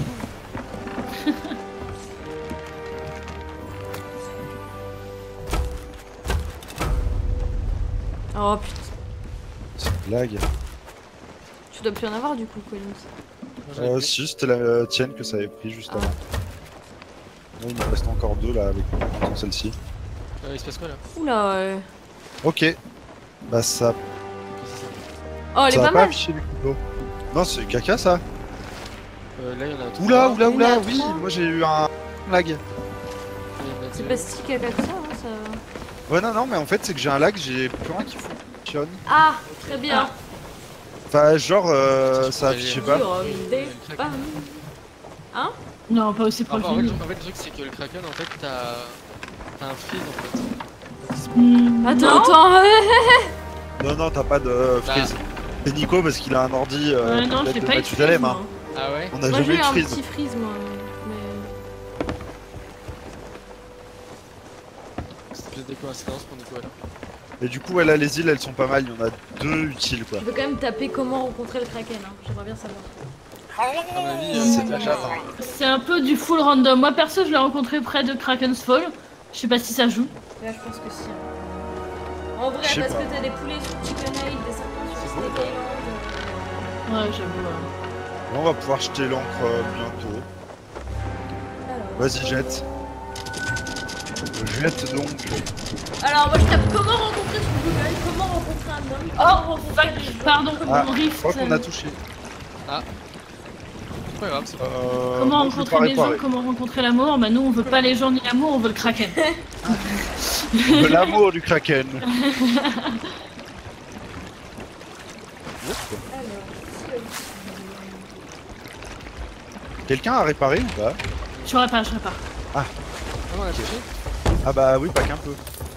Oh putain.
C'est une blague.
Tu dois plus en avoir du coup Collins.
Moi, j'en ai
Euh,
plus.
si, c'était la euh, tienne que ça avait pris juste avant. Là, il me reste encore deux là avec dans celle-ci.
Euh, il se passe quoi là?
Oula euh...
Ok. Bah ça,
Qu'est-ce que c'est ça?
Oh elle est
ça
pas
va pas
mal.
afficher les couteaux. Non, c'est caca ça.
Euh, là, il y en a trois.
Oula, oula,
Il y en a
oula, oui,
trois.
moi j'ai eu un lag.
Il y en a
C'est
deux.
pas si caca que ça, hein, ça.
Ouais, non, non, mais en fait, c'est que j'ai un lag, j'ai plus rien qui fonctionne.
Ah très bien.
Enfin, genre, euh,
Ça,
ça
je
affichait
pourrais
pas.
Sur, euh, des
le
femmes. Hein?
Non, pas aussi
Ah,
proche
bah, en,
du
fait,
lit.
en fait, le truc, c'est que le Kraken, en fait, t'as. T'as un freeze en fait.
Hmm,
Attends,
non.
attends. euh,
Non, non, t'as pas de euh,
Bah.
freeze. C'est Nico parce qu'il a un ordi euh,
Ouais, non,
complète
j'ai
de
pas eu de
Mathusalem,
freeze,
hein.
moi.
Ah ouais?
On a
Moi
jamais
j'ai
eu
eu
de
un
freeze.
petit freeze moi. Mais...
C'est peut-être des coïncidences pour Nico alors.
Et du coup, ouais, là, les îles, elles sont pas mal. Il y en a deux utiles, quoi.
Tu peux quand même taper comment rencontrer le Kraken, hein. J'aimerais bien savoir.
À mon avis, euh,
C'est de la chatte, hein.
C'est un peu du full random. Moi perso, je l'ai rencontré près de Kraken's Fall. Je sais pas si ça joue.
Là je pense que si. hein. En vrai,
Je sais
parce
pas.
que t'as des poulets sur Chicken Isle, des serpents sur
C'est beau,
Snake
quoi.
Island.
Ouais, j'avoue. ouais.
Là, on va pouvoir jeter l'encre euh, bientôt.
euh, Alors...
Vas-y, jette. Jette donc.
Alors moi je tape comment rencontrer sur Google, comment rencontrer un homme, comment
Oh,
rencontrer
fuck,
des gens.
pardon,
Ah,
mon
Je
rift.
crois qu'on a touché.
c'est pas grave, c'est pas grave.
Euh,
Comment
moi, je vais
rencontrer
pas
des gens,
réparer.
comment rencontrer l'amour? Bah nous on veut pas les gens ni l'amour, on veut le Kraken.
De l'amour du Kraken. Quelqu'un a réparé ou pas?
Je répare, je répare.
Ah, on a touché?
Ah bah oui, pas qu'un peu.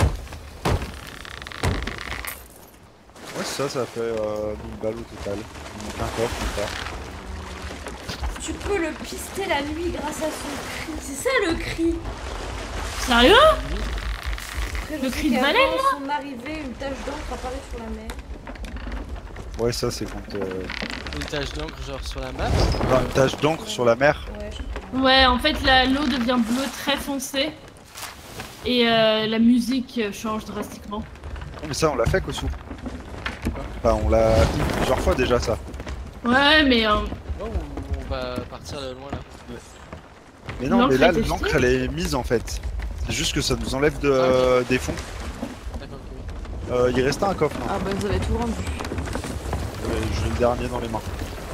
Ouais, ça, ça fait euh, mille balles au total. Il manque un coffre ou pas.
Tu peux le pister la nuit grâce à son cri, c'est ça le cri.
Sérieux?
Après, je
Le
sais
cri de
qu'avant
baleine,
son arrivée, une tache d'encre l'encre apparaît sur la mer.
Ouais, ça c'est quand. Euh...
Une tache d'encre genre sur la map.
Enfin, une tache d'encre sur la mer.
Ouais, je crois.
Ouais, en fait, la- l'eau devient bleue très foncée. Et euh, la musique change drastiquement.
Mais ça, on l'a fait, Kosu. Enfin, on l'a dit plusieurs fois déjà, ça.
Ouais, mais... Euh,
Oh, ou on va partir de loin là.
Mais non,
L'encre
mais là,
a été
l'encre,
jetée
elle est mise en fait. C'est juste que ça nous enlève de, euh, des fonds.
D'accord, ok.
Euh, il restait un coffre, non
Ah bah vous avez tout rendu.
Euh, J'ai le dernier dans les mains.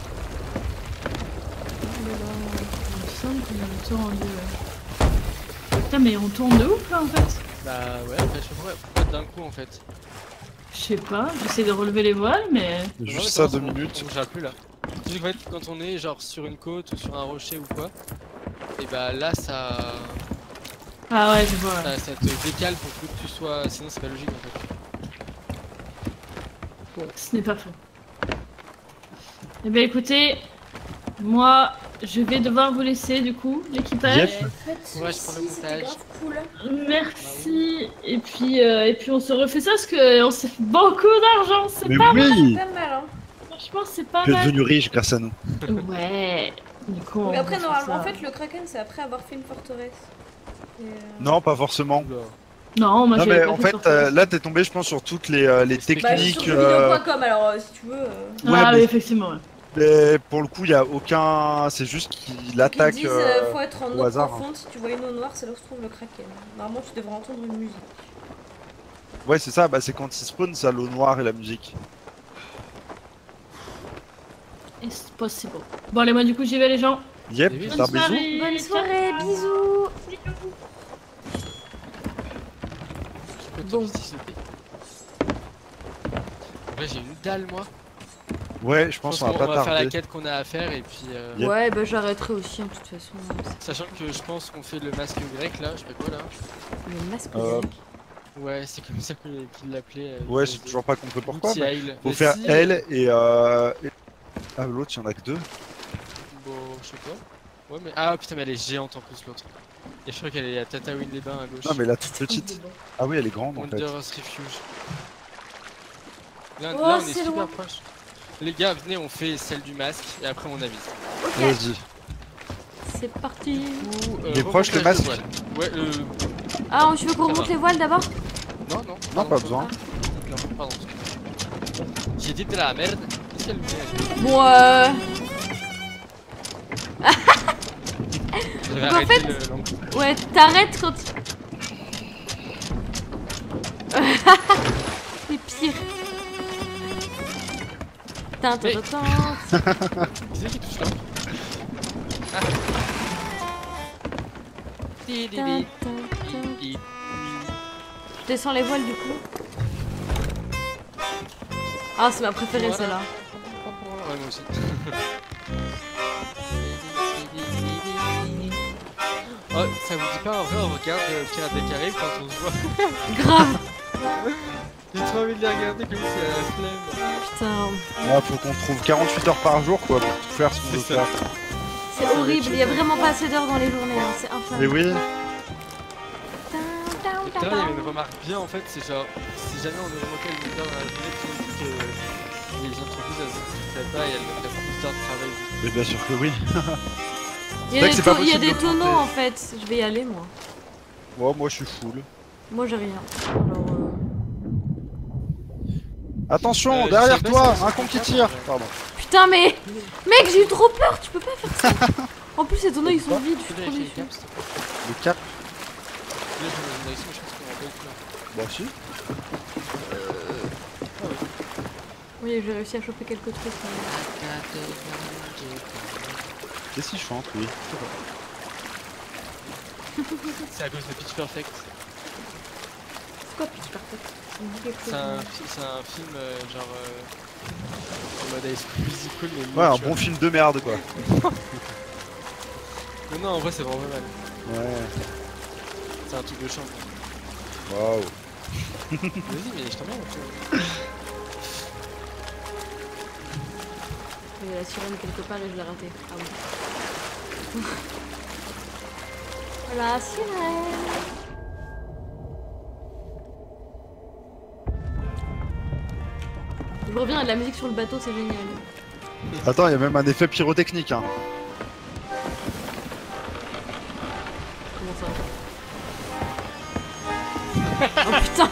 il me semble qu'on avait tout rendu. Ouais. Putain, mais on tourne de ouf là en fait.
Bah ouais, en fait, je sais pas pourquoi d'un coup en fait.
Je sais pas, j'essaie de relever les voiles, mais.
Juste
Ouais,
ça,
non,
deux
on-
minutes.
On bougera plus là. Tu sais qu'en fait, quand on est genre sur une côte ou sur un rocher ou quoi, et bah là ça,
Ah ouais, je vois. Ouais.
ça, ça te décale pour que tu sois. Sinon, c'est pas logique en fait.
Ce n'est pas faux. Eh bien écoutez, moi je vais devoir vous laisser du coup, l'équipage.
Yep.
Faites
Ouais, je prends le
ceci, c'était
montage.
grave cool.
Merci. Et puis, euh, et puis on se refait ça parce qu'on s'est fait beaucoup d'argent, c'est
Mais
pas
oui
Pas mal, hein.
franchement c'est pas
Tu es
mal.
devenu riche grâce à nous.
Ouais. Du coup, on
Mais après,
va faire
normalement, en
ça.
fait, le Kraken, c'est après avoir fait une forteresse. Et, euh,
Non, pas forcément.
Oula.
Non, moi
Non,
j'avais
mais
pas
en
fait
fait,
forteresse.
euh, là, t'es tombé, je pense, sur toutes les, euh, les
Bah, je suis
techniques.
sur
euh,
jeuxvideo point com, alors euh, si tu veux. euh,
Ouais,
Ah
mais-
oui, effectivement. Ouais.
mais pour le coup, il y a aucun. C'est juste qu'il
Ils
attaque.
disent
euh,
euh, faut être en
au
eau
hasard,
profonde, si tu vois une eau noire, c'est là où se trouve le Kraken. Normalement, tu devrais entendre une musique.
Ouais, c'est ça, bah, c'est quand il spawn, ça l'eau noire et la musique.
It's possible. Bon allez, moi du coup j'y vais les gens.
Yep,
Et oui,
un
Bonne
bisou.
soirée.
Bonne soirée,
Ciao.
bisous.
Bon.
Bon.
En vrai, j'ai une dalle moi.
Ouais, je
Je
pense
pense
qu'on
qu'on
va
va
pas
faire la
tarder.
quête qu'on a à faire et puis. euh,
Yep.
Ouais, bah j'arrêterai aussi, hein, de toute façon.
Sachant que je pense qu'on fait le masque grec là, je sais pas quoi là.
Le masque
Euh,
grec.
Ouais, c'est comme ça que- qu'il l'appelait. euh,
Ouais,
il
j'ai
faisait
toujours pas compris pourquoi.
Outil
mais
Heil.
Faut
Mais
faire
si,
elle et euh. et- Ah, l'autre, il y en a que deux.
Bon, je sais pas. Ouais, mais. Ah putain, mais elle est géante en plus l'autre. Et je crois qu'elle est à Tatooine les Bains à gauche.
Non, mais la toute petite. Ah oui, elle est grande en fait.
Wanderer's Refuge. Là,
Oh,
là, on est,
c'est
super
loin.
proche. Les gars, venez, on fait celle du masque et après on avise.
Ok,
Vas-y.
c'est parti.
Ou, euh,
Il est proche, le
remontage de
masque
voile. Ouais, euh.
Ah, tu veux qu'on
Ça
remonte
va.
les voiles d'abord?
Non, non.
Non,
pardon,
pas besoin.
Non, pardon. J'ai dit de la merde. Qu'est-ce qu'elle fait
Bon, euh.
J'avais
Donc, en
arrêté
fait-
le langue.
Ouais, t'arrêtes quand. C'est pire. Tin, tin,
Mais-
tin, tin.
Qui c'est qui touche là Ah. Di, di,
Tin,
di,
tin, tin.
di, di.
Je descends les voiles du coup. Ah, c'est ma préférée
Voilà.
celle-là.
Ouais, moi aussi. Oh, ça vous dit pas en vrai, on regarde euh, Pirates des Caraïbes quand on se voit.
Grave.
J'ai trop envie de les regarder comme c'est à la flemme.
Putain.
Ah, faut qu'on trouve quarante-huit heures par jour quoi pour tout faire ce qu'on veut
C'est ça.
faire.
C'est horrible, il y a vraiment pas assez d'heures dans les journées, hein. C'est infâme.
Mais oui,
Tin, tin,
Et
tin,
tout à l'heure, il y avait
tin.
une remarque bien en fait, c'est genre, si jamais on augmentait le nombre d'heures dans la journée, tu sais que les entreprises elles ne feraient pas et elles mettraient plus d'heures de travail.
mais bien sûr que oui.
Il y
C'est vrai
a
que
des,
c'est pas
to- il y a
possible
des
d'augmenter.
tonneaux en fait. Je vais y aller moi.
Moi, moi je suis full.
Moi j'ai rien. Alors. Euh...
Attention,
Euh, je
derrière
sais pas
toi,
si-
un con qui tire. Pardon.
Putain, mais. Mec, j'ai eu trop peur, tu peux pas faire ça. En plus, les tonneaux ils sont vides, je suis
Tu peux
trop
vérifier les
déçue.
caps, s'il te plaît.
Le cap.
Là, je me mets ici, mais je pense qu'on va pas être là.
Bah si.
Oui, j'ai réussi à choper quelques trucs. mais-
Qu'est-ce qu'il chante, oui.
C'est à cause de Pitch Perfect.
C'est quoi Pitch Perfect? Ça me dit quelque
C'est
chose,
un,
mais-
c'est un film euh, genre euh, en mode high school musical mais
Ouais,
nul,
un
tu
bon
vois.
film de merde quoi.
Mais non, en vrai c'est vraiment pas mal.
Ouais.
C'est un truc de chant.
Waouh.
Vas-y, mais je t'en mets un peu.
Il y a la sirène quelque part et je l'ai raté. Ah oui. La sirène. Je reviens à de la musique sur le bateau, c'est génial.
Attends, il y a même un effet pyrotechnique. Hein.
Comment ça? Oh putain.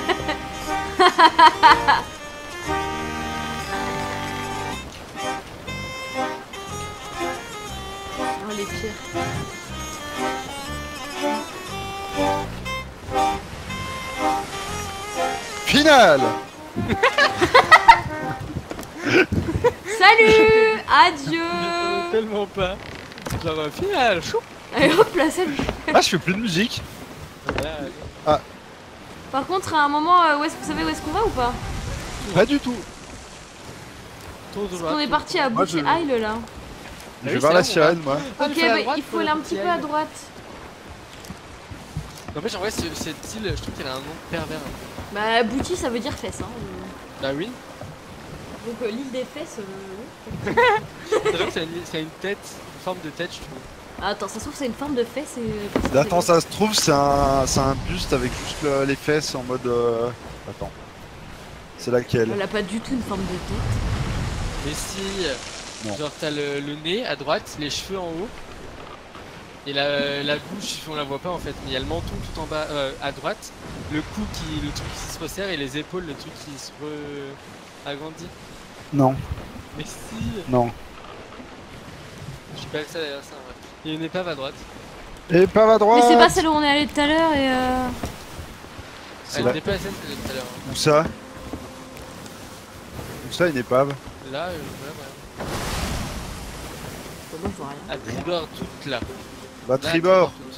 Oh les pires.
Finale.
Salut. Adieu.
Tellement pas. Genre euh, final, chou.
Allez hop là, salut.
Ah, je fais plus de musique.
Voilà.
Par contre, à un moment, euh, où est-ce que vous savez où est-ce qu'on va ou pas?
Pas du tout.
Tour de
Parce
droite.
qu'on est parti à
Moi,
Booty
je-
Isle là.
Je
oui,
vais voir
c'est
la
là, on
sirène, moi.
Ah,
Ok,
il faut aller à
bah,
droite
il faut
pour
aller
le
un petit
petit
peu à
isle.
droite.
En fait, en vrai, ce- cette île, je trouve qu'elle a un nom pervers.
Bah, Booty ça veut dire fesses. Hein.
Bah oui.
Donc euh, l'île des fesses. Euh...
Sachant que c'est une, c'est une tête, une forme de tête, je trouve.
Ah, attends, ça se trouve c'est une forme de fesses et. personne
Attends,
sait.
ça se trouve, c'est un, c'est un buste avec juste le- les fesses en mode. euh, Attends. C'est laquelle?
Elle a pas du tout une forme de tête.
Mais si,
Non.
genre t'as le, le nez à droite, les cheveux en haut, et la, la bouche, on la voit pas en fait, mais il y a le menton tout en bas euh, à droite, le cou qui, le truc qui se resserre et les épaules, le truc qui se re... agrandit.
Non,
Mais si,
non.
je suis pas ça derrière ça en vrai. Il y a une épave à droite.
Et pas à droite.
Mais c'est pas celle où on est allé tout à l'heure et euh.
C'est
Elle
la-
n'est pas la scène que j'ai tout à l'heure. hein.
Où ça? Où ça, une épave?
Là, euh, voilà, voilà.
Bah, moi je vois rien.
À tribord toute là.
Bah,
Là,
tribord.
toute.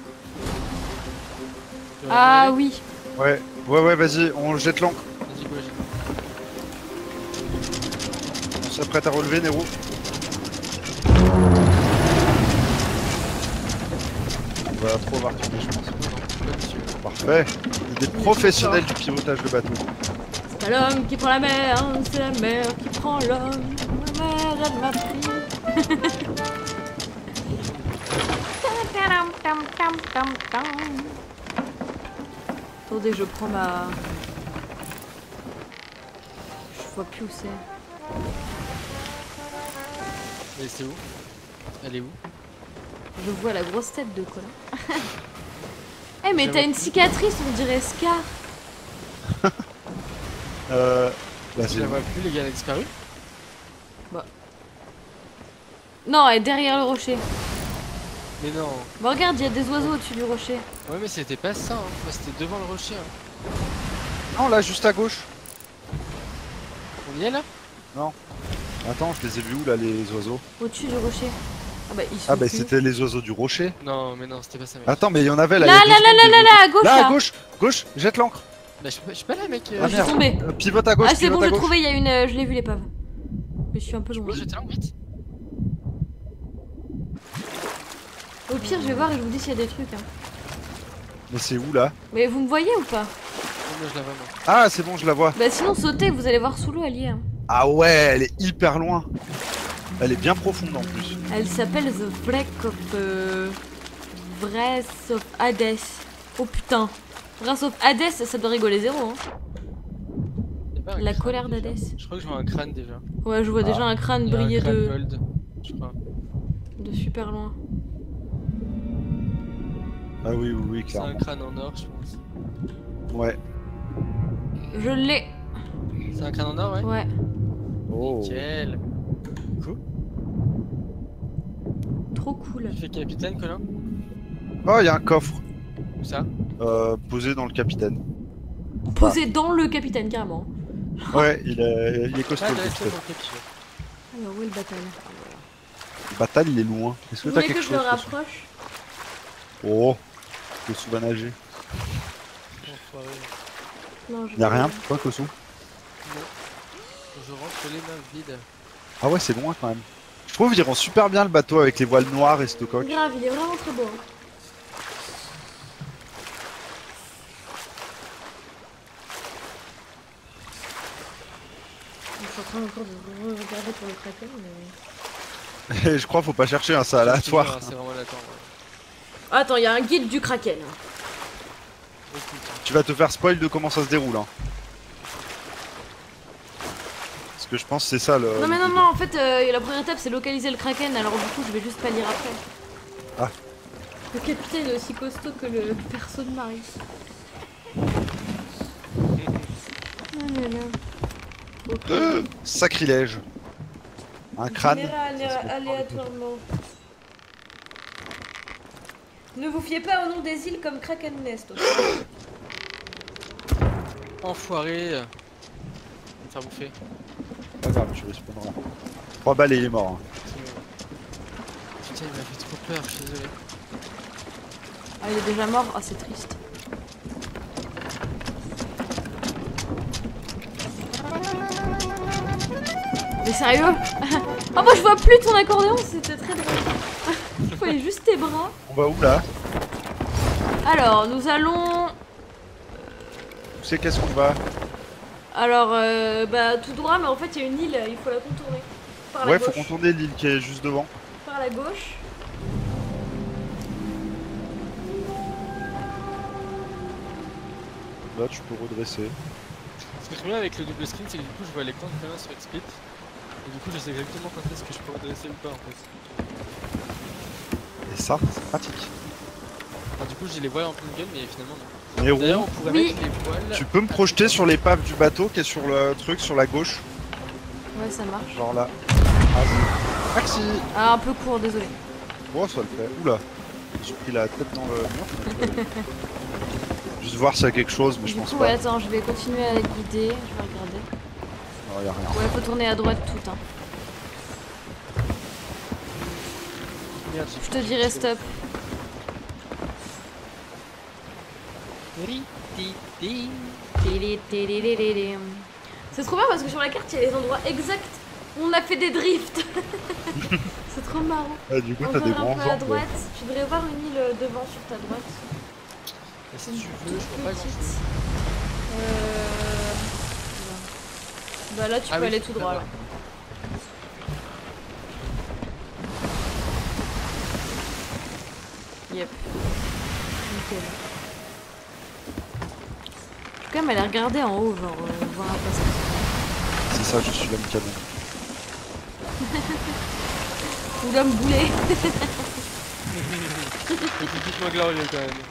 Ah
Euh,
oui.
Ouais, ouais, ouais, vas-y, on jette l'ancre.
Vas-y, go, j'ai-
On s'apprête à relever, Nero. On va trop avoir tourné, je pense.
Non, non, pas dessus.
Parfait. On est des professionnels du pilotage de bateau.
C'est pas l'homme qui prend la mer, hein, c'est la mer qui prend l'homme. La mer, elle m'a pris. Attendez, je prends ma. Je vois plus où c'est.
Mais c'est où? Elle est où?
Je vois la grosse tête de Colin. Eh mais
Je
t'as
vois
une
plus.
cicatrice, on dirait Scar.
Euh. Bah,
Je
c'est
la vois plus, les gars, elle a disparu.
Non, elle est derrière le rocher.
Mais non.
Bah regarde, il y a des oiseaux au-dessus du rocher.
Ouais, mais c'était pas ça, hein. Moi, c'était devant le rocher. hein.
Non, là, juste à gauche.
On y est là?
Attends, je les ai vus où, là, les oiseaux?
Au-dessus du rocher. Ah bah ils sont
Ah, bah,
plus.
c'était les oiseaux du rocher.
Non, mais non, c'était pas ça, mec.
Attends, mais il y en avait là.
Là,
il y a deux
là, là,
secondes,
là,
des
là, là, à gauche
Là,
là.
à gauche, gauche, jette l'ancre.
Bah, je suis pas, je suis pas là, mec. euh,
Ah,
Je suis
merde.
tombée.
Euh, Pivote à gauche,
Ah c'est
pivote
bon,
à
j'ai
gauche.
trouvé, il y a une. euh, je l'ai vu l'épave. Mais je suis un peu
Je
loin.
peux jeter l'angle vite.
Au pire, je vais voir et je vous dis s'il y a des trucs. Hein.
Mais c'est où là?
Mais vous me voyez ou pas?
Oh, moi, je la vois, moi.
Ah, c'est bon, je la vois.
Bah sinon sautez, vous allez voir sous l'eau, elle y est. Hein.
Ah ouais, elle est hyper loin. Elle est bien profonde en plus.
Elle s'appelle The Wreck of... Euh... Wrath of Hades. Oh putain. Wrath of Hades, ça doit rigoler zéro. Hein.
Y a pas un
La
crâne,
colère
déjà
d'Hadès.
Je crois que je vois un crâne déjà.
Ouais, je vois déjà un crâne
Il y a un
briller
crâne
de...
gold, je crois.
de super loin.
Ah oui, oui, oui,
C'est un
clairement.
crâne en or, je pense.
Ouais.
Je l'ai.
C'est un crâne en or, ouais?
Ouais.
Oh.
Nickel. Cool.
Trop cool.
Tu fais capitaine, Colin?
Oh, il y a un coffre
Où ça?
euh, posé dans le capitaine.
Posé dans le capitaine, carrément.
Ouais, il est, il est costaud.
Pas
le
de rester
capitaine.
pour le capture.
Alors, où est le bataille?
Le Batal, il est loin. Est-ce que
Vous
t'as
voulez
quelque
que je le
chose Kosu
rapproche?
Oh, Kosu va nager.
Enfoiré.
Non, je
Y'a
vais-
rien, toi, Kosu?
Non. Je rentre les mains vides.
Ah ouais, c'est loin quand même. Je trouve qu'il rend super bien le bateau avec les voiles noires et ce coq.
Grave, il est vraiment très beau. hein. Je suis en train encore de regarder pour le kraken, mais...
Et je crois faut pas chercher, hein, c'est aléatoire.
C'est vraiment aléatoire. Ouais.
Attends, il y a un guide du kraken.
Écoute,
Tu vas te faire spoil de comment ça se déroule. Hein. que je pense que c'est ça le.
Non mais non
l'idée.
non en fait euh, la première étape c'est localiser le kraken alors du coup je vais juste pas lire après.
Ah.
Le capitaine est aussi costaud que le perso de Marie. Oh là là. Ok.
Euh, Sacrilège. Un crâne.
Général, alé-
ça se comprend.
aléatoirement. Ne vous fiez pas au nom des îles comme Kraken Nest. ok.
Enfoiré. euh. Faire bouffer.
Pas grave, tu respawneras. Trois balles et il est mort. hein.
Putain, il m'a fait trop peur, je suis désolé.
Ah il est déjà mort, ah c'est triste. Mais sérieux? Ah moi je vois plus ton accordéon, c'était très drôle. Je voyais juste tes bras.
On va où là?
Alors nous allons...
Tu sais qu'est-ce qu'on va?
Alors euh, bah tout droit mais en fait il y a une île, il faut la contourner. Par la
Ouais, faut
gauche.
contourner l'île qui est juste devant.
Par la gauche.
Là, tu peux redresser.
Ce que je bien avec le double screen, c'est que du coup, je vois l'écran de caméra sur Xsplit. Et du coup, je sais exactement quand est-ce que je peux redresser ou pas en fait.
Et ça, c'est pratique.
Enfin, du coup, j'ai les voiles en pleine gueule, mais finalement non.
Néron,
D'ailleurs, on pourrait
Oui.
mettre les voiles.
tu peux me projeter sur l'épave du bateau qui est sur le truc sur la gauche?
Ouais ça marche.
Genre là. Ah, merci.
Ah un peu court, désolé.
Bon, ça le fait. Oula. J'ai pris la tête dans le mur. Juste voir s'il y a quelque chose, mais je
Du
pense
coup
pas.
ouais attends, je vais continuer à guider, je vais regarder.
Non, y a rien.
Ouais faut tourner à droite tout hein.
Merde,
Je te dirai stop.
Ri, ti, ti.
Tili, tili, li, li, li. C'est trop bien parce que sur la carte il y a les endroits exacts où on a fait des drifts. C'est trop marrant.
Ah, du coup,
On
t'as
va
des
un
grands
peu à
jambes.
droite. Tu devrais voir une île devant sur ta droite.
Et si
Une
tu veux, je
toute
vois pas grand
petite.
chose.
Euh... Bah là tu
Ah
peux
oui,
aller tout droit là.
là-bas.
Yep. Nickel. En tout cas, elle a regardé en haut, genre, euh, voir un passage.
C'est ça, je suis l'homme canon.
Ou l'homme boulet.
C'est typiquement glorieux quand même.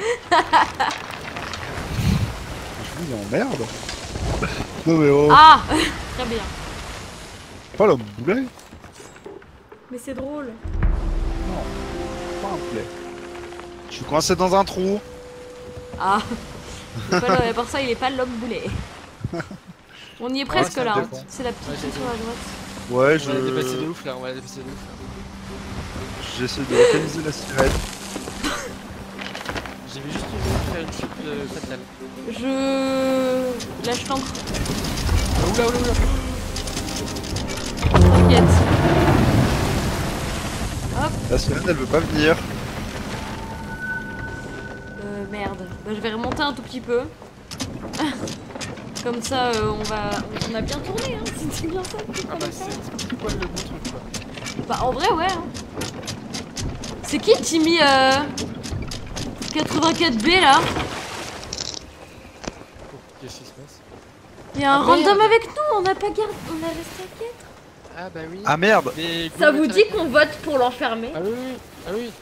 Je vous il est en merde. Non mais oh.
Ah très bien.
Pas l'homme boulet.
Mais c'est drôle.
Non. Pas un poulet. Je suis coincé dans un trou.
Ah il est pas là, à part ça, il est pas l'homme boulet. On y est presque
ça
là. hein.
dépend.
C'est la petite
Ouais,
fille
j'ai
sur la droite.
Ouais,
On va la dépasser de
je.
ouf là, on va la dépasser de ouf là.
J'essaie de localiser la sirène.
J'ai vu juste une faire une chute euh, fatale.
Je lâche l'ancre.
Ah, oula oula oula.
T'inquiète. Hop.
La sirène, elle veut pas venir.
Euh, merde. Bah, je vais remonter un tout petit peu. Comme ça, euh, on va. On a bien tourné, hein. C'est bien ça. qu'il
Ah bah
fallait faire.
c'est c'est quoi le bon truc quoi.
Bah en vrai ouais hein. C'est qui Timmy euh... quatre-vingt-quatre B là?
Oh, qu'est-ce qui se passe?
Il y a un
Ah,
random
merde.
avec nous, on n'a pas gardé, on a resté à quatre.
Ah bah oui.
Ah merde.
Mais go,
Ça vous
mettre
dit
avec-
qu'on vote pour l'enfermer?
Ah oui oui. Ah oui.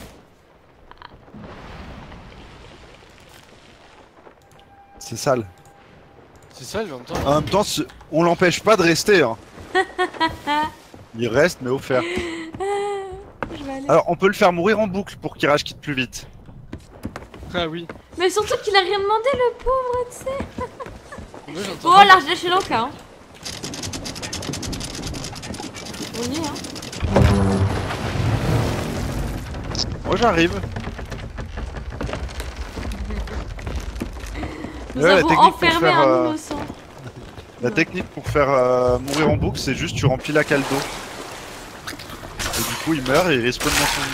C'est sale.
C'est ça mais en même temps.
En même temps, c'est- on l'empêche pas de rester. Hein. Il reste, mais offert.
Je vais aller.
Alors, on peut le faire mourir en boucle pour qu'il rage quitte plus vite.
Ah oui.
Mais surtout qu'il a rien demandé le pauvre, tu sais.
Moi, j'entends
Oh
pas-
large lâché l'enca hein. On y est hein.
Moi, j'arrive.
Nous
Ouais, la
avons
technique pour
enfermé
faire,
un
euh,
innocent.
La
Non.
technique pour faire euh, mourir en boucle, c'est juste tu remplis la cale d'eau. Et du coup, il meurt et il respawn dans son.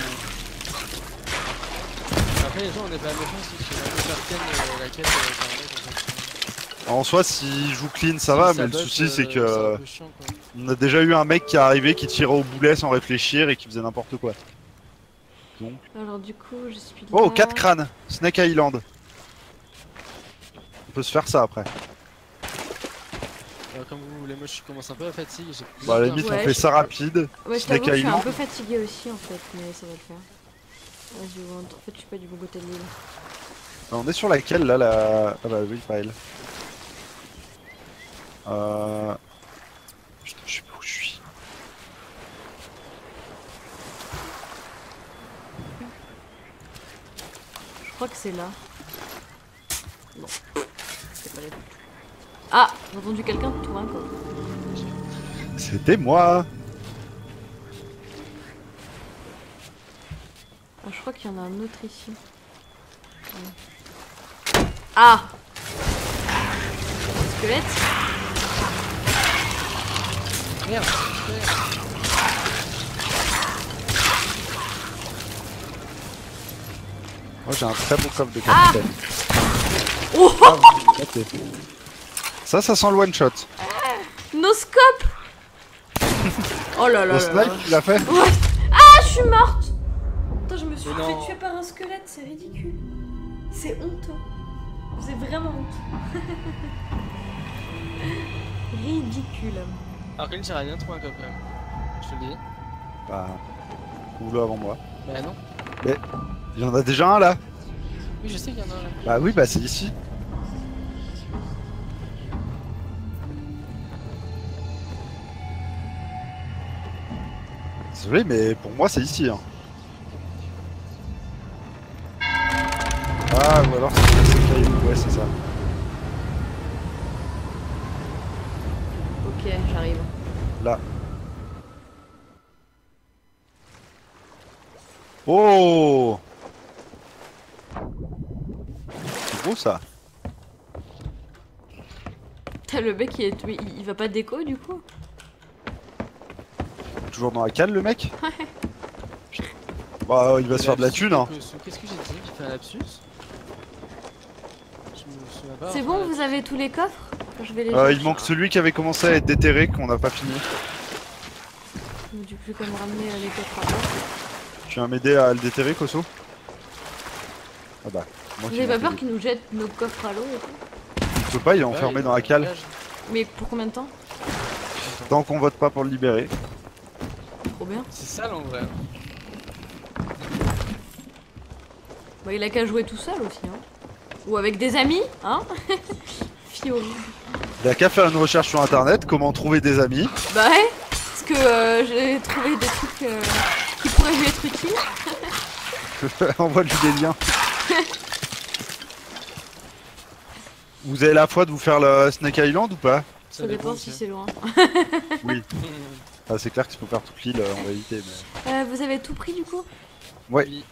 Après les gens on est pas méchants si tu veux faire ken euh, la quête euh, par un mec en fait.
En soi, s'il joue clean, ça va, mais le
bug,
souci,
euh,
c'est
c'est
que
un peu chiant, quoi.
on a déjà eu un mec qui est arrivé qui tirait au boulet sans réfléchir et qui faisait n'importe quoi. Donc.
Alors du coup je suis là.
Oh, quatre crânes, Snake Island. On peut se faire ça après.
Euh, comme vous voulez, moi je commence un peu à fatiguer. j'ai plus
Bah à la
d'heures.
limite
Ouais,
on fait
je-
ça rapide.
Ouais, je
Snake
t'avoue que je suis un
Island.
peu fatiguée aussi en fait, mais ça va le faire. Vas-y, on- en fait, je suis pas du bon côté de l'île.
On est sur laquelle là la... Ah bah oui, pareil. Euh... Putain, je sais pas où je suis.
Je crois que c'est là. Non, c'est pas là du tout. Ah, j'ai entendu quelqu'un trouver un coffre.
C'était moi.
Ah, je crois qu'il y en a un autre ici. Ouais. Ah, squelette.
Merde.
Moi j'ai un très beau coffre de
Ah.
capitaine.
Oh,
Ah, oui, ok. Ça, ça sent le one shot.
no scope. Oh là là
Le
là
snipe,
là.
il l'a fait.
Ouais. Ah, je suis morte. Attends, je me suis
Mais
fait
non.
tuer par un squelette, c'est ridicule. C'est honteux. C'est vraiment honteux. Ridicule.
Alors que j'aurais bien trouvé un coffre quand même. Je te le dis.
Bah, trouve-le avant moi.
Bah non.
Il y en a déjà un là.
Oui, je sais qu'il y en a un là.
Bah oui, bah c'est ici. Désolé, mais pour moi c'est ici. Hein. Ah, ou alors c'est c'est caillou, ouais, c'est ça.
Ok, j'arrive.
Là. Oh! C'est beau ça.
T'as le mec qui est. Mais il, il va pas déco du coup?
Toujours dans la cale le mec? Bah, il va se faire de la thune, hein.
Qu'est-ce que j'ai dit? J'ai fait un lapsus? Je me souviens pas.
C'est
enfin,
bon, vous avez tous les coffres? Je vais les
Euh, il
chercher.
manque celui qui avait commencé à être déterré, qu'on n'a pas fini.
Il me dit plus qu'à me ramener euh, les coffres à bord.
Tu viens m'aider à le déterrer, Koso? Ah bah. moi
Vous
qui
avez pas
m'en
peur
fais-
qu'il nous jette nos coffres à l'eau et tout?
Il peut pas, il est
ouais,
enfermé
il
dans la
y a un
cale.
blocage.
Mais pour combien de temps?
Tant qu'on vote pas pour le libérer.
Trop bien.
C'est sale en vrai.
Bah, il a qu'à jouer tout seul aussi, hein. Ou avec des amis, hein. Fille horrible.
Il a qu'à faire une recherche sur internet, comment trouver des amis.
Bah ouais, parce que euh, j'ai trouvé des trucs euh, qui pourraient lui être utiles.
Envoie-lui des liens. Vous avez la foi de vous faire le Snake Island ou pas?
Ça, dépend si c'est loin.
Oui. Ah, c'est clair qu'il faut faire toute l'île euh, en réalité. Mais...
Euh, vous avez tout pris du coup?
Ouais.
Oui.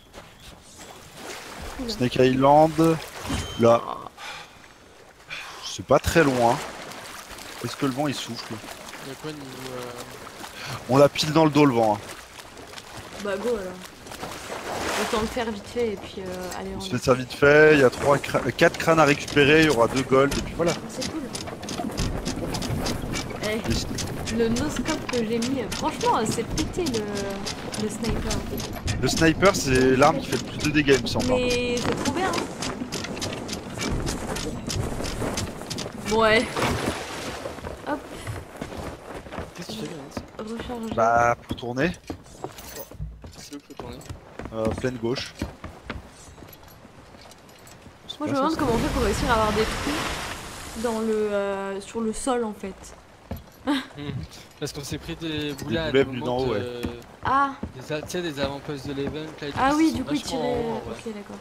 Oula.
Snake Island. Là. C'est pas très loin. Est-ce que le vent il souffle?
Il y a quoi niveau. Euh...
On l'a pile dans le dos le vent. Hein.
Bah go alors. Autant le faire vite fait et puis euh, aller
On
en.
se fait ça vite fait, il y a trois cra- quatre crânes à récupérer, il y aura deux gold et puis voilà.
C'est cool. Eh, le no-scope que j'ai mis, euh, franchement, c'est pété le, le sniper.
Le sniper c'est l'arme qui fait le plus de dégâts il me semble.
Mais c'est trop bien. Ouais. Hop,
Qu'est-ce que tu fais, Lorenz?
recharger.
Bah pour tourner,
C'est où qu'il faut tourner?
euh, pleine gauche.
Moi je me demande comment on fait pour réussir à avoir des trous dans le, euh, sur le sol en fait.
Parce qu'on s'est pris des boulets à
boulets
des
venus
moments
d'en haut,
de...
ouais.
Ah,
des, a- tu sais, des avant-postes de l'event là et tout,
ah oui,
ils
du
sont
coup il
vachement
tirait.
en haut, ouais.
Ok, d'accord.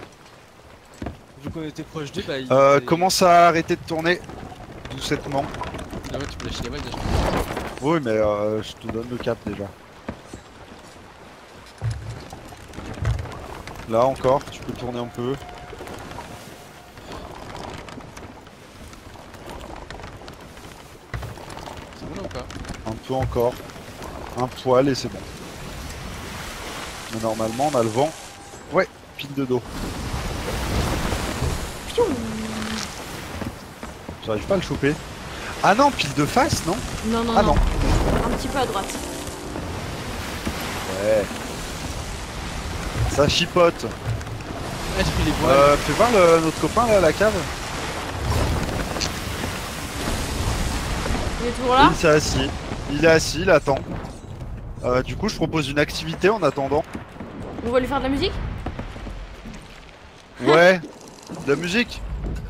Vu qu'on était proche d'eux, bah ils
Euh,
étaient-
commence à arrêter de tourner doucettement.
Ah ouais, tu peux lâcher les balles déjà.
Oui mais euh, je te donne le cap déjà. Là encore, tu peux tourner un peu.
C'est bon là ou pas?
Un peu encore. Un poil et c'est bon. Mais normalement on a le vent. Ouais, pile de dos.
Piou.
J'arrive pas à le choper. Ah non, pile de face, non?
Non, non,
Ah
non.
non.
Un petit peu à droite.
Ouais. Ça chipote.
Ah, j'ai pris les voiles.
Euh, fais voir le- notre copain là à la cave.
Il est toujours là?
Il s'est assis. Il est assis, il attend. Euh, du coup, je propose une activité en attendant.
On va lui faire de la musique?
Ouais, de la musique.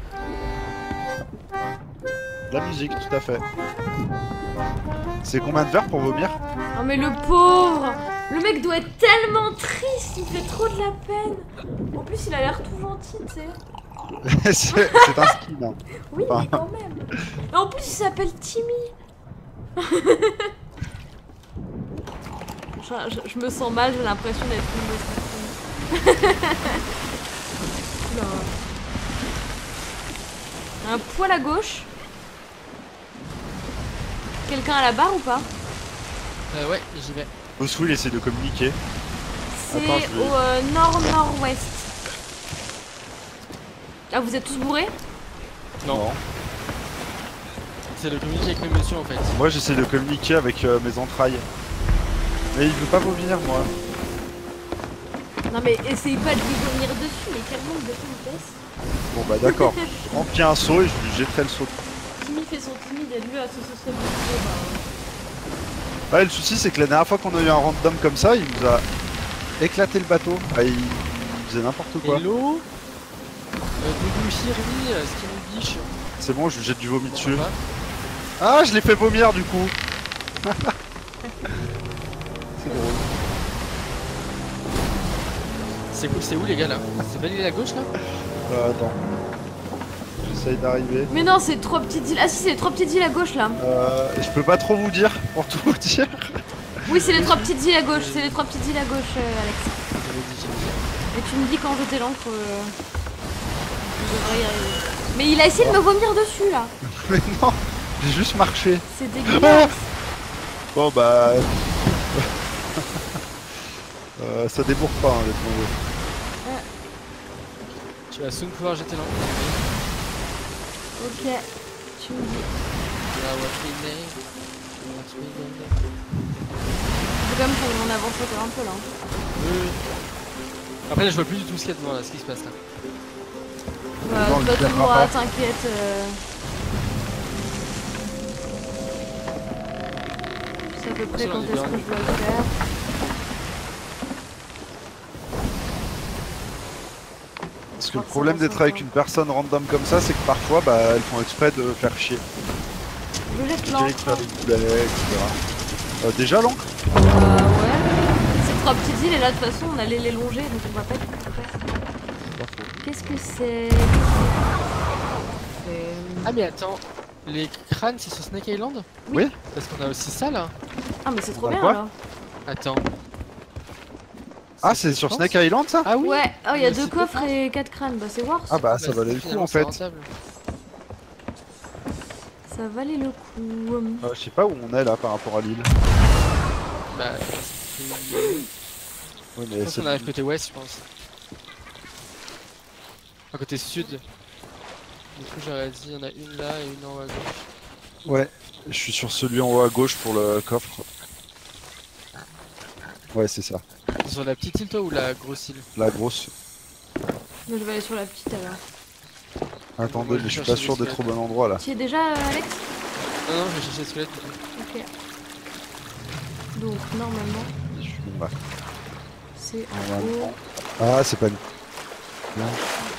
De la musique, tout à fait. C'est combien de verres pour vomir?
Oh mais le pauvre! Le mec doit être tellement triste, il fait trop de la peine. En plus il a l'air tout gentil, tu sais.
C'est c'est un skin. Hein.
Oui
Enfin.
mais quand même. Et en plus il s'appelle Timmy. je, je- je me sens mal, j'ai l'impression d'être une autre personne. Oula. Un poil à gauche. Quelqu'un à la barre ou pas?
Euh, ouais, j'y vais.
Boswell il essaie de communiquer.
C'est
Attends, je vais-
au euh, nord-nord-ouest. Ah, vous êtes tous bourrés?
Non. C'est de communiquer avec mes messieurs en fait.
Moi j'essaie de communiquer avec euh, mes entrailles. Mais il veut pas vomir moi.
Non mais essayez pas de lui vomir dessus, mais quel manque de politesse.
Bon bah d'accord. Je remplis un seau et je lui jetterai le seau.
Timmy fait son timide et lui à ce sociabiliser, bah...
Ouais, le souci c'est que la dernière fois qu'on a eu un random comme ça, il nous a éclaté le bateau. Ah, il... il faisait n'importe quoi.
Hello euh, Doudou Shirley, euh, Skinny Biche.
C'est bon, je lui jette du vomi dessus.
Pourquoi
Ah, je l'ai fait vomir du coup. C'est drôle.
C'est cool, c'est où les gars là? C'est pas l'île à gauche là?
Euh, attends. J'essaye d'arriver.
Mais non, c'est trois petites îles. Ah si, c'est les trois petites îles à gauche là.
Euh, je peux pas trop vous dire, pour tout vous dire.
Oui, c'est les trois petites îles à gauche. C'est les trois petites îles à gauche, euh, Alex.
J'avais dit, j'avais dit.
Et tu me dis quand jeter l'encre. Euh... Je devrais y arriver. Mais il a essayé de me vomir dessus là.
Mais non, j'ai juste marché.
C'est dégueulasse.
Bon bah... euh, ça débourre pas, hein, les pauvres.
Tu vas soon pouvoir jeter l'encre.
Ok, tu me dis.
Ah, what we made, what we made.
Faut quand même qu'on avance encore un peu là.
Oui. Après là je vois plus du tout ce qu'il y a devant là, ce qui se passe là.
Bah,
Non,
tu
le
vas
pire
tout droit,
pas.
t'inquiète. euh. Je sais à peu près
Attention,
quand
on est
est-ce
bien.
que je dois le faire.
Parce que le problème d'être avec une personne random comme ça, c'est que parfois, bah, elles font exprès de faire chier.
Je jette
Direct
l'encre.
faire des boulets, et cetera. Euh, déjà l'encre
Euh, ouais. Ces trois petites îles et là de toute façon on allait les longer donc on va pas être tout près. Qu'est-ce que c'est? C'est-
Ah mais attends, les crânes c'est sur Snake Island?
Oui.
Parce qu'on a aussi ça là.
Ah mais c'est trop
Bah,
bien
quoi
là.
Attends.
Ah,
ce
c'est
que
sur
je
Snake
pense.
Island ça?
Ah oui.
Ouais, oh il y a
Mais
deux
c'est
coffres
pas-
et quatre crânes, bah c'est Wars.
Ah bah ça
Bah,
valait le coup
finalement,
en
c'est
fait.
rentable.
Ça valait le coup.
Euh, je sais pas où on est là par rapport à l'île.
Bah, c'est-
Oui,
je
mais
pense
c'est...
qu'on arrive côté ouest, je pense. À côté sud. Du coup, j'aurais dit, il y en a une là et une en haut à gauche.
Ouais, je suis sur celui en haut à gauche pour le coffre. Ouais, c'est ça.
T'es sur la petite île toi ou la grosse île?
La grosse.
Mais je vais aller sur la petite alors.
Attendez,
Moi,
mais
je
je suis
cherche
pas
des
sûr d'être au
squelettes.
bon endroit là.
Tu y es déjà euh, Alex?
Non, non, je vais chercher le squelette.
Ok. Donc normalement
Je suis bon là.
c'est en haut.
Normalement. Ah, c'est pas une...
Voilà.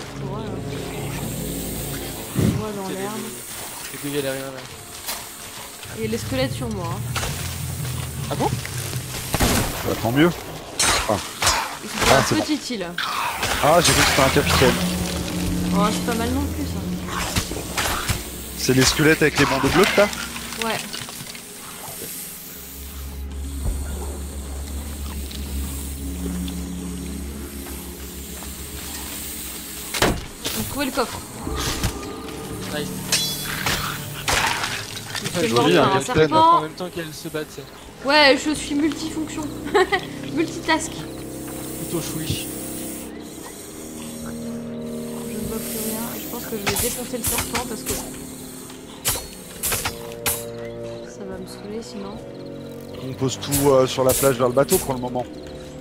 On voit dans l'herbe.
Les deux galériens là.
Et les squelettes sur moi. hein.
Ah bon?
Bah, tant mieux.
Ils sont sur
Ah,
la
c'est bon.
petite île.
Ah, j'ai cru que c'était un capitaine.
Oh, c'est pas mal non plus ça.
C'est les squelettes avec les bandeaux bleus que t'as?
Ouais. On trouvé le coffre.
Nice.
C'est
joli,
mort
un
par un
capitaine.
serpent.
En même temps qu'elles se battent, c'est
Ouais, je suis multifonction. Multitask.
plutôt chouiche.
Je ne vois plus rien. Et je pense que je vais défoncer le serpent parce que ça va me saouler sinon.
On pose tout euh, sur la plage vers le bateau pour le moment.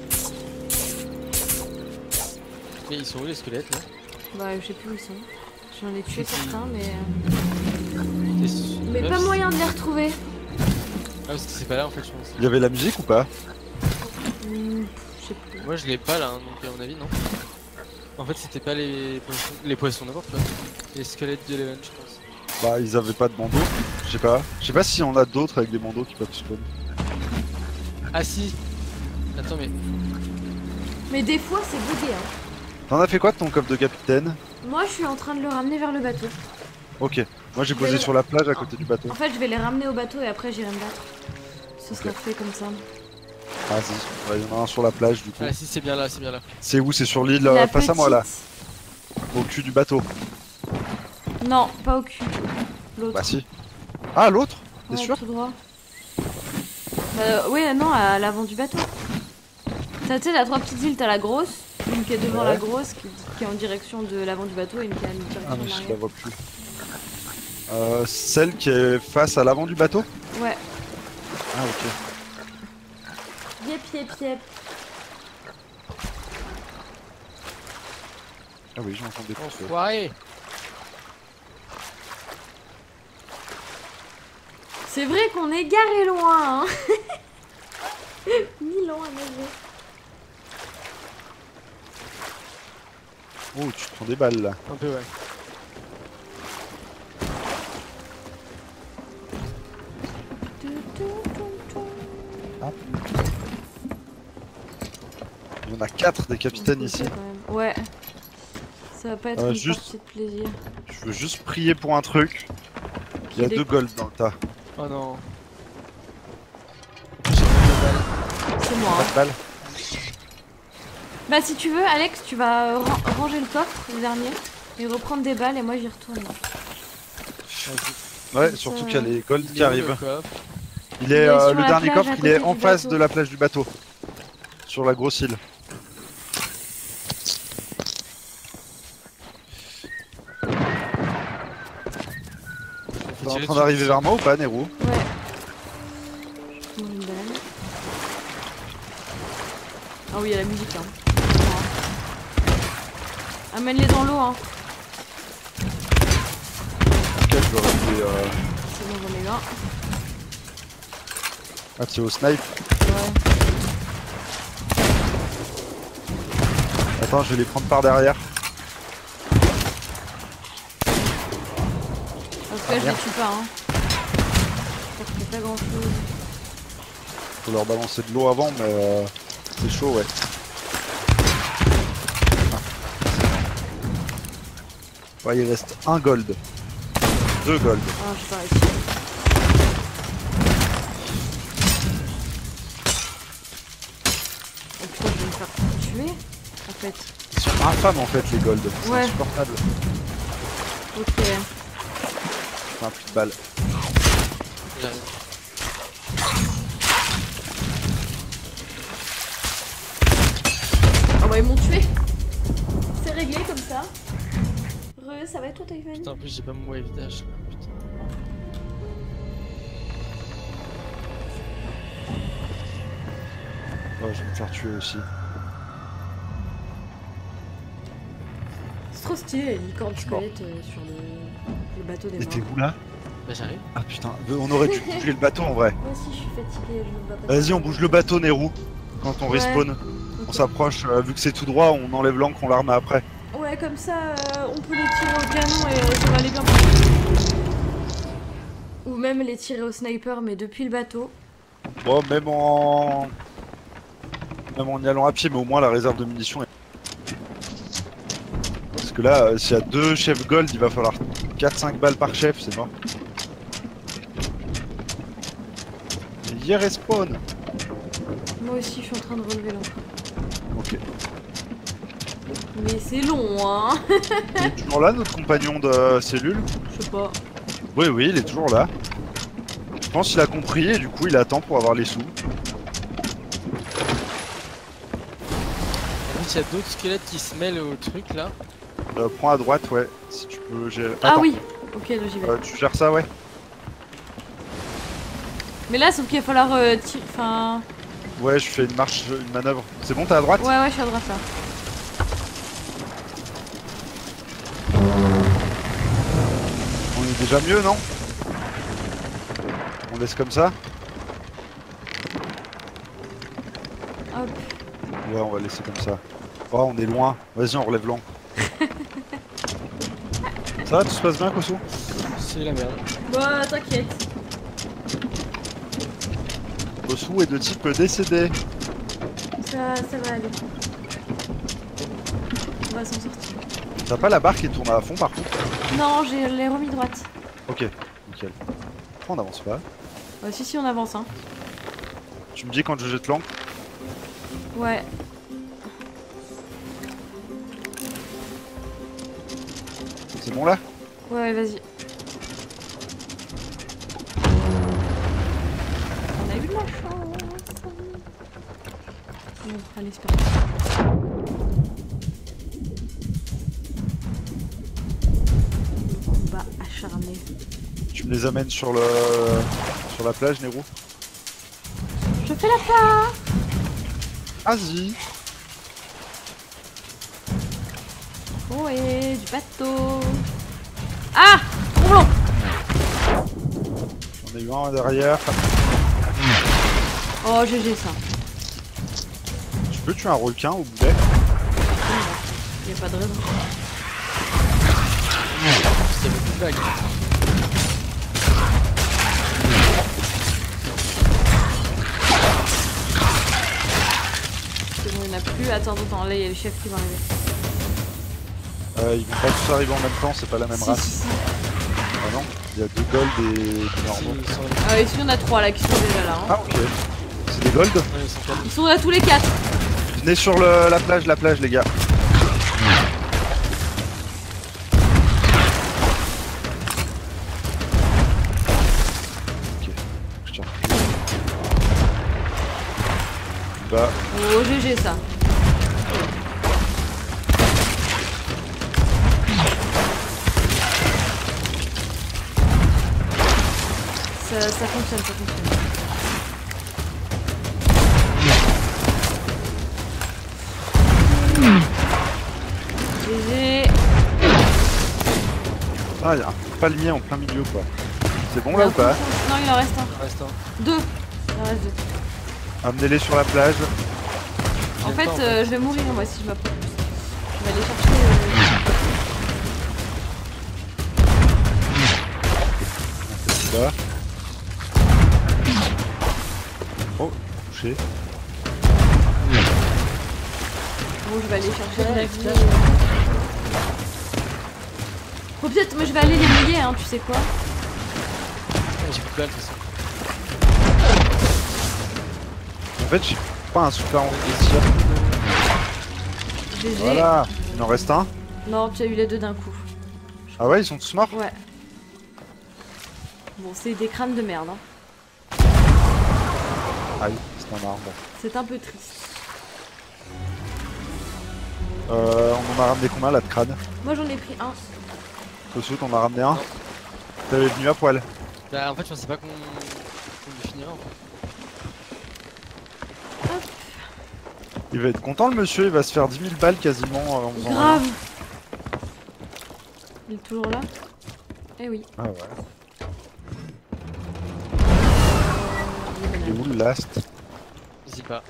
Mais ils sont où les squelettes là?
Bah, je sais plus où ils sont. J'en ai tué certains, mais. euh,
T'es les su-
Mais
meufs,
pas
c'est-
moyen de les retrouver.
Ah, parce que c'est pas là en fait, je pense.
Il y avait la musique ou pas?
Hmm, je sais plus.
Moi je l'ai pas là, hein, donc à mon avis, non. En fait, c'était pas les poissons, les poissons n'importe quoi. Les squelettes de l'Even, je pense.
Bah ils avaient pas de bandeau. Je sais pas. Je sais pas si on a d'autres avec des bandeaux qui peuvent spawn.
Ah si. Attends, mais.
Mais des fois, c'est bugué. Hein.
T'en as fait quoi de ton coffre de capitaine?
Moi, je suis en train de le ramener vers le bateau.
Ok. Moi j'ai
Je
posé
vais-
sur la plage à côté du bateau.
En fait, je vais les ramener au bateau et après, j'irai me battre. Ce sera fait comme ça.
Ah si. Ouais, il y en a un sur la plage du coup.
Ah si, c'est bien là, c'est bien là.
C'est où? C'est sur l'île euh,
La
face à moi là.
petite-
Au cul du bateau.
Non, pas au cul. L'autre.
Bah si. Ah l'autre? T'es
Ouais,
sûr?
tout droit. Bah, oui, non, à l'avant du bateau. T'as, tu sais, la trois petites îles, t'as la grosse, une qui est devant
Ouais.
la grosse, qui, qui est en direction de l'avant du bateau et une qui est en direction
Ah
de
mais je la
l'arrière.
vois plus. Euh, celle qui est face à l'avant du bateau?
Ouais.
Ah ok.
Yep, yep, yep.
Ah oui j'entends des coups.
Enfoiré.
C'est vrai qu'on est garé loin, hein. Mille ans à nager.
Oh tu te prends des balles là.
Un peu, ouais.
Il y en a quatre des capitaines ici.
Quand même. Ouais. Ça va pas être
Euh,
une
juste-
partie de plaisir.
Je veux juste prier pour un truc. Il y a
Qu'il
deux
est-
golds dans le tas.
Oh non.
C'est moi.
Pas
Hein.
de balles.
Bah si tu veux, Alex, tu vas euh, ran- ranger le coffre, le dernier, et reprendre des balles et moi j'y retourne.
Ouais
Comme
surtout
ça,
qu'il y a les golds
Il
qui
est où,
arrivent.
le coffre
Il
Il
est
est
euh,
sur
le
la
dernier
plage,
coffre,
à
il est
côté
en
du
face
bateau.
de la plage du bateau. Sur la grosse île. T'es en
tirer
train
dessus.
d'arriver vers moi ou pas, Nero?
Ouais. Je prends une balle. Ah oui, il y a la musique hein. Amène-les dans l'eau hein.
Ok, je vais rester. Euh...
C'est bon, j'en ai un.
Ah, tu es au snipe.
Ouais.
Attends, je vais les prendre par derrière.
En tout cas, je les tue pas hein. Ça fait pas grand chose.
Faut leur balancer de l'eau avant, mais euh, c'est chaud, ouais. Ah. Ouais, il reste un gold. Deux gold.
Ah, j'ai pas réussi. Oh putain, je vais me faire tuer en fait.
Ils sont infâmes en fait, les gold. C'est
Ouais.
insupportable.
Ok.
Enfin, plus de balles.
J'arrive.
Oh bah ils m'ont tué. C'est réglé comme ça. Re, ça va être toi Taïwan?
Putain, en plus j'ai pas mon wave dash là. Putain.
Ouais, je vais me faire tuer aussi.
C'est trop stylé les licornes
Je suis mort.
squelettes euh, sur le, le bateau des
Et t'es
morts.
où là?
Bah j'arrive.
Ah putain, on aurait dû bouger le bateau en vrai.
Moi aussi je suis fatiguée, je me bats pas.
Vas-y, on bouge le bateau, Nero. Quand on
Ouais.
respawn, on
Ok.
s'approche. euh, vu que c'est tout droit, on enlève l'encre, on la remet après.
Ouais, comme ça euh, on peut les tirer au canon et euh, ça va aller bien plus. Ou même les tirer au sniper, mais depuis le bateau.
Bon, même en. Même en y allant à pied, mais au moins la réserve de munitions est. Parce que là, euh, s'il y a deux chefs gold, il va falloir quatre cinq balles par chef, c'est mort. Et hier respawn.
Moi aussi je suis en train de relever l'encre.
Ok.
Mais c'est long, hein.
Il est toujours là, notre compagnon de cellule?
Je sais pas.
Oui, oui, il est toujours là. Je pense qu'il a compris et du coup, il attend pour avoir les sous.
En plus, il y a d'autres squelettes qui se mêlent au truc là.
Euh, prends à droite, ouais, si tu peux gérer.
Ah
Attends,
oui. Ok, là j'y vais.
euh, tu gères ça, ouais.
Mais là, sauf qu'il va falloir euh, tirer. Enfin.
Ouais, je fais une marche, une manœuvre. C'est bon, t'es à droite?
Ouais, ouais, je suis à droite là.
On est déjà mieux, non? On laisse comme ça?
Hop.
Ouais, on va laisser comme ça. Oh, on est loin. Vas-y, on relève l'encre. Ça va, tout se passe bien, Koso?
C'est la merde.
Bah, t'inquiète.
Koso est de type décédé.
Ça, ça va aller. On va s'en sortir.
T'as pas la barre qui tourne à fond, par contre?
Non, j'ai l'ai remis droite.
Ok, nickel. Pourquoi on avance pas?
Bah, si, si, on avance, hein.
Tu me dis quand je jette l'encre?
Ouais.
C'est bon là?
Ouais, ouais, vas-y. On a eu de la chance. Bon, allez, c'est parti. Combat acharné.
Tu me les amènes sur le sur la plage, Nero?
Je fais la part.
Vas-y.
Oh, et du bateau. Ah! Trop long.
J'en ai eu un derrière.
Oh, G G ça.
Tu peux tuer un requin au boulet?
Y'a pas de raison.
C'est beaucoup de vagues.
C'est bon, il n'y en a plus. Attends, attends, là il y a le chef qui va arriver.
Euh, ils vont pas tous arriver en même temps, c'est pas la même
Si,
race.
si, si.
Ah non? Il y a deux gold et des normaux.
Ils sont,
Ah, ici il y en a trois là qui sont déjà là. Hein.
Ah ok. C'est des gold?
ouais, ils sont quatre.
Ils sont là tous les quatre.
Venez sur le, la plage, la plage les gars. Ok. Je tire. Bah,
Oh, G G ça. Ça, ça fonctionne, ça fonctionne. G G.
ah, il y a un palmier en plein milieu quoi. C'est bon là ou pas?
Non, il en reste un.
Il reste un.
Deux. Il en reste deux.
Amenez-les sur la plage.
En fait,
Temps, en
euh, je vais mourir moi si je m'approche. Je vais aller chercher. Euh...
Là. Oh, touché.
Bon, je vais aller chercher.
Direct,
euh,
là.
Oh, peut-être, moi je vais aller les mouiller, hein, tu sais quoi.
Ah, j'ai plus de balles de toute façon.
En fait, j'ai pas un super envie de tir.
G G.
Voilà. Il en reste un.
Non, tu as eu les deux d'un coup.
Ah ouais, ils sont tous morts?
Ouais. Bon, c'est des crânes de merde. Hein.
Aïe, c'est un arbre.
C'est un peu triste.
Euh, on en a ramené combien là de crâne?
Moi j'en ai pris un.
Kosu, t'en as ramené un?
Non.
T'avais venu à poil.
Bah, en fait, je pensais pas qu'on qu'on le finirait en fait.
Il va être content le monsieur, il va se faire dix mille balles quasiment euh, en faisant
Grave.
rien.
Il est toujours là? Eh oui.
Ah ouais. Il est où le last?
Vas-y pas.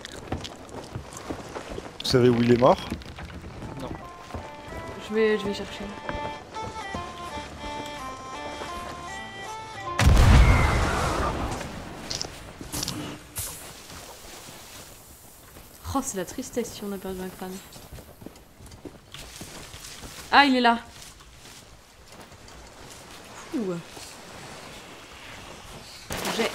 Vous savez où il est mort?
Je vais, je vais chercher. Oh, c'est la tristesse si on a perdu un crâne. Ah, il est là. Ouh. J'ai.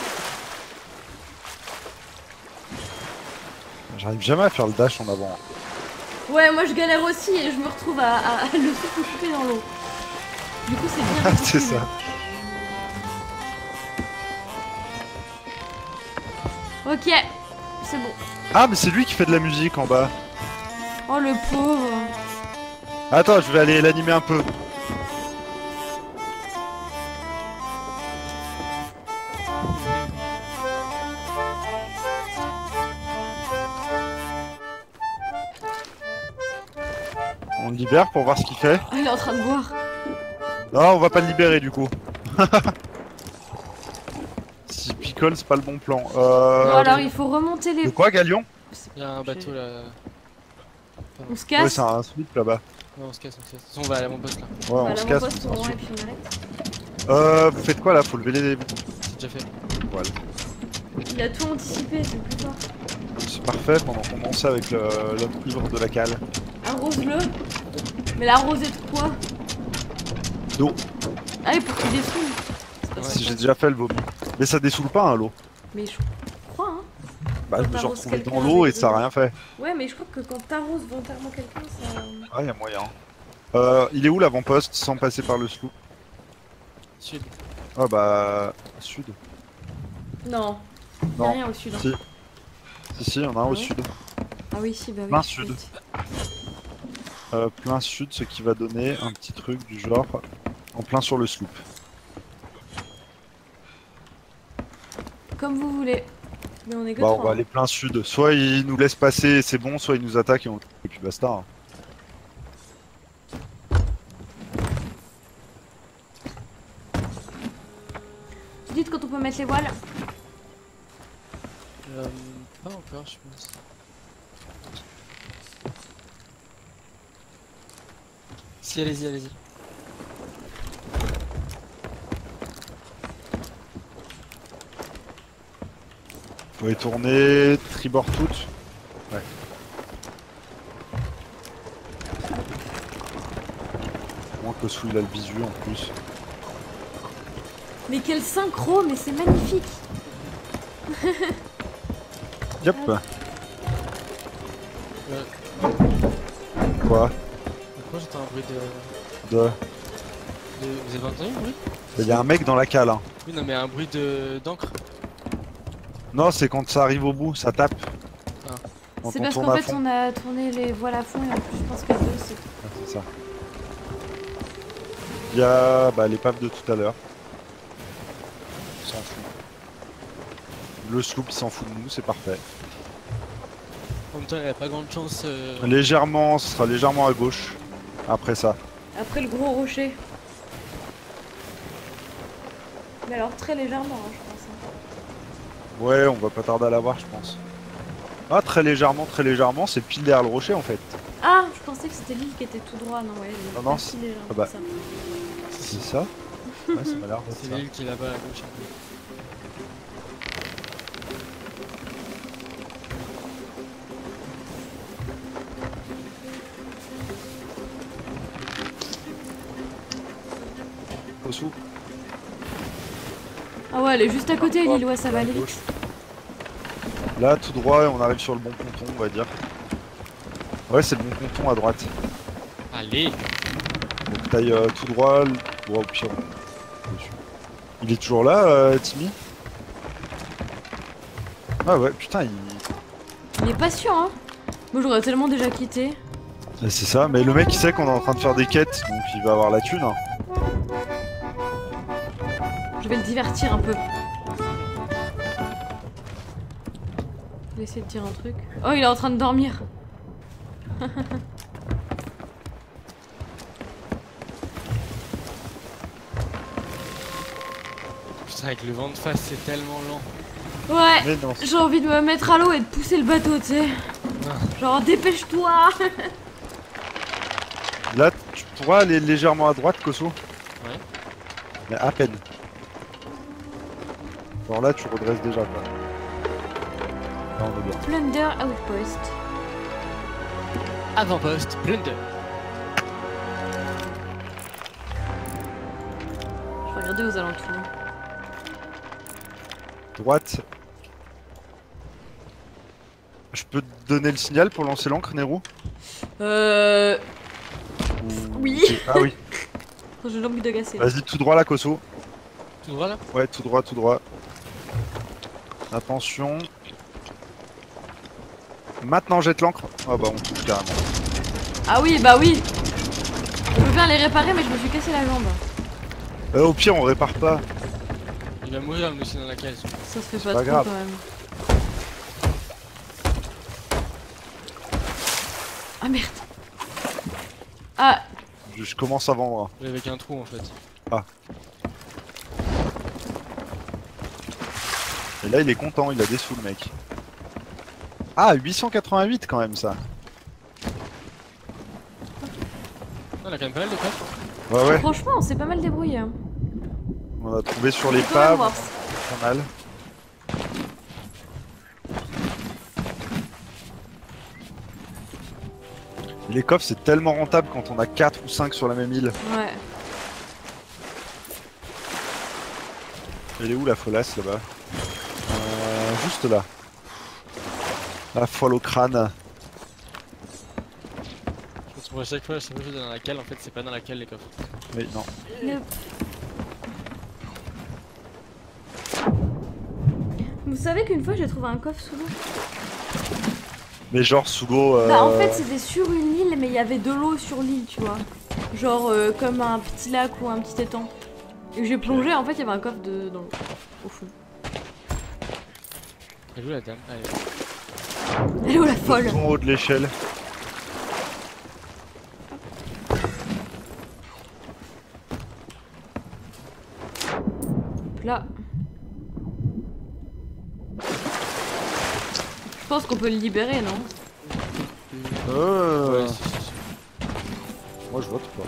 J'arrive jamais à faire le dash en avant.
Ouais, moi je galère aussi et je me retrouve à, à, à le souffle coupé dans l'eau. Du coup, c'est bien.
C'est ça.
Ok, c'est bon.
Ah, mais c'est lui qui fait de la musique en bas.
Oh, le pauvre.
Attends, je vais aller l'animer un peu. On le libère pour voir ce qu'il fait.
Oh, il est en train de boire.
Non, on va pas le libérer du coup. agricole, c'est pas le bon plan. Euh...
Bon, alors il faut remonter les.
De quoi, Galion?
Il y a un bateau là.
On se
Ouais,
casse.
c'est un slip là-bas.
Ouais, on se casse, on se casse. De toute façon, on va aller à mon poste là.
Ouais, on
Voilà,
se
mon
casse.
poste,
on
on
s'en
rend et
fout.
puis on arrête.
Euh, vous faites quoi là? Faut lever les.
C'est déjà fait.
Voilà.
Il a tout anticipé, c'est le plus fort.
C'est parfait pendant qu'on commence avec le- l'homme ivre de la cale.
Arrose-le. Mais l'arroser de quoi?
D'eau.
Ah, et pour qu'il dessoule. C'est pas
Ouais.
sympa.
Si j'ai déjà fait le vomi. Mais ça dessoule pas hein, l'eau.
Mais je crois, hein.
Bah, je me suis
T'arroses
retrouvé
quelqu'un
dans l'eau et
avec
ça a
de-
rien fait.
Ouais, mais je crois que quand t'arroses volontairement quelqu'un, ça.
Ah, y'a moyen. Euh, il est où l'avant-poste sans passer par le sloop?
Sud.
Ah bah. Sud.
Non. Y'a
Non.
rien au sud. hein.
Si. Si, si, il y en a un au
Ouais.
sud.
Ah oui, si, bah oui.
Plein
je
sud.
suis-
Euh, plein sud, ce qui va donner un petit truc du genre en plein sur le sloop.
Comme vous voulez. Mais on est que
Bah, on
trois,
va
hein.
aller plein sud. Soit il nous laisse passer et c'est bon, soit il nous attaque et, on... et puis basta. hein.
Vous dites quand on peut mettre les voiles?
Euh, pas encore, je pense. Si, allez-y, allez-y.
Faut les tourner, tribord toutes. Ouais. Moins que celui il a le visu en plus.
Mais quel synchro, mais c'est magnifique.
Yep.
Euh,
Quoi?
pourquoi j'entends un bruit de...
De...
de- Vous avez entendu le bruit?
Il y a un mec dans la cale. Hein.
Oui, non, mais un bruit de d'encre.
Non, c'est quand ça arrive au bout, ça tape.
Ah.
Quand
C'est
on
parce
tourne
qu'en
à
fait
fond.
on a tourné les voiles à fond et en plus je pense qu'à deux c'est.
Ouais, c'est ça. Il y a bah, l'épave de tout à l'heure. On s'en fout. Le sloop il s'en fout de nous, c'est parfait.
En même temps, il n'y a pas grande chance. euh,
Légèrement, ce sera légèrement à gauche. Après ça.
Après le gros rocher. Mais alors très légèrement hein, je pense. hein.
Ouais, on va pas tarder à l'avoir, je pense. Ah, très légèrement, très légèrement, c'est pile derrière le rocher en fait.
Ah, je pensais que c'était l'île qui était tout droit, non ouais. elle est
Non, non,
pas si légèrement
ah bah.
que ça.
C'est ça? Ouais, ça m'a l'air d'être
C'est
ça.
l'île qui est là-bas à gauche. un peu.
Au-dessous.
Ah ouais, elle est juste à côté l'île, ouais ça va aller
Gauche.
vite.
Là, tout droit, et on arrive sur le bon ponton, on va dire. Ouais, c'est le bon ponton à droite.
Allez!
Donc taille euh, tout droit, le droit au pire. Dessus. Il est toujours là, euh, Timmy? Ah ouais, putain, il...
Il est patient hein. Moi j'aurais tellement déjà quitté.
Ah, c'est ça, mais le mec il sait qu'on est en train de faire des quêtes, donc il va avoir la thune. Hein.
Je vais le divertir un peu. Je vais essayer de dire un truc. Oh il est en train de dormir.
Putain, avec le vent de face, c'est tellement lent.
Ouais,
Mais non,
j'ai envie de me mettre à l'eau et de pousser le bateau, tu sais. Genre dépêche-toi.
là tu pourras aller légèrement à droite, Koso.
Ouais.
Mais à peine. Alors là tu redresses déjà quoi. Là on est bien.
Plunder Outpost.
Avant-poste, Plunder.
Je vais regarder aux alentours.
Droite. Je peux te donner le signal pour lancer l'encre, Nero?
Euh...
Ou-
Oui.
Ah oui.
J'ai l'envie de gasser.
Vas-y, tout droit là, Koso.
Tout droit là?
Ouais, tout droit, tout droit. Attention. Maintenant jette l'encre. Ah bah on touche carrément.
Ah oui, bah oui. Je veux bien les réparer, mais je me suis cassé la jambe.
Euh, au pire on répare pas.
Il va mourir le monsieur dans la cage.
Ça se fait
C'est
pas,
pas
trop
grave.
quand même. Ah merde. Ah,
Je, je commence à vendre.
Avec un trou en fait.
Et là il est content, il a des sous le mec. Ah, huit cent quatre-vingt-huit quand même ça.
On a quand même pas mal de coffres.
Ouais ouais,
Franchement, on s'est pas mal débrouillé. Hein.
on a trouvé sur
On peut
l'épave,
voir.
pas mal. Les coffres c'est tellement rentable quand on a quatre ou cinq sur la même île.
Ouais.
Elle est où la folasse là-bas? euh, Juste là. La folle au crâne.
Je me trouve à chaque fois, à chaque fois je dis dans la cale, en fait c'est pas dans la cale les coffres.
Mais non.
Nope. Vous savez qu'une fois j'ai trouvé un coffre sous l'eau.
Mais genre sous l'eau. Euh...
Bah en fait c'était sur une île mais il y avait de l'eau sur l'île tu vois. Genre euh, comme un petit lac ou un petit étang. Et j'ai plongé en fait il y avait un coffre de... dans l'eau. Au fond.
Elle est où la dame? Allez.
Elle est où la folle?
Tout en haut de l'échelle.
Là. Je pense qu'on peut le libérer non?
Euh...
Ouais, si, si, si.
Moi je vote pas.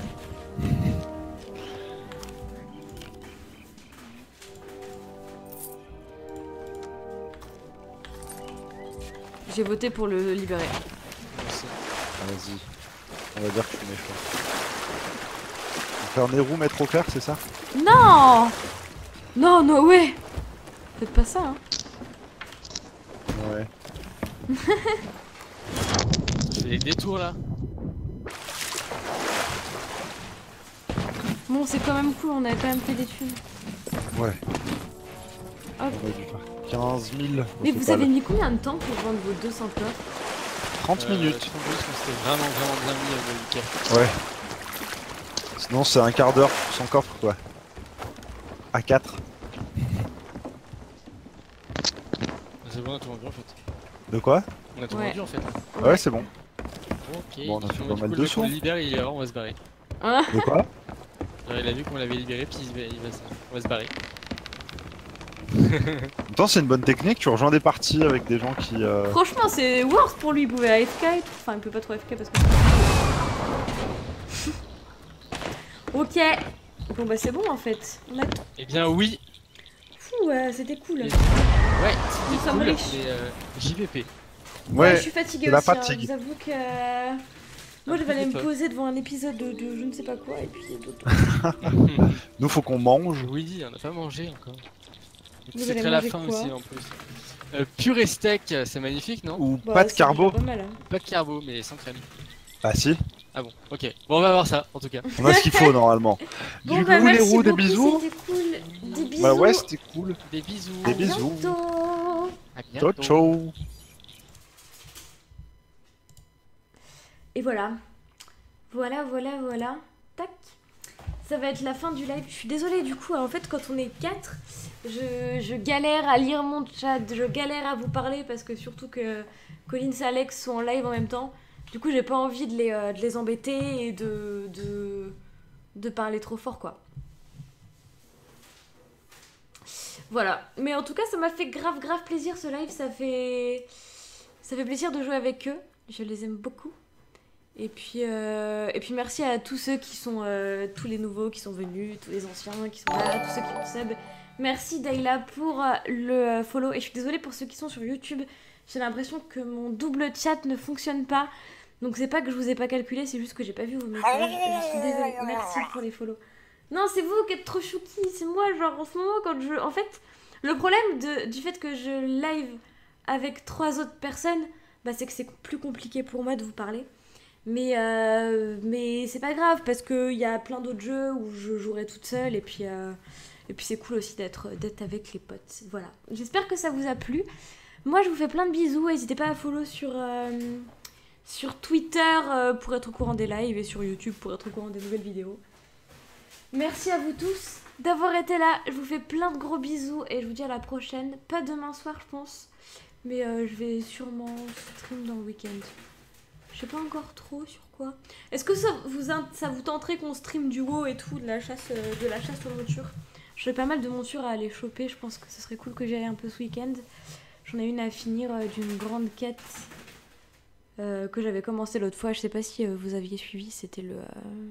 J'ai voté pour le libérer.
Merci.
Vas-y. On va dire que je suis méchant. Faire Nérou mettre au clair, c'est ça?
Non. Non, no way. Faites pas ça hein.
Ouais.
Je fais des détours là.
Bon c'est quand même cool, on avait quand même fait des thunes.
Ouais.
Hop.
On a dû faire quinze mille. au
Mais vous
total.
avez mis combien de temps pour vendre vos deux cents coffres?
trente
Euh,
minutes.
trente minutes, mais c'était vraiment vraiment bien mis euh, le week-end.
Ouais. Sinon c'est un quart d'heure pour son coffre quoi. À quatre.
C'est bon, on a tout vendu en fait.
De quoi?
On a tout
Ouais.
vendu en fait.
Ouais, c'est bon.
Ok.
Bon, on a fait
Donc,
pas
du
mal
coup,
de
le mec,
sous.
on le libère, il est là, on va se barrer.
Hein?
De quoi?
Alors, il a vu qu'on l'avait libéré, puis il va, il va se... on va se barrer.
En même temps c'est une bonne technique, tu rejoins des parties avec des gens qui... Euh...
Franchement c'est worse pour lui, il pouvait A F K et tout. Enfin il peut pas trop A F K parce que... Ok. Bon bah c'est bon en fait. On a tout.
Eh bien oui.
Fou, euh, c'était cool.
Et- Ouais,
Nous
c'était
sommes
cool,
riches.
mais euh, J V P.
Ouais,
Ouais,
je suis fatiguée
c'est la
aussi, hein.
fatigue.
Je vous avoue que... euh, Moi je vais aller me
peu.
poser devant un épisode de, de je ne sais pas quoi et puis d'autres.
nous faut qu'on mange.
Oui, on n'a pas mangé encore.
Vous
C'est
allez
très la
manger
fin
quoi
aussi en plus. Euh, purée steak, c'est magnifique, non?
Ou
Bah,
pas de
c'est
carbo.
déjà Pas mal, hein.
Pas de carbo, mais sans crème.
Ah si,
Ah bon, ok. Bon, on va voir ça, en tout cas.
on a ce qu'il faut normalement.
Bon
Du
bah
coup les
merci
roues, des
beaucoup,
bisous.
c'était cool. Des bisous.
Bah ouais, c'était cool.
Des bisous.
À
Des bisous.
bientôt.
À
Ciao
bientôt.
ciao.
Et voilà. Voilà, voilà, voilà. Tac. Ça va être la fin du live. Je suis désolée du coup, en fait quand on est quatre, je, je galère à lire mon chat, je galère à vous parler parce que surtout que Collins et Alex sont en live en même temps. Du coup j'ai pas envie de les, euh, de les embêter et de, de, de parler trop fort quoi. Voilà. Mais en tout cas ça m'a fait grave grave plaisir ce live, ça fait... Ça fait plaisir de jouer avec eux. Je les aime beaucoup. Et puis, euh, et puis merci à tous ceux qui sont, euh, tous les nouveaux qui sont venus, tous les anciens qui sont là, tous ceux qui ont sub. Merci Dayla pour euh, le follow. Et je suis désolée pour ceux qui sont sur YouTube. J'ai l'impression que mon double chat ne fonctionne pas. Donc c'est pas que je vous ai pas calculé, c'est juste que j'ai pas vu vos messages. Et je suis désolée. Merci pour les follow. Non, c'est vous qui êtes trop chouki. C'est moi, genre en ce moment, quand je... En fait, le problème de, du fait que je live avec trois autres personnes, bah, c'est que c'est plus compliqué pour moi de vous parler. Mais, euh, mais c'est pas grave parce qu'il y a plein d'autres jeux où je jouerai toute seule et puis, euh, et puis c'est cool aussi d'être d'être avec les potes. Voilà. J'espère que ça vous a plu. Moi je vous fais plein de bisous. N'hésitez pas à follow sur, euh, sur Twitter euh, pour être au courant des lives et sur YouTube pour être au courant des nouvelles vidéos. Merci à vous tous d'avoir été là. Je vous fais plein de gros bisous et je vous dis à la prochaine. Pas demain soir je pense. Mais euh, je vais sûrement stream dans le week-end. Je sais pas encore trop sur quoi. Est-ce que ça vous, ça vous tenterait qu'on stream du WoW et tout, de la chasse, euh, de la chasse aux moutures? J'ai pas mal de montures à aller choper, je pense que ce serait cool que j'y aille un peu ce week-end. J'en ai une à finir euh, d'une grande quête euh, que j'avais commencé l'autre fois, je sais pas si euh, vous aviez suivi, c'était le... Euh...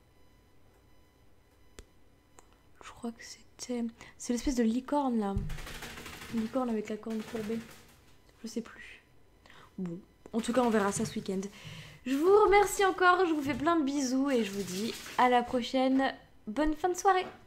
Je crois que c'était... C'est l'espèce de licorne là. Une licorne avec la corne courbée. Je sais plus. Bon, en tout cas on verra ça ce week-end. Je vous remercie encore, je vous fais plein de bisous et je vous dis à la prochaine. Bonne fin de soirée.